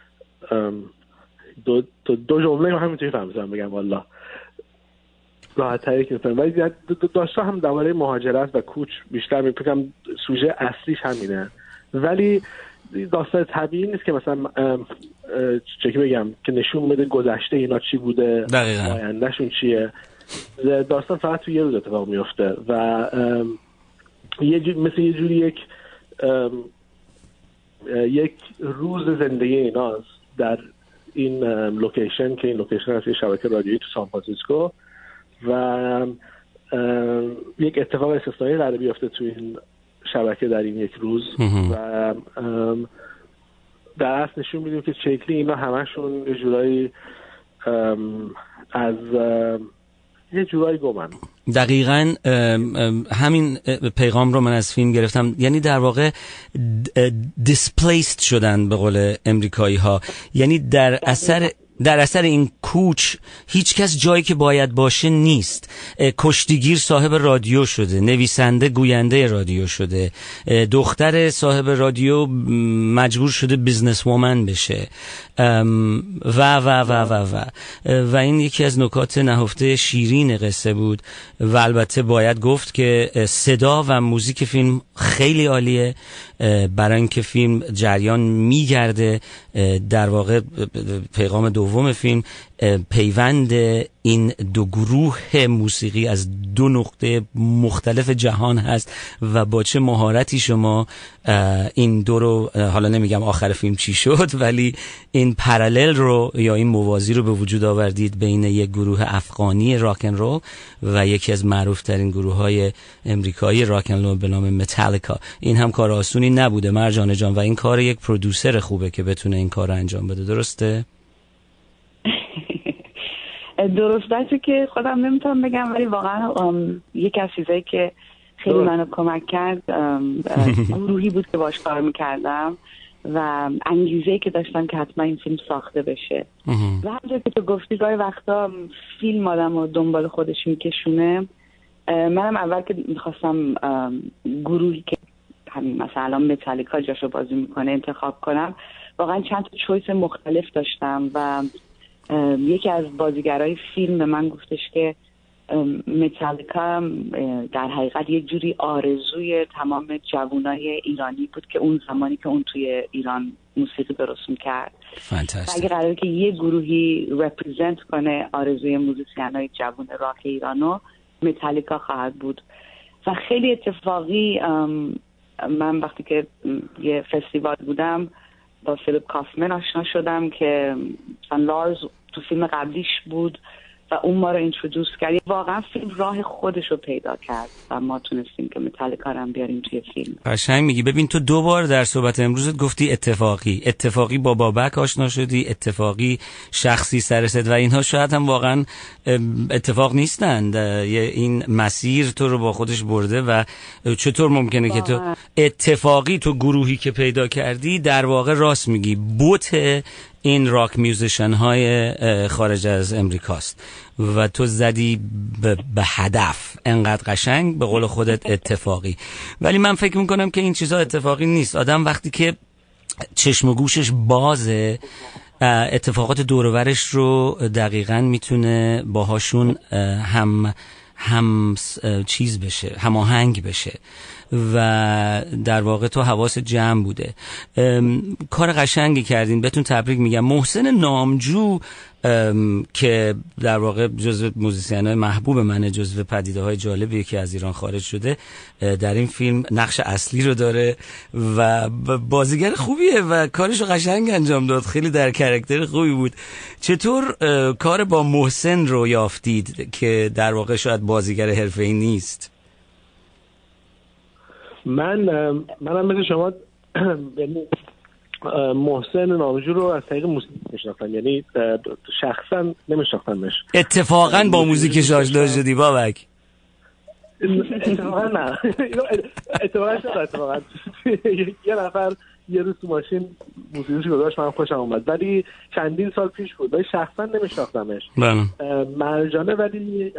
دو, دو, دو جمله هم همینطوری فهمیدم بگم والا راحت تری که میفهم. ولی داستان هم درباره مهاجرت و کوچ بیشتر میپکم، سوژه اصلیش همینه. ولی داستان طبیعی نیست که مثلا چه که بگم که نشون میده گذشته اینا چی بوده، آیندهشون چیه. داستان فقط تو یه روز اتفاق میفته و یه جو... مثل یه جوری یک یک روز زندگی ایناست در این لوکیشن که این لوکیشن هست یه شبکه رادیویی تو سان فرانسیسکو و یک اتفاق استثنایی قراره بیفته تو این شبکه در این یک روز و در اصل نشون میدیم که شکلی اینا همشون یه جورایی از یه جورایی گمن. دقیقاً همین پیغام رو من از فیلم گرفتم. یعنی در واقع displaced شدن به قول امریکایی ها، یعنی در اثر در اثر این کوچ هیچ کس جایی که باید باشه نیست. کشتیگیر صاحب رادیو شده، نویسنده گوینده رادیو شده، دختر صاحب رادیو مجبور شده بیزنس وومن بشه و و و و و و این یکی از نکات نهفته شیرین قصه بود. و البته باید گفت که صدا و موزیک فیلم خیلی عالیه برای اینکه فیلم جریان میگرده. در واقع پیغام دوم فیلم پیوند این دو گروه موسیقی از دو نقطه مختلف جهان هست و با چه مهارتی شما این دو رو، حالا نمیگم آخر فیلم چی شد، ولی این پرالل رو یا این موازی رو به وجود آوردید بین یک گروه افغانی راکن رول و یکی از معروف ترین گروه های امریکایی راکن رول به نام متالیکا. این هم کار آسونی نبوده مرجان جان و این کار یک پرودوسر خوبه که بتونه این کار رو انجام بده. درسته؟ درسته که خودم نمیتونم بگم، ولی واقعا یکی از چیزایی که خیلی منو کمک کرد گروهی بود که باش کار میکردم و انگیزه‌ای که داشتم که حتما این فیلم ساخته بشه. و همونجور که تو گفتی گاهی وقتا فیلم آدم رو دنبال خودش میکشونه. منم اول که میخواستم گروهی که همین مثلا متالیکا جاشو بازی میکنه انتخاب کنم، واقعا چند تا چویس مختلف داشتم و یکی از بازیگرای فیلم به من گفتش که متالیکا در حقیقت یک جوری آرزوی تمام جوانای ایرانی بود که اون زمانی که اون توی ایران موسیقی درست میکرد. اگه قراره که یه گروهی رپرزنت کنه آرزوی موزیسینای جوان راک ایرانو، متالیکا خواهد بود. و خیلی اتفاقی من وقتی که یه فستیوال بودم با فیلیپ کافمن آشنا شدم که مثلا لارز تو فیلم قبلیش بود و اون ما رو اینترودوس کرد. واقعا فیلم راه خودش رو پیدا کرد و ما تونستیم که متالیکا رو بیاریم توی فیلم. قشنگ میگی. ببین تو دو بار در صحبت امروزت گفتی اتفاقی اتفاقی با بابک آشنا شدی، اتفاقی شخصی سرست و اینها شاید هم واقعا اتفاق نیستند. این مسیر تو رو با خودش برده و چطور ممکنه که تو اتفاقی تو گروهی که پیدا کردی در واقع راست میگی بوت این راک میوزیشن های خارج از امریکاست و تو زدی به هدف. انقدر قشنگ به قول خودت اتفاقی. ولی من فکر میکنم که این چیزا اتفاقی نیست. آدم وقتی که چشم و گوشش بازه اتفاقات دور و برش رو دقیقاً میتونه باهاشون هم هم چیز بشه، هماهنگ بشه و در واقع تو حواس جمع بوده. کار قشنگی کردین، بهتون تبریک میگم. محسن نامجو که در واقع جزو موزیسین‌های محبوب منه، جزو پدیده های جالبیه که از ایران خارج شده، در این فیلم نقش اصلی رو داره و بازیگر خوبیه و کارش رو قشنگ انجام داد. خیلی در کاراکتر خوبی بود. چطور کار با محسن رو یافتید که در واقع شاید بازیگر حرفه‌ای نیست؟ من منم مثل شما محسن نامجو رو از طریق موسیقی میشناختم، یعنی شخصا نمیشناختمش. اتفاقا با موزیکش آشنا شدی بابک؟ اتفاقا نه اتفاقا شد اتفاقا یه نفر یه روز تو ماشین موسیقیش گذاشت، من خوشم اومد، ولی چندین سال پیش بود، ولی شخصا نمیشناختمش. مرجانه ولی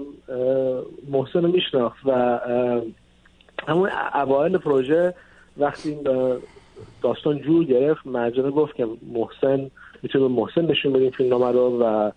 محسن رو میشناخت و همون اوایل پروژه وقتی داستان جور گرفت مرجانه گفت که محسن میتونه محسن نشون بدیم فیلمنامه رو و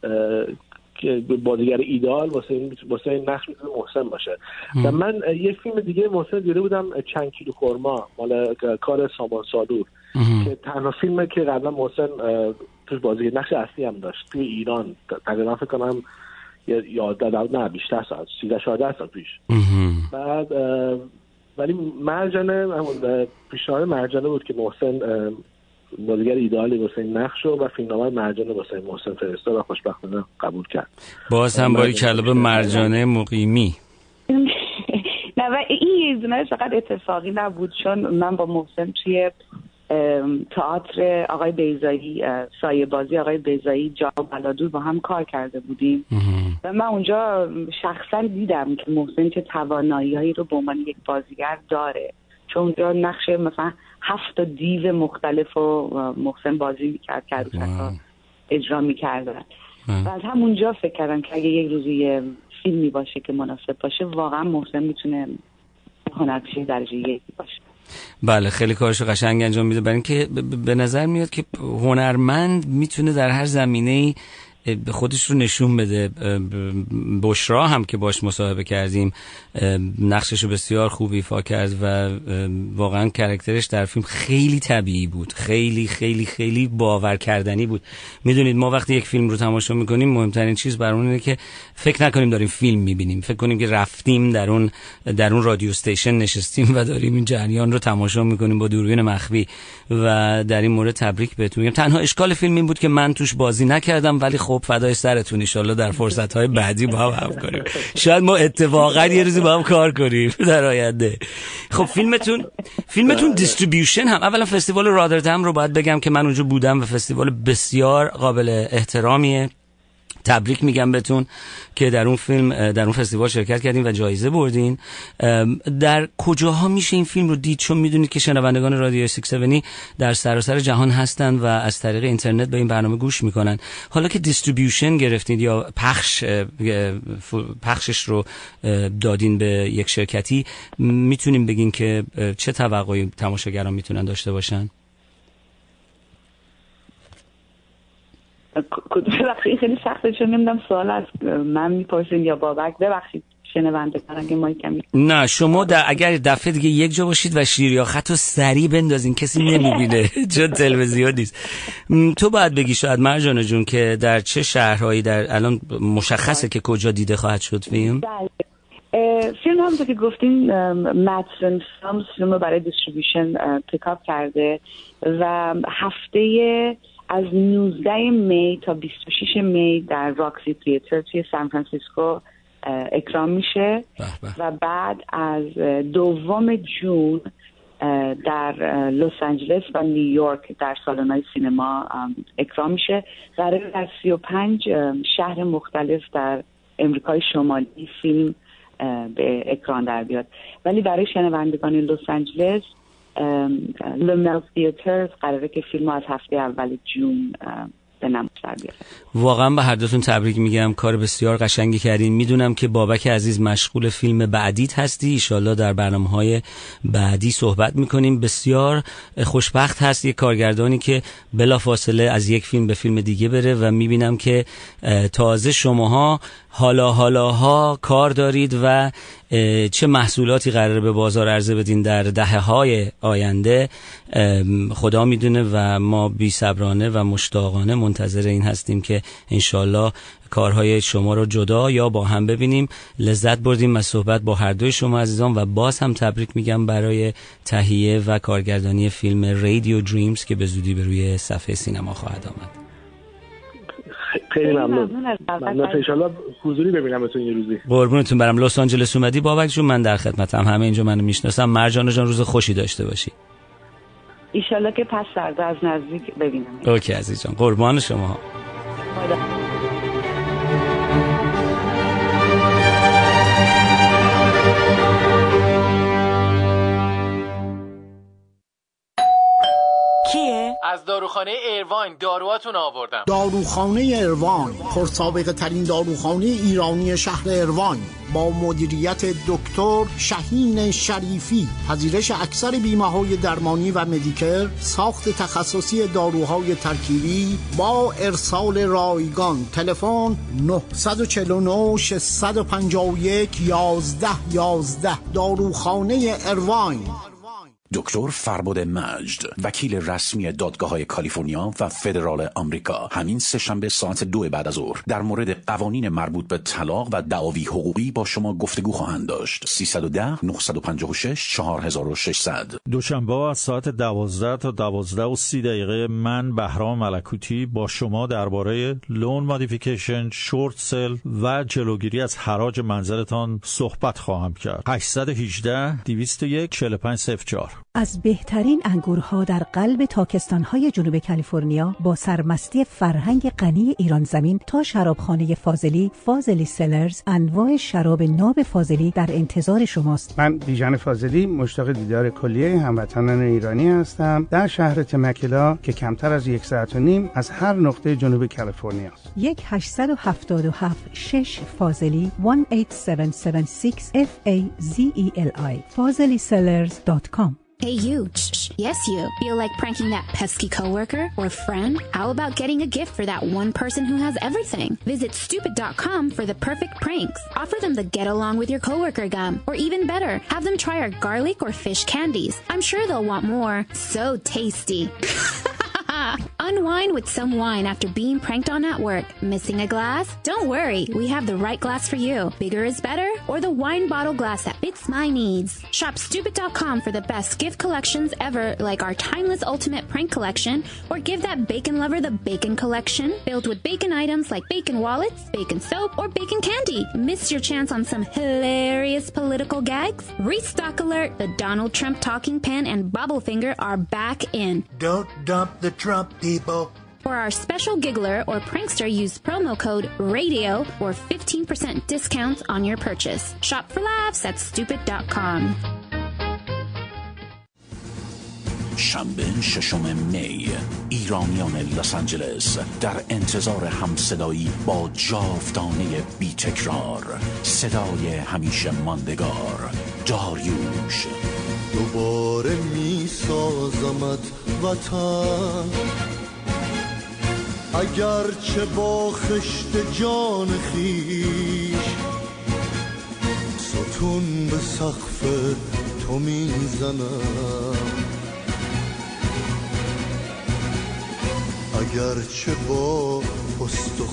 بازیگر ایدال واسه این واسه این نقش میتونه محسن باشه. و من یه فیلم دیگه محسن دیده بودم، چند کیلو خرما، مال کار سامان سالور که تنها فیلمه که قبلا محسن توش بازیگر نقش اصلی هم داشت توی ایران. تقریبا فکر کنم یادم نه بیشتر ساعت سیزده چهارده سال پیش. بعد ولی مرجانه همون پیشنهاد مرجانه بود که محسن بازیگر ایدئالی واسه این نقش و فیلمنامه مرجانه واسه محسن فرستاد و خوشبختانه قبول کرد. باز هم با کلاب مرجانه مقیمی. نه و این یه دونه فقط اتفاقی نبود، چون من با محسن توی تئاتر آقای بیضایی، سایه بازی آقای بیضایی، جا و بلادور با هم کار کرده بودیم و من اونجا شخصا دیدم که محسن چه توانایی‌هایی رو به عنوان یک بازیگر داره، چون اونجا نقش مثلا هفت تا دیو مختلف و محسن بازی میکرد که عروسک‌ها اجرا میکردن و از همونجا فکر کردم که اگه یک روزی یه فیلمی باشه که مناسب باشه، واقعا محسن میتونه هنرپیشه درجه یکی باشه. بله خیلی کارش قشنگ انجام میده، برای اینکه به نظر میاد که هنرمند میتونه در هر زمینه‌ای خودش رو نشون بده. بشرا هم که باش مصاحبه کردیم نقشش رو بسیار خوب ایفا کرد و واقعا کاراکترش در فیلم خیلی طبیعی بود، خیلی خیلی خیلی باور کردنی بود. میدونید ما وقتی یک فیلم رو تماشا میکنیم مهمترین چیز برامون اینه که فکر نکنیم داریم فیلم میبینیم، فکر کنیم که رفتیم در اون در اون رادیو استیشن نشستیم و داریم این جریان رو تماشا میکنیم با دوربین مخفی. و در این مورد تبریک بهتون میگم. تنها اشکال فیلم این بود که من توش بازی نکردم، ولی خب فدای سرتون، ان شاءالله در فرصت‌های بعدی با هم هم کنیم. شاید ما اتفاقا یه روزی با هم کار کنیم در آینده. خب فیلمتون فیلمتون دیستریبیوشن هم، اولا فستیوال رادردم رو باید بگم که من اونجا بودم و فستیوال بسیار قابل احترامیه. تبریک میگم بهتون که در اون فیلم در اون فستیوال شرکت کردین و جایزه بردین. در کجاها میشه این فیلم رو دید؟ چون میدونید که شنوندگان رادیو شصت و هفتاد در سراسر جهان هستن و از طریق اینترنت به این برنامه گوش میکنن. حالا که دیستریبیوشن گرفتید یا پخش پخشش رو دادین به یک شرکتی، میتونیم بگین که چه توقعی تماشاگران میتونن داشته باشن؟ ببخشید خیلی سخته، چون نمیدونم سوال از من میپرسین یا بابک. ببخشید شنونده کنن که ما کمی. نه شما در اگر دفعه دیگه یک جا باشید و شیر یا خط رو سریع بندازین، کسی نمیبینه چون تلویزیون نیست. تو باید بگی شاید مرجانه جون که در چه شهرهایی در الان مشخصه که کجا دیده خواهد شد فیلم؟ فیلم همونطور که گفتین مدسن فیلمز فیلم رو برای دیستریبیوشن پیک اپ کرده و هفته از نوزده می تا بیست و شش می در راکسی تئاتر توی سان فرانسیسکو اکرام میشه و بعد از دوم جون در لس آنجلس و نیویورک در سالن‌های سینما اکرام میشه. قراره در سی و پنج شهر مختلف در امریکای شمالی فیلم به اکران در بیاد، ولی برای شنوندگان لس آنجلس لومل تئاتر قراره که فیلم از هفته اول جون به نمایش در بیاره. واقعا به هر دوتون تبریک میگم، کار بسیار قشنگی کردین. میدونم که بابک عزیز مشغول فیلم بعدیت هستی، ایشالله در برنامه‌های بعدی صحبت میکنیم. بسیار خوشبخت هست یک کارگردانی که بلافاصله از یک فیلم به فیلم دیگه بره و میبینم که تازه شماها حالا حالاها کار دارید و چه محصولاتی قراره به بازار عرضه بدین در دهه‌های آینده خدا میدونه و ما بی‌صبرانه و مشتاقانه منتظر این هستیم که انشالله کارهای شما رو جدا یا با هم ببینیم. لذت بردیم از صحبت با هر دوی شما عزیزان و باز هم تبریک میگم برای تهیه و کارگردانی فیلم رادیو دریمز که به زودی به روی صفحه سینما خواهد آمد. خیلی ممنون. ممنون. انشالله حضوری ببینمتون یه روزی. قربونتون برم. لس آنجلس اومدی بابک جون، من در خدمتم. همه اینجا منو میشناسم. مرجان جان روز خوشی داشته باشی. ایشالله که پس فردا از نزدیک ببینم. اوکی عزیز جان، قربان شما. کیه؟ از داروخانه ایرواین داروهاتون آوردم. داروخانه ایرواین، پرسابقه ترین داروخانه ایرانی شهر ایرواین با مدیریت دکتر شهین شریفی، پذیرش اکثر بیمه‌های درمانی و مدیکر، ساخت تخصصی داروهای ترکیبی با ارسال رایگان. تلفن نه چهار نه شش پنج یک یازده یازده. داروخانه ایرواین. دکتر فرباد مجد، وکیل رسمی دادگاه‌های کالیفرنیا و فدرال آمریکا، همین سه شنبه ساعت دو بعد از ظهر در مورد قوانین مربوط به طلاق و دعاوی حقوقی با شما گفتگو خواهند داشت. سیصد و ده نه پنج شش چهار و ششصد. دوشنبه از ساعت دوازده تا دوازده و سی دقیقه من بهرام ملکوتی با شما درباره لون مودیفیکیشن، شورت سل و جلوگیری از حراج منزلتان صحبت خواهم کرد. هشت یک هشت دویست و یک چهل و پنج صفر چهار. از بهترین انگورها در قلب تاکستان‌های جنوب کالیفرنیا با سرمستی فرهنگ غنی ایران زمین تا شرابخانه فاضلی، فاضلی سلرز، انواع شراب ناب فاضلی در انتظار شماست. من بیژن فاضلی مشتاق دیدار کلیه هموطنان ایرانی هستم در شهر تمکلا که کمتر از یک ساعت و نیم از هر نقطه جنوب کالیفرنیا است. یک هشت هفت هفت شش فاضلی یک هشت هفت هفت شش اف ای زد ای ال آی فاضلی سلرز دات کام. Hey you, shh, yes you, feel like pranking that pesky coworker or friend? How about getting a gift for that one person who has everything? Visit stupid dot com for the perfect pranks. Offer them the get along with your coworker gum, or even better, have them try our garlic or fish candies. I'm sure they'll want more. So tasty. Unwind with some wine after being pranked on at work. Missing a glass? Don't worry, we have the right glass for you. Bigger is better, or the wine bottle glass that fits my needs. Shop stupid dot com for the best gift collections ever, like our timeless ultimate prank collection, or give that bacon lover the bacon collection, filled with bacon items like bacon wallets, bacon soap, or bacon candy. Miss your chance on some hilarious political gags? Restock alert, the Donald Trump talking pen and bubble finger are back in. Don't dump the Trump people. For our special giggler or prankster, use promo code RADIO for fifteen percent discounts on your purchase. Shop for laughs at stupid dot com. شنبه ششم می، ایرانیان لس آنجلس در انتظار همصدایی با جاودانه بی تکرار، صدای همیشه ماندگار، داریوش. دوباره می سازمت وطن، اگرچه با خشت جان خیش، ستون به سقف تو می زنم، اگرچه با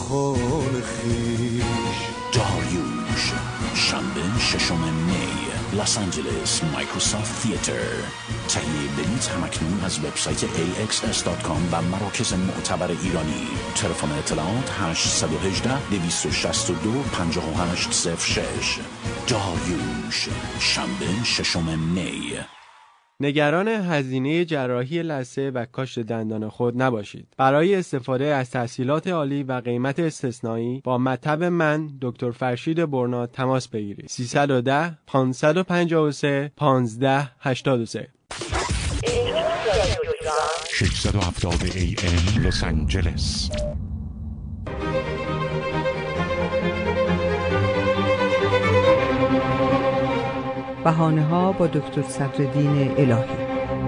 استخوان خیش. داریوش، شنبه ششم می، لس آنجلس مایکروسافت تیاتر. تهیه بلیط همکنون از وبسایت ای اکس اس دات کام و مراکز معتبر ایرانی. تلفن اطلاعات هشت یک هشت دو شش دو پنج هشت صفر شش. داریوش، شنبه ششم می. نگران هزینه جراحی لثه و کاشت دندان خود نباشید. برای استفاده از تحصیلات عالی و قیمت استثنایی با مطب من دکتر فرشید برنا تماس بگیرید. سیصد و ده پانصد و پنجاه و سه پانزده هشتاد و سه. ششصد و هفتاد ای ام لس آنجلس. بهانه ها با دکتر صدرالدین الهی.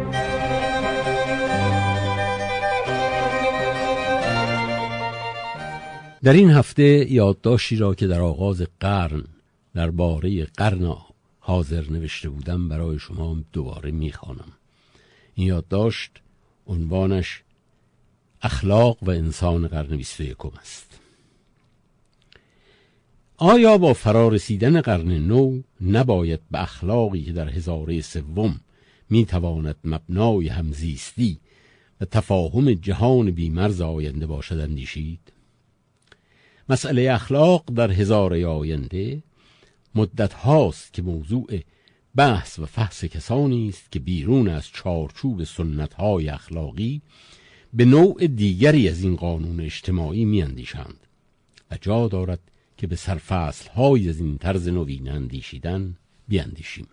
در این هفته یادداشتی را که در آغاز قرن درباره قرن حاضر نوشته بودم برای شما دوباره میخوانم. این یادداشت عنوانش اخلاق و انسان قرن بیست و یکم است. آیا با فرارسیدن قرن نو نباید به اخلاقی که در هزاره سوم میتواند مبنای همزیستی و تفاهم جهان بیمرز آینده باشد اندیشید؟ مسئله اخلاق در هزاره آینده مدت هاست که موضوع بحث و فحص کسانی است که بیرون از چارچوب سنت های اخلاقی به نوع دیگری از این قانون اجتماعی میاندیشند و جا دارد که به سرفصل های از این طرز نوین اندیشیدن بیاندیشیم.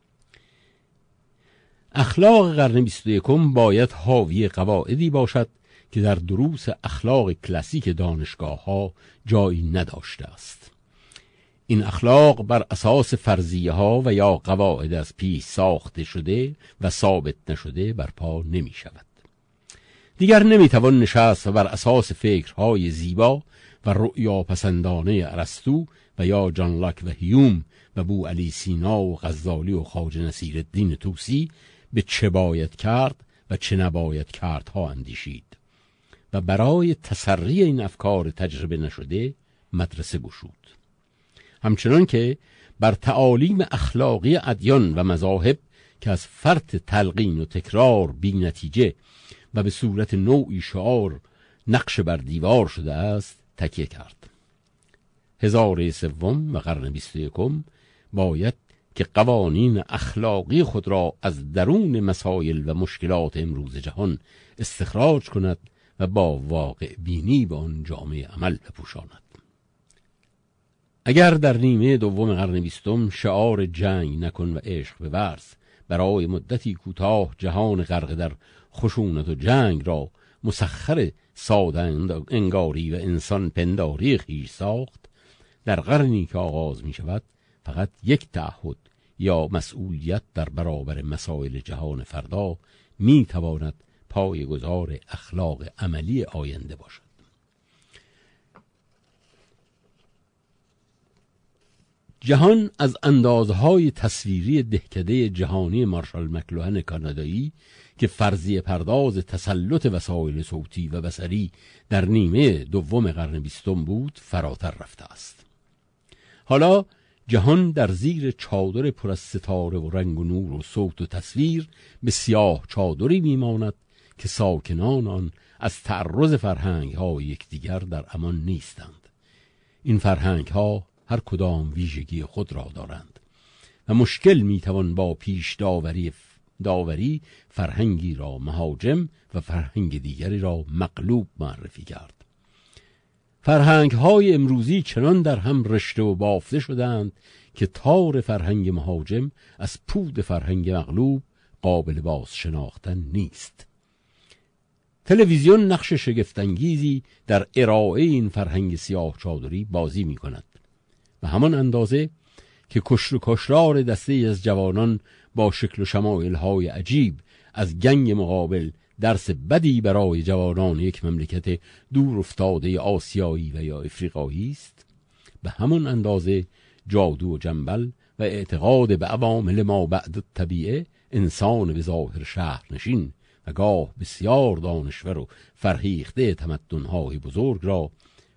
اخلاق قرن بیست و یکم باید حاوی قواعدی باشد که در دروس اخلاق کلاسیک دانشگاه ها جایی نداشته است. این اخلاق بر اساس فرضیه ها و یا قواعد از پیش ساخته شده و ثابت نشده برپا نمی شود. دیگر نمی توان نشست و بر اساس فکرهای زیبا و رؤیا پسندانه ارسطو و یا جان لاک و هیوم و بو علی سینا و غزالی و خواجه نصیرالدین طوسی به چه باید کرد و چه نباید کرد ها اندیشید و برای تسری این افکار تجربه نشده مدرسه گشود. همچنان که بر تعالیم اخلاقی ادیان و مذاهب که از فرط تلقین و تکرار بی نتیجه و به صورت نوعی شعار نقش بر دیوار شده است تکیه کرد. هزاره سوم و قرن بیست و یکم باید که قوانین اخلاقی خود را از درون مسائل و مشکلات امروز جهان استخراج کند و با واقع بینی به آن جامعه عمل بپوشاند. اگر در نیمه دوم قرن بیستم شعار جنگ نکن و عشق بورز برای مدتی کوتاه جهان غرق در خشونت و جنگ را مسخر ساده انگاری و انسان پنداری خیش ساخت، در قرنی که آغاز می شود فقط یک تعهد یا مسئولیت در برابر مسائل جهان فردا می تواند پایه‌گذار اخلاق عملی آینده باشد. جهان از اندازهای تصویری دهکده جهانی مارشال مکلوهن کانادایی که فرضیه پرداز تسلط وسایل صوتی و بصری در نیمه دوم قرن بیستم بود فراتر رفته است. حالا جهان در زیر چادر پر از ستاره و رنگ و نور و صوت و تصویر به سیاه چادری میماند که ساکنان آن از تعرض فرهنگ ها یکدیگر در امان نیستند. این فرهنگ ها هر کدام ویژگی خود را دارند و مشکل میتوان با پیش داوری داوری فرهنگی را مهاجم و فرهنگ دیگری را مغلوب معرفی کرد. فرهنگ های امروزی چنان در هم رشته و بافته شدند که تار فرهنگ مهاجم از پود فرهنگ مغلوب قابل باز شناختن نیست. تلویزیون نقش شگفت‌انگیزی در ارائه این فرهنگ سیاه چادری بازی می کند. به همان اندازه که کشت و کشتار دسته از جوانان با شکل و شمایل‌های عجیب از گنگ مقابل درس بدی برای جوانان یک مملکت دور افتاده آسیایی و یا افریقایی است، به همان اندازه جادو و جنبل و اعتقاد به عوامل ما بعد الطبیعه انسان به ظاهر شهرنشین و گاه بسیار دانشور و فرهیخته تمدن‌های بزرگ را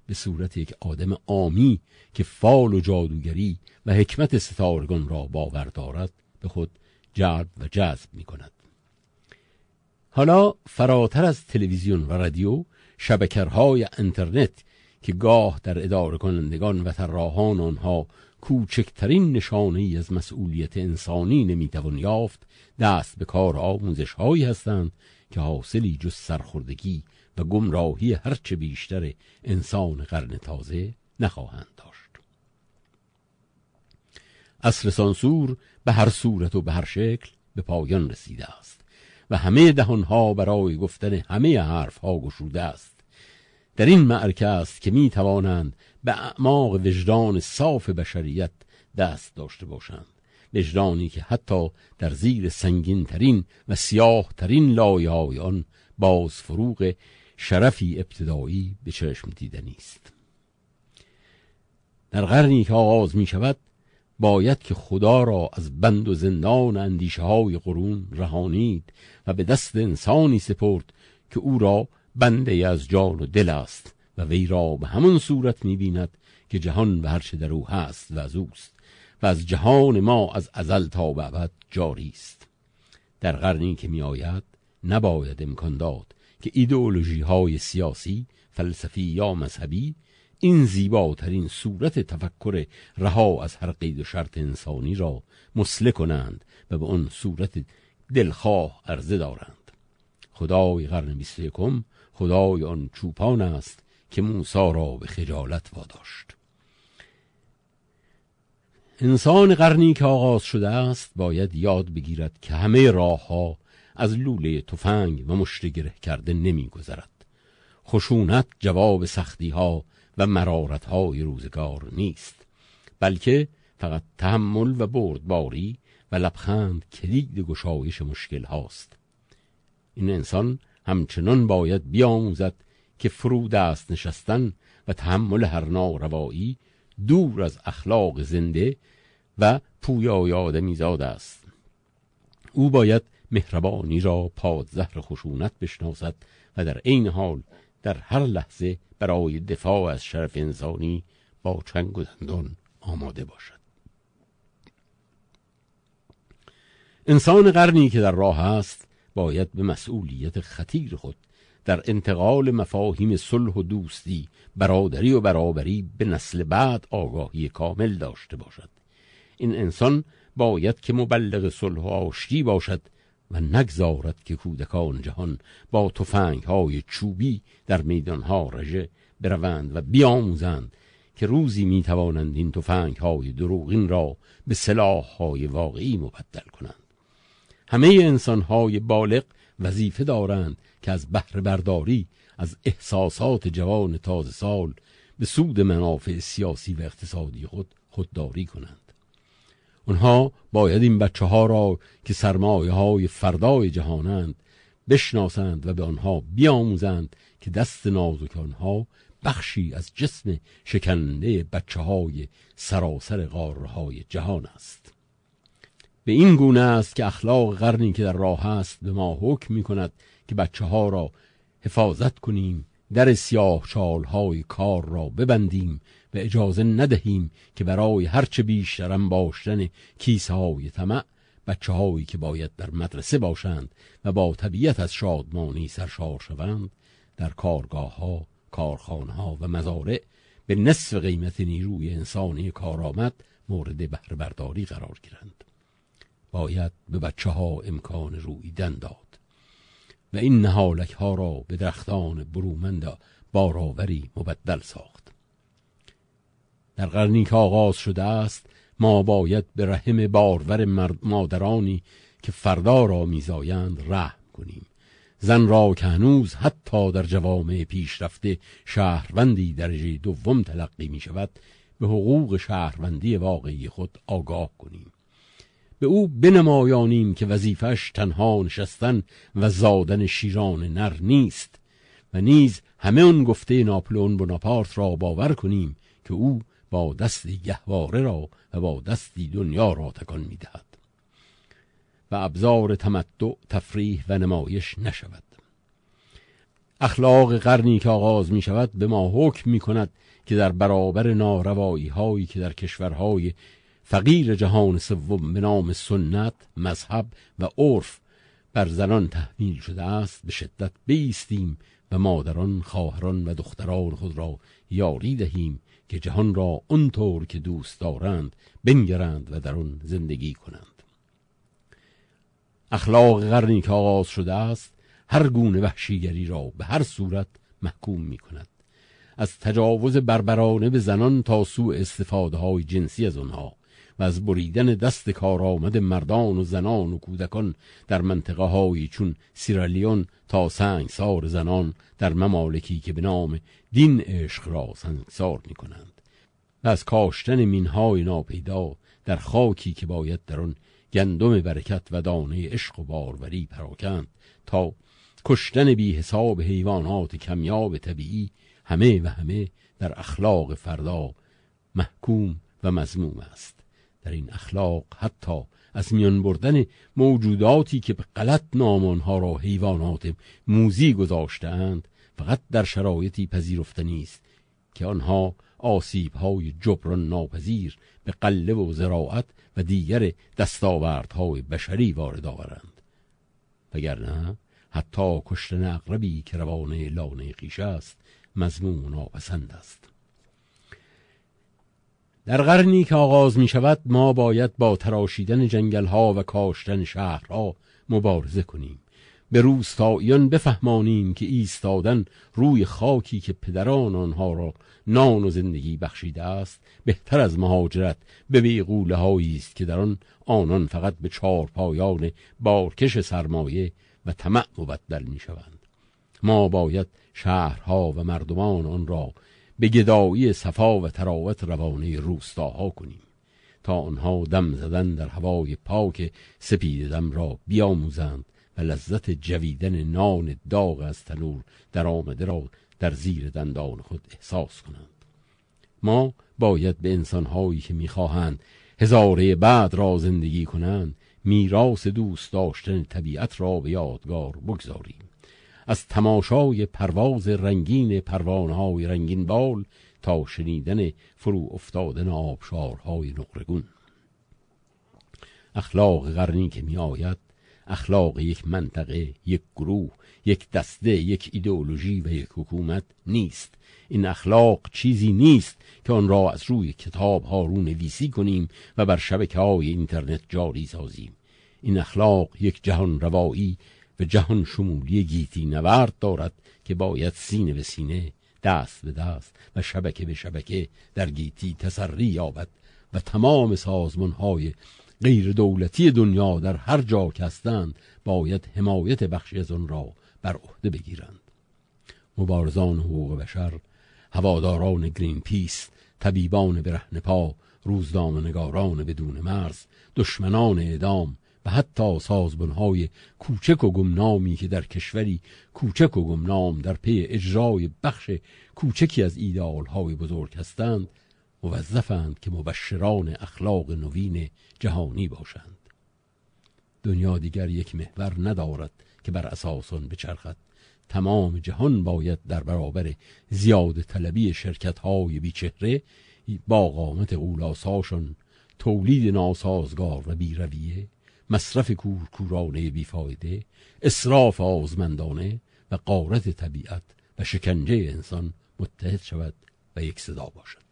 به صورت یک آدم عامی که فال و جادوگری و حکمت ستارگان را باور دارد به خود جلب و جذب می کند. حالا فراتر از تلویزیون و رادیو، شبکه‌های اینترنت که گاه در اداره کنندگان و طراحان آنها کوچکترین نشانه‌ای از مسئولیت انسانی نمیتوان یافت، دست به کار آموزش‌هایی هستند که حاصلی جز سرخوردگی و گمراهی هرچه بیشتر انسان قرن تازه نخواهند داشت. عصر سانسور به هر صورت و به هر شکل به پایان رسیده است و همه دهانها برای گفتن همه حرفها گشوده است. در این معرکه است که می توانند به اعماق وجدان صاف بشریت دست داشته باشند، وجدانی که حتی در زیر سنگین ترین و سیاه ترین لایه‌های آن باز فروغ شرفی ابتدایی به چشم دیدنی است. در قرنی که آغاز می شود باید که خدا را از بند و زندان اندیشه های قرون رهانید و به دست انسانی سپرد که او را بنده از جان و دل است و وی را به همون صورت می بیند که جهان و هرچه در او هست و از اوست و از جهان ما از ازل تا به ابد جاری است. در قرنی که می آید نباید امکان داد که ایدئولوژی های سیاسی، فلسفی یا مذهبی این زیباترین صورت تفکر رها از هر قید و شرط انسانی را مسله کنند و به آن صورت دلخواه عرضه دارند. خدای قرن بیست و یکم خدای آن چوپان است که موسی را به خجالت واداشت. انسان قرنی که آغاز شده است باید یاد بگیرد که همه راه ها از لوله تفنگ و مشت گره کرده نمی گذرد. خشونت جواب سختی ها و مرارت های روزگار نیست، بلکه فقط تحمل و بردباری و لبخند کلید گشایش مشکل هاست. این انسان همچنان باید بیاموزد که فرود است نشستن و تحمل هر ناروایی دور از اخلاق زنده و پویای آدمیزاد است. او باید مهربانی را پادزهر خشونت بشناسد و در عین حال در هر لحظه برای دفاع از شرف انسانی با چنگ و دندان آماده باشد. انسان قرنی که در راه است باید به مسئولیت خطیر خود در انتقال مفاهیم صلح و دوستی، برادری و برابری به نسل بعد آگاهی کامل داشته باشد. این انسان باید که مبلغ صلح و آشتی باشد و نگذارد که کودکان جهان با تفنگ‌های چوبی در میدان‌ها رژه بروند و بیاموزند که روزی می‌توانند این تفنگ‌های دروغین را به سلاح‌های واقعی مبدل کنند. همه انسان‌های بالغ وظیفه دارند که از بهره برداری از احساسات جوان تازه سال به سود منافع سیاسی و اقتصادی خود خودداری کنند. اونها باید این بچه ها را که سرمایه های فردای جهانند بشناسند و به آنها بیاموزند که دست نازک آنها بخشی از جسم شکننده بچه های سراسر قاره های جهان است. به این گونه است که اخلاق قرنی که در راه است به ما حکم می کند که بچه ها را حفاظت کنیم، در سیاه شال های کار را ببندیم و اجازه ندهیم که برای هرچه بیشتر انباشتن کیسه های طمع بچه هایی که باید در مدرسه باشند و با طبیعت از شادمانی سرشار شوند در کارگاه ها، کارخانه ها و مزارع به نصف قیمت نیروی انسانی کارآمد مورد بهره برداری قرار گیرند. باید به بچه ها امکان روییدن داد و این نهالک ها را به درختان برومند بارآوری مبدل ساخت. در قرنی که آغاز شده است ما باید به رحم بارور مادرانی که فردا را میزایند رحم کنیم. زن را که هنوز حتی در جوامع پیشرفته شهروندی درجه دوم تلقی می شود به حقوق شهروندی واقعی خود آگاه کنیم. به او بنمایانیم که وظیفش تنها نشستن و زادن شیران نر نیست و نیز همه اون گفته ناپلئون بناپارت را باور کنیم که او با دستی گهواره را و با دستی دنیا را تکان می‌دهد و ابزار تمتع، تفریح و نمایش نشود. اخلاق قرنی که آغاز می شود به ما حکم می کند که در برابر ناروایی هایی که در کشورهای فقیر جهان سوم به نام سنت، مذهب و عرف بر زنان تحمیل شده است به شدت بایستیم و مادران، خواهران و دختران خود را یاری دهیم که جهان را اونطور که دوست دارند بنگرند و در آن زندگی کنند. اخلاق قرنی که آغاز شده است هر گونه وحشیگری را به هر صورت محکوم می کند، از تجاوز بربرانه به زنان تا سوء استفاده های جنسی از آنها و از بریدن دست کارآمد مردان و زنان و کودکان در منطقه هایی چون سیرالیون تا سنگسار زنان در ممالکی که به نام دین عشق را سنگسار می کنند و از کاشتن مینهای ناپیدا در خاکی که باید در آن گندم برکت و دانه عشق و باروری پراکند تا کشتن بی حساب حیوانات کمیاب طبیعی، همه و همه در اخلاق فردا محکوم و مذموم است. در این اخلاق حتی از میان بردن موجوداتی که به غلط نام آنها را حیوانات موذی گذاشته‌اند فقط در شرایطی پذیرفتنی است که آنها آسیب‌های جبران ناپذیر به قله و زراعت و دیگر دستاوردهای بشری وارد آورند، وگرنه حتی کشتن عقربی که روانه لانه خویش است مذموم و ناپسند است. در قرنی که آغاز می شود ما باید با تراشیدن جنگل ها و کاشتن شهرها مبارزه کنیم، به روستاییان بفهمانیم که ایستادن روی خاکی که پدران آنها را نان و زندگی بخشیده است بهتر از مهاجرت به بیغوله هایی است که در آن آنان فقط به چار پایان بارکش سرمایه و طمع مبدل می شوند. ما باید شهرها و مردمان آن را به گدایی صفا و تراوت روانه روستاها کنیم تا آنها دم زدن در هوای پاک سپید دم را بیاموزند و لذت جویدن نان داغ از تنور در آمده را در زیر دندان خود احساس کنند. ما باید به انسانهایی که میخواهند هزاره بعد را زندگی کنند میراث دوست داشتن طبیعت را به یادگار بگذاریم، از تماشای پرواز رنگین پروانه‌های رنگین بال تا شنیدن فرو افتادن آبشارهای نقرگون. اخلاق قرنی که می آید اخلاق یک منطقه، یک گروه، یک دسته، یک ایدئولوژی و یک حکومت نیست. این اخلاق چیزی نیست که آن را از روی کتاب ها رو نویسی کنیم و بر شبکه های اینترنت جاری سازیم. این اخلاق یک جهان روایی و جهان شمولی گیتی نورد دارد که باید سینه به سینه، دست به دست و شبکه به شبکه در گیتی تسری یابد و تمام سازمان های غیر دولتی دنیا در هر جا که هستند باید حمایت بخشی از آن را بر عهده بگیرند. مبارزان حقوق بشر، هواداران گرین پیس، طبیبان برهنه پا، روزنامه‌نگاران بدون مرز، دشمنان اعدام و حتی سازمان‌های کوچک و گمنامی که در کشوری کوچک و گمنام در پی اجرای بخش کوچکی از ایدئال‌های بزرگ هستند، موظفند که مبشران اخلاق نوین جهانی باشند. دنیا دیگر یک محور ندارد که بر اساس آن بچرخد. تمام جهان باید در برابر زیاده طلبی شرکت‌های بیچهره با قامت غولاساشان، تولید ناسازگار و بی‌رویه، مصرف کورکورانه بیفایده، اسراف آزمندانه و غارت طبیعت و شکنجه انسان متحد شود و یک صدا باشد.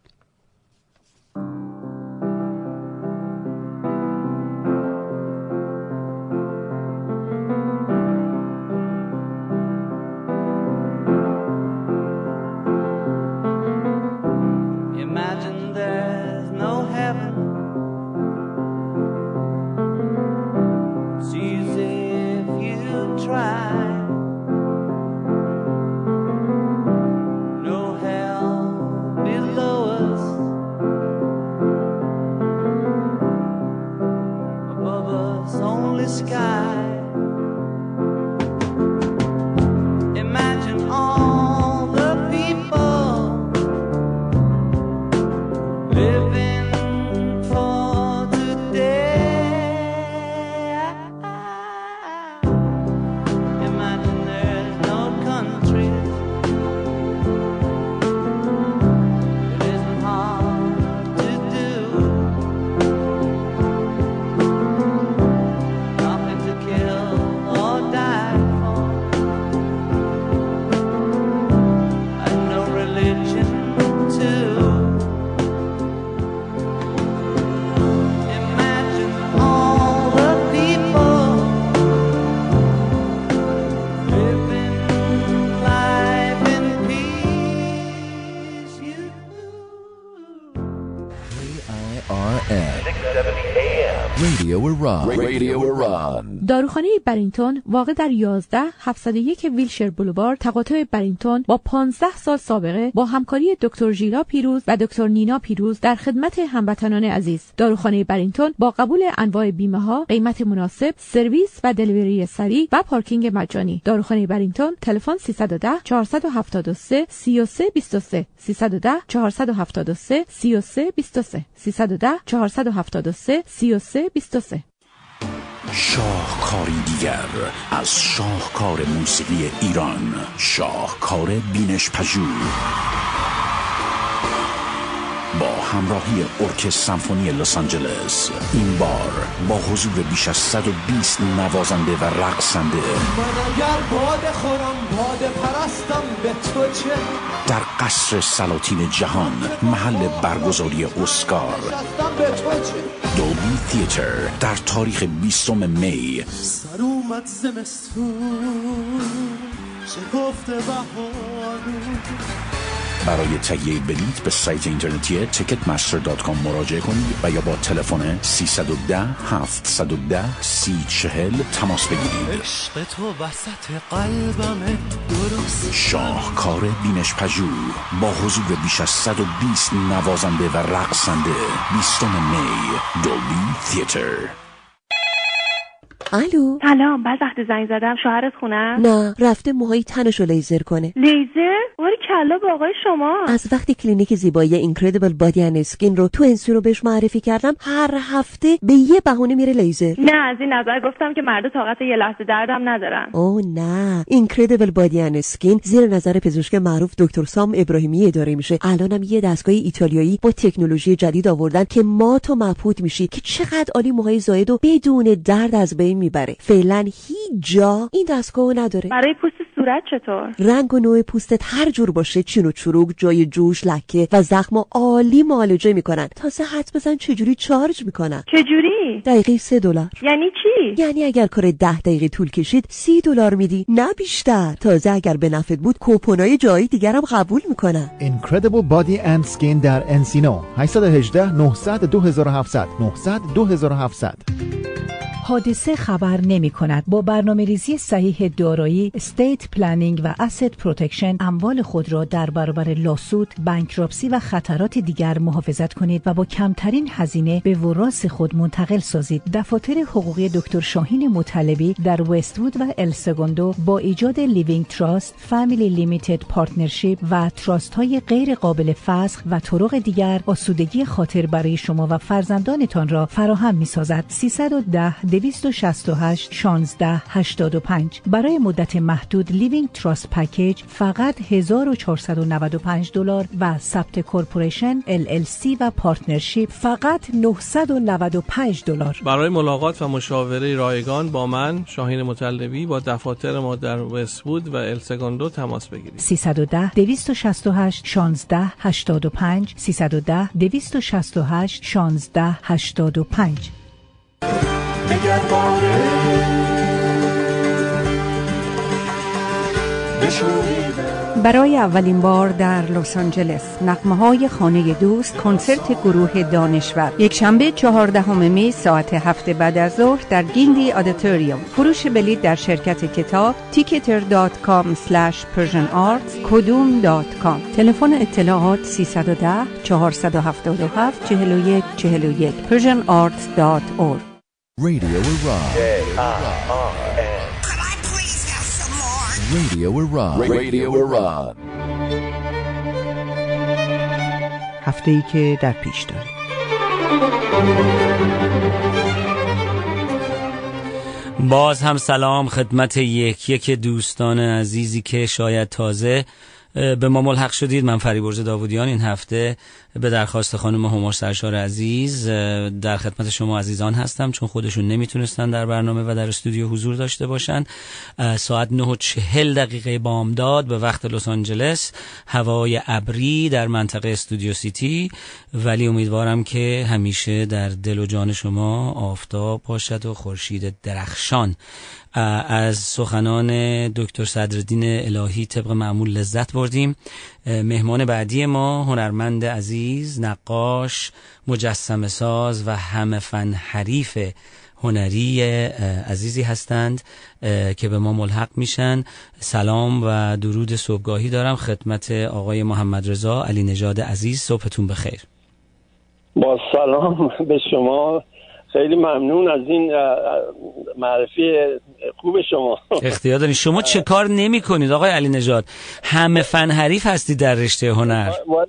Below آر ان six seventy A M Radio Iran. Radio Iran. داروخانه برینگتون واقع در یازده هفتصد و یک ویلشر بولوارد تقاطع برینگتون با پانزده سال سابقه با همکاری دکتر ژیلا پیروز و دکتر نینا پیروز در خدمت هموطنان عزیز. داروخانه برینگتون با قبول انواع بیمه ها، قیمت مناسب، سرویس و دلیوری سریع و پارکینگ مجانی. داروخانه برینگتون تلفن سیصد و ده چهارصد و هفتاد و سه سی و سه بیست و سه سیصد و ده چهارصد و هفتاد و سه سی و سه بیست و سه سیصد و ده چهارصد و هفتاد و سه سی و سه بیست و سه. شاهکاری دیگر از شاهکار موسیقی ایران، شاهکار بینش پژوه با همراهی ارکستر سمفونی لس آنجلس، این بار با حضور بیش از صد و بیست نوازنده و رقصنده. من اگر باده خورم باده پرستم به تو چه؟ در قصر سلاطین جهان، محل برگزاری اسکار، به تو چه؟ دولبی تیاتر در تاریخ بیستم می. سر اومد زمستون شکفت بهارون. برای تهیه بلیط به سایت اینترنتی تیکت مستر دات کام مراجعه کنید و یا با تلفن سیصد و ده هفتصد و ده سی چهل تماس بگیرید. عشق تو وسط قلبم درست. شاهکار بینش پژوه با حضور بیش از صد و بیست نوازنده و رقصنده، بیستم می، دولبی تیاتر. الو سلام، بعد وقتی زنگ زدم شوهرت خونه؟ نه، رفته موهای تنشو لیزر کنه. لیزر؟ ولی کلا با آقای شما. از وقتی کلینیک زیبایی اینکردیبل بادی اند اسکین رو تو انسو رو بهش معرفی کردم، هر هفته به یه بهونه میره لیزر. نه، از این نظر گفتم که مردا طاقت یه لحظه دردم ندارن. اوه نه، اینکردیبل بادی اند اسکین زیر نظر پزشک معروف دکتر سام ابراهیمی اداره میشه. الانم یه دستگاه ایتالیایی با تکنولوژی جدید آوردن که ما تو مبهوت میشی که چقدر عالی موهای زائد و بدون درد از بین میبره. فعلا هیچ جا این دستگاهو نداره. برای پوست صورت چطور؟ رنگ و نوع پوستت هر جور باشه، چین و چروک، جای جوش، لکه و زخم عالی معالجه میکنن. تازه حدس بزن چجوری چارج میکنن. چجوری؟ دقیقه سه دلار. یعنی چی؟ یعنی اگر کار ده دقیقه طول کشید سی دلار میدی، نه بیشتر. تازه اگر به نفعت بود کوپنای جایی دیگرم قبول میکنن. Incredible Body and Skin در انسینو. هشت یک هشت نه صفر صفر دو هفت صفر صفر نه صفر صفر دو هفت صفر صفر. حادثه خبر نمی کند. با برنامه ریزی صحیح دارایی، استیت پلنینگ و اسید پروتکشن اموال خود را در برابر لاسود، بانکراپسی و خطرات دیگر محافظت کنید و با کمترین هزینه به وراث خود منتقل سازید. دفاتر حقوقی دکتر شاهین مطلبی در وست‌وود و ال سگوندو با ایجاد لیوینگ تراست، فامیلی لیمیتد پارتنرشیپ و تراست های غیر قابل فسخ و طرق دیگر آسودگی خاطر برای شما و فرزندانتان را فراهم می سازد. سیصد و ده دویست و شصت و هشت شانزده هشتاد و پنج. برای مدت محدود لیوینگ تراست پکیج فقط هزار و چهارصد و نود و پنج دلار و ثبت کورپوریشن ال ال سی و پارتنرشیپ فقط نهصد و نود و پنج دلار. برای ملاقات و مشاوره رایگان با من شاهین مطلبی با دفاتر ما در وست‌وود و ال سگوندو تماس بگیرید. سیصد و ده دویست و شصت و هشت شانزده هشتاد و پنج سیصد و ده دویست و شصت و هشت شانزده هشتاد و پنج. برای اولین بار در لس آنجلس نغمه‌های خانه دوست کنسرت گروه دانشور، یک شنبه چهاردهم می ساعت هفت بعد از ظهر در گیندی آدیتوریوم. فروش بلیط در شرکت کتاب تیکتر دات کام اسلش پرژن آرتس کدوم دات کام. تلفن اطلاعات سیصد و ده چهارصد و هفتاد و هفت چهل و یک چهل و یک پرژن آرتس دات اورگ. Radio Iran. Radio Iran. Radio Iran. هفته‌ای که در پیش داریم. باز هم سلام خدمت یک یک دوستان عزیزی که شاید تازه به ما ملحق شدید. من فریبرز داوودیان این هفته به درخواست خانم همار سرشار عزیز در خدمت شما عزیزان هستم، چون خودشون نمیتونستن در برنامه و در استودیو حضور داشته باشن. ساعت نه و چهل دقیقه بامداد به وقت لس آنجلس، هوای ابری در منطقه استودیو سیتی، ولی امیدوارم که همیشه در دل و جان شما آفتاب باشد و خورشید درخشان. از سخنان دکتر صدرالدین الهی طبق معمول لذت بردیم. مهمان بعدی ما هنرمند عزیز، نقاش، مجسمه ساز و همه فن حریف هنری عزیزی هستند که به ما ملحق میشن. سلام و درود صبحگاهی دارم خدمت آقای محمد رضا علی نژاد عزیز. صبحتون بخیر. با سلام به شما، خیلی ممنون از این معرفی خوب شما. اختیار دارین. شما چه کار نمی کنید آقای علی نژاد؟ همه فن حریف هستید در رشته هنر.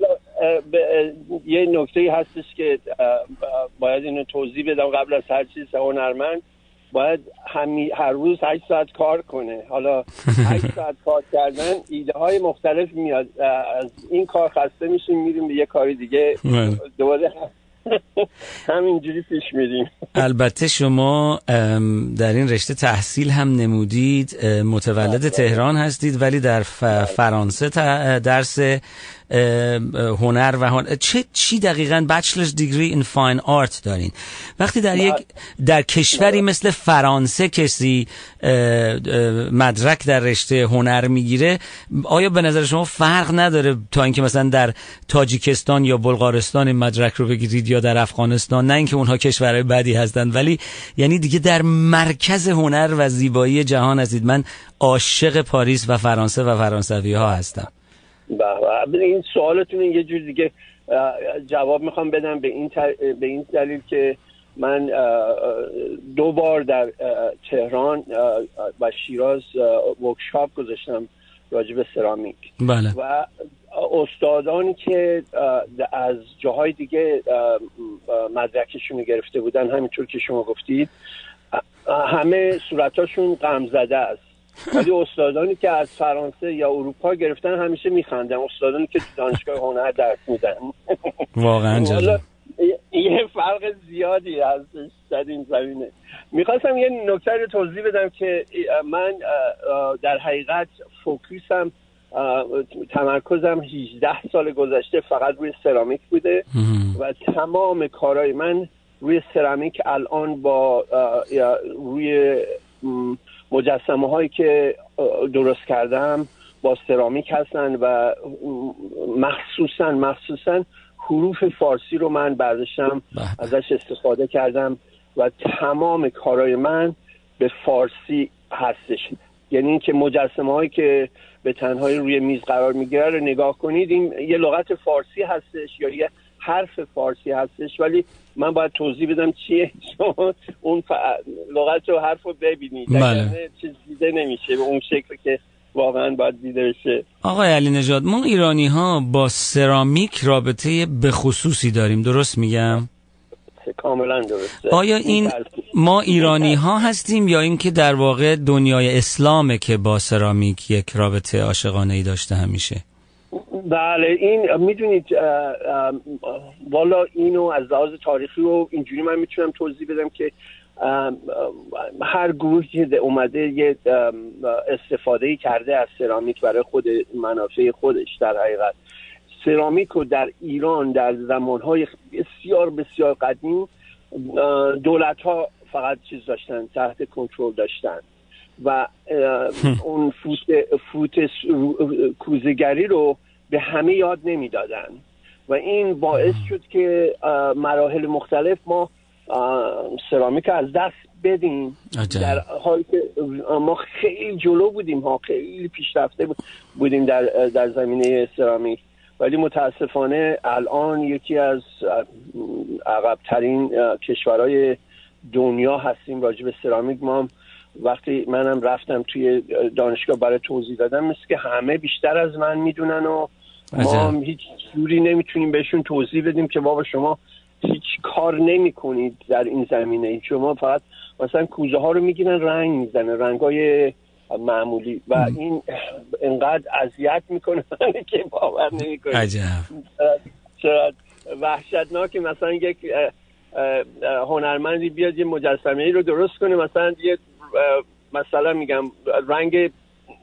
یه نکته هستش که باید اینو توضیح بدم قبل از هر چیز. هنرمند باید همی هر روز هشت ساعت کار کنه. حالا هشت ساعت کار کردن ایده های مختلف میاد. از این کار خسته میشیم میریم به یه کاری دیگه، دوباره همینجوری پیش میریم. البته شما در این رشته تحصیل هم نمودید، متولد تهران هستید ولی در فرانسه درس هنر و هنر چه چی دقیقاً بچلرز دیگری این فاین آرت دارین. وقتی در یک در کشوری مثل فرانسه کسی مدرک در رشته هنر میگیره، آیا به نظر شما فرق نداره تا اینکه مثلا در تاجیکستان یا بلغارستان این مدرک رو بگیرید یا در افغانستان؟ نه اینکه اونها کشورهای بدی هستند، ولی یعنی دیگه در مرکز هنر و زیبایی جهان هستید. من عاشق پاریس و فرانسه و فرانسوی ها هستم. به این سوالتون یه جور دیگه جواب میخوام بدم به این تر... به این دلیل که من دو بار در تهران و شیراز ورکشاپ گذاشتم راجع به سرامیک. بله. و استادانی که از جاهای دیگه مدرکشون گرفته بودن، همینطور که شما گفتید، همه صورتاشون غم زده است. ولی استادانی که از فرانسه یا اروپا گرفتن همیشه میخندن. استادانی که دانشگاه هنر درس میدن واقعا جالب. یه فرق زیادی هستش در این زمینه. میخواستم یه نکته رو توضیح بدم که من در حقیقت فوکوسم، تمرکزم هجده سال گذشته فقط روی سرامیک بوده و تمام کارهای من روی سرامیک الان با روی مجسمه هایی که درست کردم با سرامیک هستن و مخصوصا مخصوصا حروف فارسی رو من برداشتم ازش استفاده کردم و تمام کارهای من به فارسی هستش. یعنی این که مجسمه هایی که به تنهایی روی میز قرار میگیره رو نگاه کنید، این یه لغت فارسی هستش یا یه حرف فارسی هستش، ولی من باید توضیح بدم چیه. شما اون ف... لغت و حرف رو ببینید. بله. چیز دیده نمیشه به اون شکل که واقعا باید دیده بشه. آقای علی نژاد، ما ایرانی ها با سرامیک رابطه به خصوصی داریم، درست میگم؟ کاملا درسته. آیا این ما ایرانی ها هستیم یا این که در واقع دنیای اسلامه که با سرامیک یک رابطه عاشقانه ای داشته همیشه؟ بله، این میدونید والا اینو از لحاظ تاریخی رو اینجوری من میتونم توضیح بدم که هر گروهی که اومده یه استفاده کرده از سرامیک برای خود منافع خودش. در حقیقت سرامیک رو در ایران در زمانهای بسیار بسیار قدیم دولت ها فقط چیز داشتن، تحت کنترل داشتن و اون فوت, فوت کوزه‌گری رو به همه یاد نمیدادن و این باعث شد که مراحل مختلف ما سرامیک از دست بدیم. عجب. در حالی که ما خیلی جلو بودیم، ها خیلی پیشرفته بودیم در در زمینه سرامیک، ولی متاسفانه الان یکی از عقب‌ترین کشورهای دنیا هستیم راجع به سرامیک. ما وقتی منم رفتم توی دانشگاه برای توضیح دادم، مثل که همه بیشتر از من میدونن و ما عجب. هیچ جوری نمیتونیم بهشون توضیح بدیم که بابا شما هیچ کار نمی کنید در این زمینه. شما فقط مثلا کوزه ها رو میگیرن رنگ میزنن، رنگای معمولی و ام. این انقدر اذیت میکنه که باور نمیکنید. عجب. چرا وحشتناکه مثلا یک هنرمندی بیاد یه مجسمه‌ای رو درست کنه، مثلا یه مثلا میگم رنگ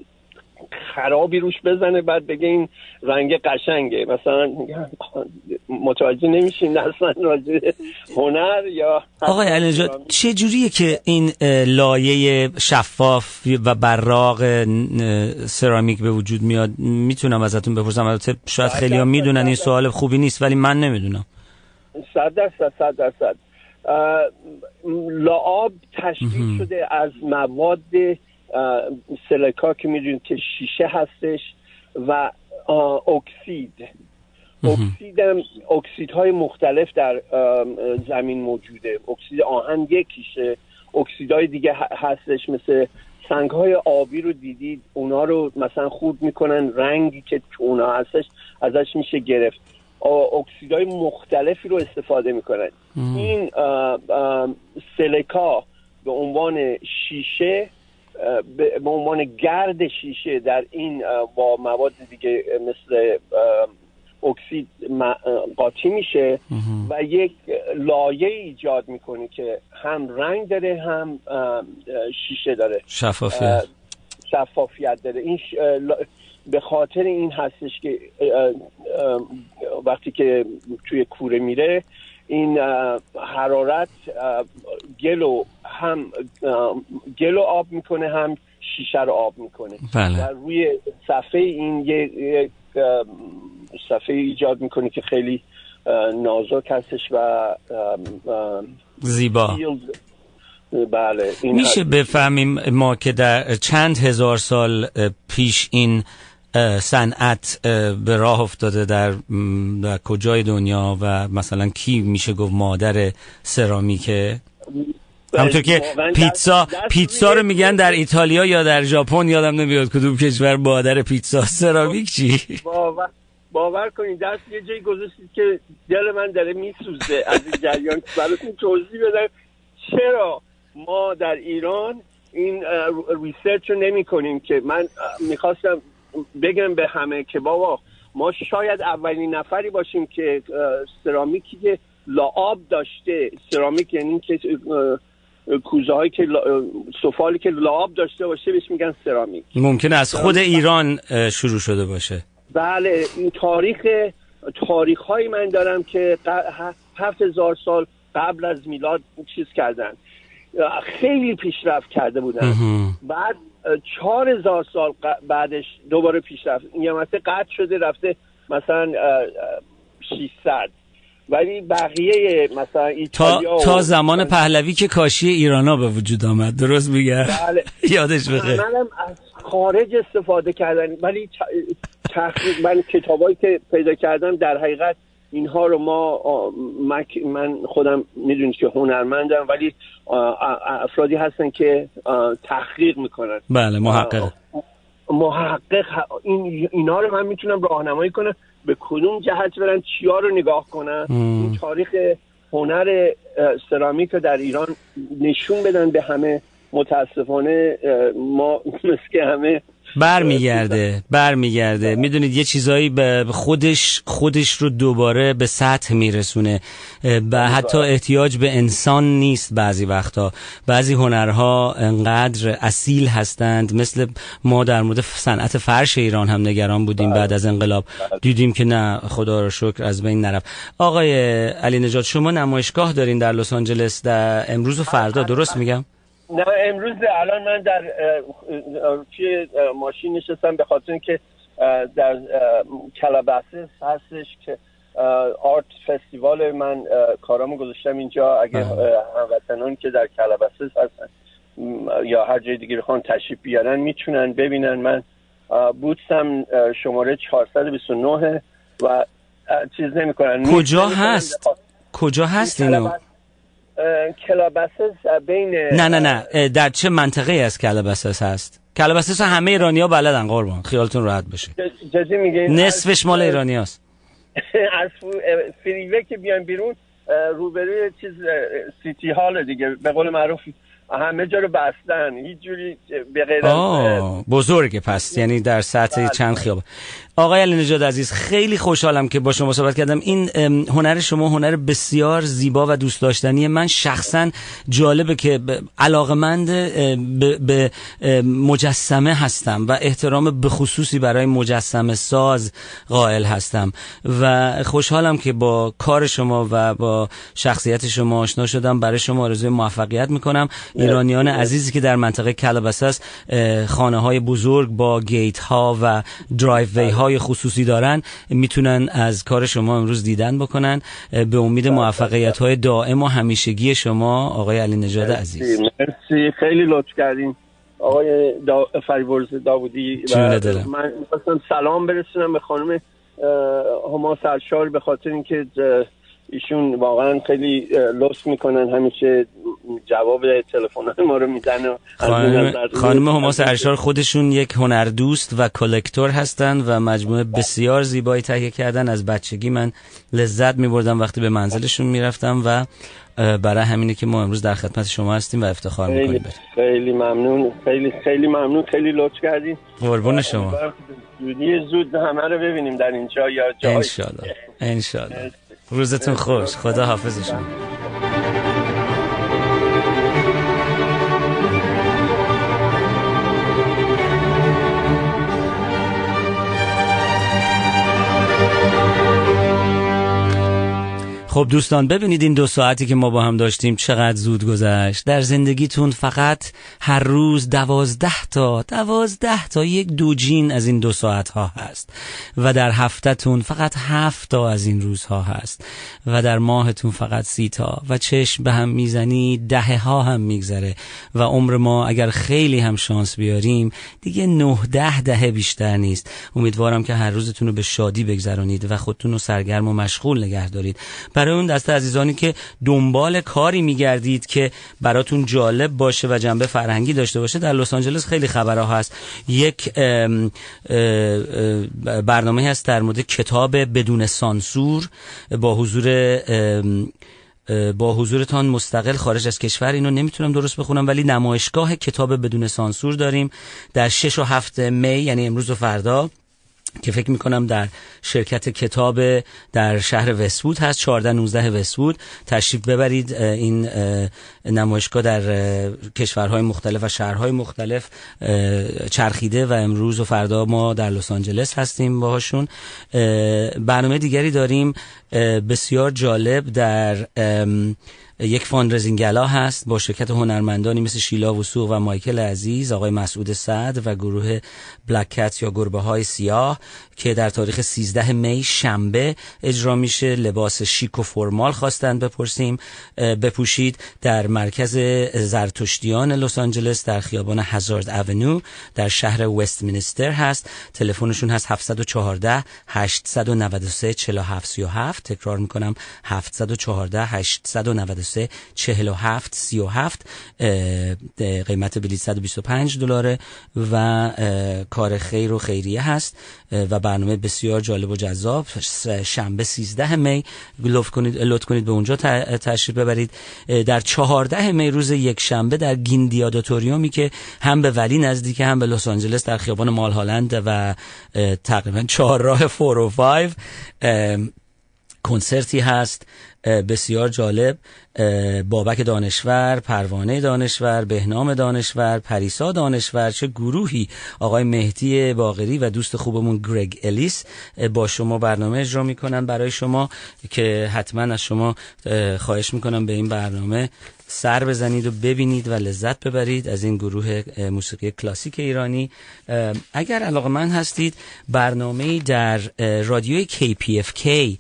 خرابی روش بزنه، بعد بگه این رنگ قشنگه. مثلا متوجه نمیشین اصلا راجع هنر یا آقای علی نژاد چه جوریه که این لایه شفاف و براق سرامیک به وجود میاد؟ میتونم ازتون بپرسم؟ البته شاید خیلی‌ها میدونن، این سوال خوبی نیست ولی من نمیدونم. صد درصد صد درصد لعاب تشکیل شده از مواد سیلیکا که میدونید که شیشه هستش و اکسید اکسید هم اکسیدهای مختلف در زمین موجوده. اکسید آهن یکیشه، اکسیدهای دیگه هستش مثل سنگهای آبی رو دیدید، اونا رو مثلا خورد میکنن، رنگی که اونا هستش ازش میشه گرفت. اکسیدهای مختلفی رو استفاده میکنن. این سیلیکا به عنوان شیشه، به عنوان گرد شیشه در این با مواد دیگه مثل اکسید قاطی میشه و یک لایه ایجاد میکنه که هم رنگ داره هم شیشه داره، شفافیت شفافیت داره. این به خاطر این هستش که وقتی که توی کوره میره این حرارت گلو هم گلو آب میکنه هم شیشه رو آب میکنه. بله. و روی صفحه این یک صفحه ایجاد میکنه که خیلی نازک هستش و زیبا. بله. میشه بفهمیم ما که در چند هزار سال پیش این صنعت به راه افتاده در, در کجای دنیا و مثلا کی میشه گفت مادر سرامیکه؟ همونطور که پیتزا پیتزا رو میگن در ایتالیا یا در ژاپن، یادم نمیاد کدوم کشور مادر پیتزا، سرامیک چی؟ باور, باور کنید دست یه جایی گذاشتید که دل من داره میسوزه از این جریان. براتون توضیح بدم چرا ما در ایران این ریسرچ رو نمی کنیم. که من میخواستم بگم به همه که بابا ما شاید اولین نفری باشیم که سرامیکی که لعاب داشته، سرامیک یعنی که کوزه هایی که سفالی که لعاب داشته باشه بهش میگن سرامیک. ممکنه از خود ایران شروع شده باشه. بله. این تاریخ تاریخ هایی من دارم که هفت هزار سال قبل از میلاد چیز کردن، خیلی پیشرفت کرده بودن. بعد چهار هزار سال بعدش دوباره پیشرفت، یه مثلا قطع شده رفته مثلا ششصد، ولی بقیه مثلا ایتالیا تا, تا زمان پهلوی که کاشی ایرانا به وجود آمد، درست میگه؟ بله. یادش بخیر. منم از خارج استفاده کردن، ولی تحقیق من کتابایی که پیدا کردم در حقیقت اینها رو ما من خودم میدونید که هنرمندم، ولی افرادی هستن که تحقیق میکنن. بله، محقق محقق این اینا رو من میتونم راهنمایی کنم به کدوم جهت برن، چیا رو نگاه کنن. این تاریخ هنر سرامیک رو در ایران نشون بدن به همه. متاسفانه ما مثل همه برمیگرده برمیگرده میدونید یه چیزایی به خودش خودش رو دوباره به سطح میرسونه. و حتی احتیاج به انسان نیست. بعضی وقتا بعضی هنرها انقدر اصیل هستند، مثل ما در مورد صنعت فرش ایران هم نگران بودیم بعد از انقلاب، دیدیم که نه، خدا رو شکر از بین نرفت. آقای علی نژاد شما نمایشگاه دارین در لس آنجلس در امروز و فردا، درست میگم؟ نه امروز الان من در توی ماشین نشستم به خاطر اینکه در کلاباسس هستش که آرت فستیوال، من کارامو گذاشتم اینجا. اگه هموطنان که در کلاباسس هستن یا هر جای دیگه بخوان تشریف بیارن میتونن ببینن. من بوتسم شماره چهارصد و بیست و نه و چیز نمیکنن. کجا هست؟ کجا هست اینو؟ کلاباسس بین نه نه نه در چه منطقه از کلاباسس هست؟ کلاباسس همه ایرانی‌ها بلدن قربان، خیالتون راحت باشه. جدی میگه نصفش مال ایرانیاست. از فریوی که بیان بیرون روبروی چیز سیتی هال دیگه، به قول معروف همه جا رو بستن، هیچ جوری به غیر از بزرگه پس، یعنی در سطح چند خیابان. آقای علی نژاد عزیز، خیلی خوشحالم که با شما صحبت کردم. این هنر شما هنر بسیار زیبا و دوست داشتنی. من شخصا جالبه که علاقمند به مجسمه هستم و احترام به خصوصی برای مجسمه ساز قائل هستم و خوشحالم که با کار شما و با شخصیت شما آشنا شدم. برای شما آرزوی موفقیت میکنم. ایرانیان عزیزی که در منطقه کلباساس خانه های بزرگ با گیت ها و درایو وی های خصوصی دارن میتونن از کار شما امروز دیدن بکنن. به امید موفقیت های دائم و همیشگی شما آقای علی نژاد عزیز. مرسی، خیلی لطف کردین آقای دا... فریبرز داوودی. و من می‌خواستم سلام برسونم به خانم هما سرشار به خاطر اینکه ایشون واقعا خیلی لطف میکنن، همیشه جواب تلفن‌های ما رو میدن. خانم خانم هما سرشار خودشون یک هنردوست و کلکتور هستن و مجموعه بسیار زیبایی تهیه کردن. از بچگی من لذت میبردم وقتی به منزلشون میرفتم و برای همینه که ما امروز در خدمت شما هستیم و افتخار میکنیم. خیلی ممنون، خیلی خیلی ممنون، خیلی لطف کردین. قربون شما. زودی زود همه رو ببینیم در اینجا یا جای. ان شاء الله ان شاء الله. روزتون خوش. خدا حافظ شما. خب دوستان، ببینید این دو ساعتی که ما با هم داشتیم چقدر زود گذشت. در زندگیتون فقط هر روز دوازده تا دوازده تا یک دوجین از این دو ساعت ها هست و در هفتهتون فقط هفت تا از این روزها هست و در ماهتون فقط سی تا و چشم به هم میزنی دهه ها هم میگذره و عمر ما اگر خیلی هم شانس بیاریم دیگه نه ده دهه بیشتر نیست. امیدوارم که هر روزتون رو به شادی بگذرانید و خودتون رو سرگرم و مشغول نگه دارید. برای اون دسته عزیزانی که دنبال کاری میگردید که براتون جالب باشه و جنبه فرهنگی داشته باشه، در لس آنجلس خیلی خبرها هست. یک برنامه هست در مورد کتاب بدون سانسور با حضور با حضورتان مستقل خارج از کشور. اینو نمیتونم درست بخونم ولی نمایشگاه کتاب بدون سانسور داریم در شش و هفت می، یعنی امروز و فردا، که فکر میکنم در شرکت کتاب در شهر وست‌وود هست، چهارده نوزده وست‌وود. تشریف ببرید. این نمایشگاه در کشورهای مختلف و شهرهای مختلف چرخیده و امروز و فردا ما در لس آنجلس هستیم باهاشون. برنامه دیگری داریم بسیار جالب در یک فاندریزینگ گلا هست با شرکت هنرمندانی مثل شیلا وثوق و مایکل عزیز، آقای مسعود سعد و گروه بلک کت یا گربه های سیاه که در تاریخ سیزده می شنبه اجرا میشه. لباس شیک و فرمال خواستن بپرسیم بپوشید در مرکز زرتشتیان لس آنجلس در خیابان هزارد اونیو در شهر وستمینستر هست. تلفنشون هست هفت یک چهار هشت نه سه چهار هفت سه هفت. تکرار میکنم هفت یک چهار هشت نه سه چهار هفت سه هفت. قیمت بلیط صد و بیست و پنج دلاره و کار خیر و خیریه هست و برنامه بسیار جالب و جذاب. شنبه سیزده می لطف کنید لطف کنید به اونجا تشریف ببرید. در چهارده می روز یک شنبه در گیندی آدیتوریومی که هم به ولی نزدیک هم به لس آنجلس در خیابان مال هالند و تقریبا چهار راه چهارصد و پنج کنسرتی هست بسیار جالب. بابک دانشور، پروانه دانشور، بهنام دانشور، پریسا دانشور، چه گروهی، آقای مهدی باقری و دوست خوبمون گرگ الیس با شما برنامه اجرا میکنن برای شما که حتما از شما خواهش میکنم به این برنامه سر بزنید و ببینید و لذت ببرید از این گروه موسیقی کلاسیک ایرانی. اگر علاقه‌مند هستید برنامه‌ای در رادیوی کی پی اف کی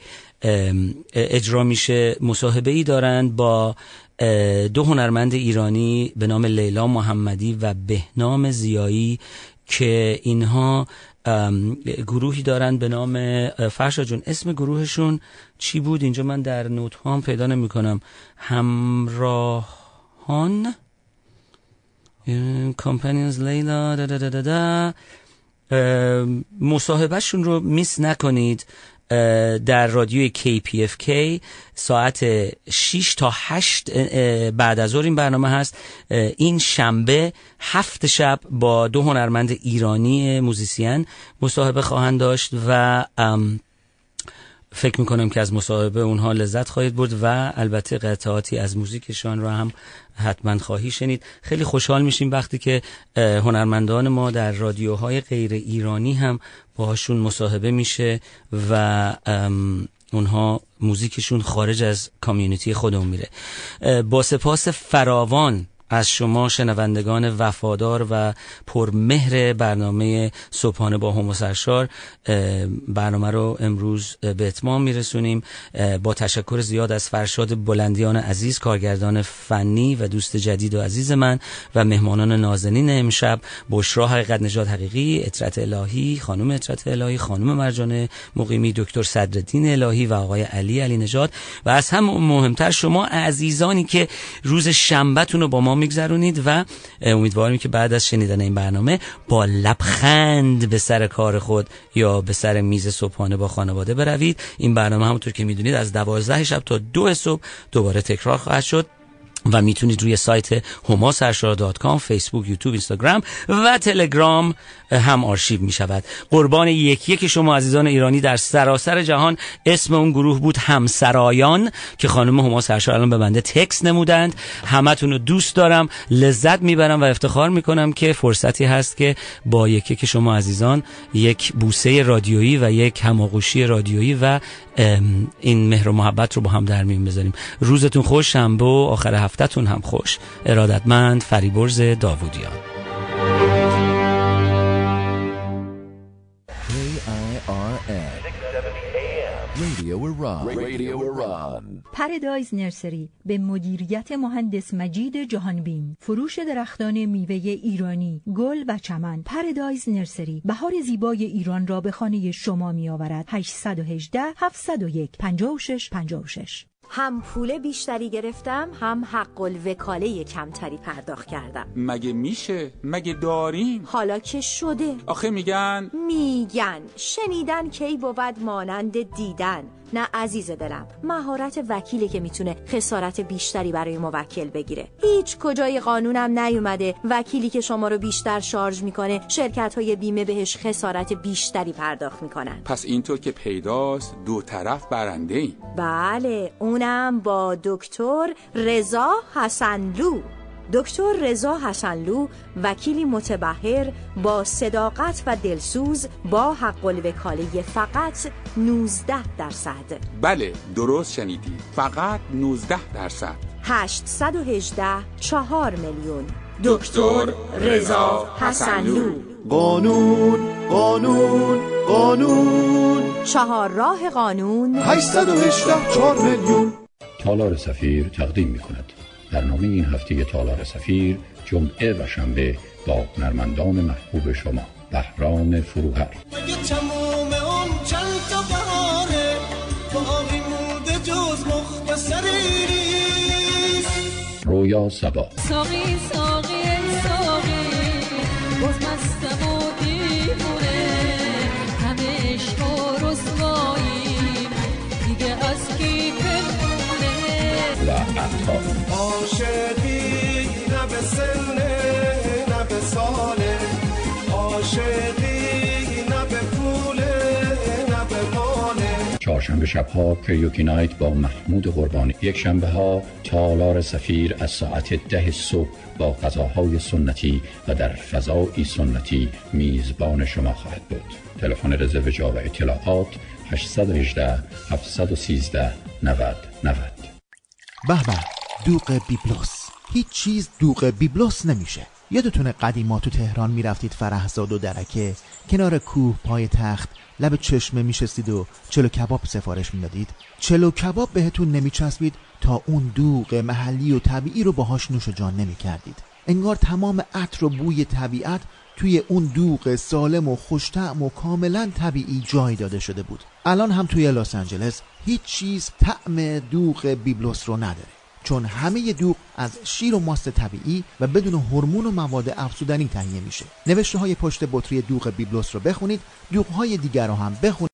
اجرا میشه. مصاحبه‌ای دارند با دو هنرمند ایرانی به نام لیلا محمدی و بهنام ضیایی که اینها گروهی دارند به نام فرشاد جون اسم گروهشون چی بود؟ اینجا من در نوت هام پیدا نمی کنم. همراهان کامپانیونز لیلا دا دا دا دا دا. مصاحبهشون رو میس نکنید. در رادیوی کی پی اف کی ساعت شش تا هشت بعد از ظهر این برنامه هست. این شنبه هفت شب با دو هنرمند ایرانی موزیسین مصاحبه خواهند داشت و فکر میکنم که از مصاحبه اونها لذت خواهید برد و البته قطعاتی از موزیکشان را هم حتما خواهی شنید. خیلی خوشحال میشیم وقتی که هنرمندان ما در رادیوهای غیر ایرانی هم باهاشون مصاحبه میشه و اونها موزیکشون خارج از کامیونیتی خودمون میره. با سپاس فراوان از شما شنوندگان وفادار و پرمهر برنامه صبحانه با هومو سرشار، برنامه رو امروز به اتمام میرسونیم. با تشکر زیاد از فرشاد بلندیان عزیز، کارگردان فنی و دوست جدید و عزیز من، و مهمانان نازنین امشب، بشرا حقیقت نژاد حقیقی، اطرت الهی، خانم اطرت الهی، خانم مرجان مقیمی، دکتر صدرالدین الهی و آقای علی علی نژاد، و از هم مهمتر شما عزیزانی که روز شنبهتون رو با ما میگذرونید و امیدواریم که بعد از شنیدن این برنامه با لبخند به سر کار خود یا به سر میز صبحانه با خانواده بروید. این برنامه همونطور که میدونید از دوازده شب تا دو صبح دوباره تکرار خواهد شد و میتونید روی سایت هوما سرشار دات کام، فیسبوک، یوتیوب، اینستاگرام و تلگرام هم آرشیو میشود. قربان یکی یک شما عزیزان ایرانی در سراسر جهان. اسم اون گروه بود همسرایان که خانم هوما سرشار الان به بنده تکست نمودند. همتون رو دوست دارم، لذت میبرم و افتخار میکنم که فرصتی هست که با یکی یک شما عزیزان یک بوسه رادیویی و یک هماغوشی رادیویی و این مهر و محبت رو با هم در میون بذاریم. روزتون خوش، شنبه و آخر هفته‌تون هم خوش. ارادتمند فریبرز داوودیان. Radio Iran. Radio Iran. پردایز نرسری به مدیریت مهندس مجید جهانبین، فروش درختان میوه ایرانی، گل و چمن. پردایز نرسری بهار زیبای ایران را به خانه شما می آورد. هشت یک هشت، هفت صفر یک، پنج شش پنج شش. هم پول بیشتری گرفتم، هم حق الوکاله کمتری پرداخت کردم. مگه میشه؟ مگه داریم؟ حالا که شده. آخه میگن میگن شنیدن کی بود مانند دیدن. نه عزیز دلم، مهارت وکیلی که میتونه خسارت بیشتری برای موکل بگیره. هیچ کجای قانونم نیومده وکیلی که شما رو بیشتر شارژ میکنه شرکت های بیمه بهش خسارت بیشتری پرداخت میکنن. پس اینطور که پیداست دو طرف برنده ایم. بله، اونم با دکتر رضا حسنلو. دکتر رضا حسنلو وکیلی متبحر با صداقت و دلسوز با حق الوکاله فقط نوزده درصد. بله درست شنیدی، فقط نوزده درصد. هشت یک هشت، چهار میلیون. دکتر رضا حسنلو. قانون قانون قانون، چهار راه قانون. هشت یک هشت، چهار میلیون. تالار سفیر تقدیم می‌کند برنامه این هفته تالار سفیر، جمعه و شنبه با هنرمندان محبوب شما. بهرام فروهر. مگه تموم اون چند تا بهاره باقی مونده جز مختصری نیست. رویا صبا. ساقی ساقی ساقی باز مستم و دیوونه، همه عشق و رسوایی دیگه از کی پنهونه. و عطا. عاشقی نه به سنه نه به ساله، عاشقی نه به پوله نه به ماله. چهارشنبه شبها کریوکی نایت با محمود قربانی. یک شنبه ها تالار سفیر از ساعت ده صبح با غذاهای سنتی و در فضای سنتی میزبان شما خواهد بود. تلفن رزرو جا و اطلاعات هشت یک هشت، هفت یک سه، نود نود. به به، دوغ بیبلوس. هیچ چیز دوغ بیبلوس نمیشه. یادتونه قدیما تو تهران میرفتید فرهزاد و درکه، کنار کوه پای تخت لب چشمه میشستید و چلو کباب سفارش میدادید؟ چلو کباب بهتون نمیچسبید تا اون دوغ محلی و طبیعی رو باهاش نوش جان نمیکردید. انگار تمام عطر و بوی طبیعت توی اون دوغ سالم و خوش‌طعم و کاملا طبیعی جای داده شده بود. الان هم توی لس آنجلس هیچ چیز طعم دوغ بیبلوس رو نداره، چون همه دوغ از شیر و ماست طبیعی و بدون هورمون و مواد افزودنی تهیه میشه. نوشته های پشت بطری دوغ بیبلوس رو بخونید، دوغ های دیگر رو هم بخونید.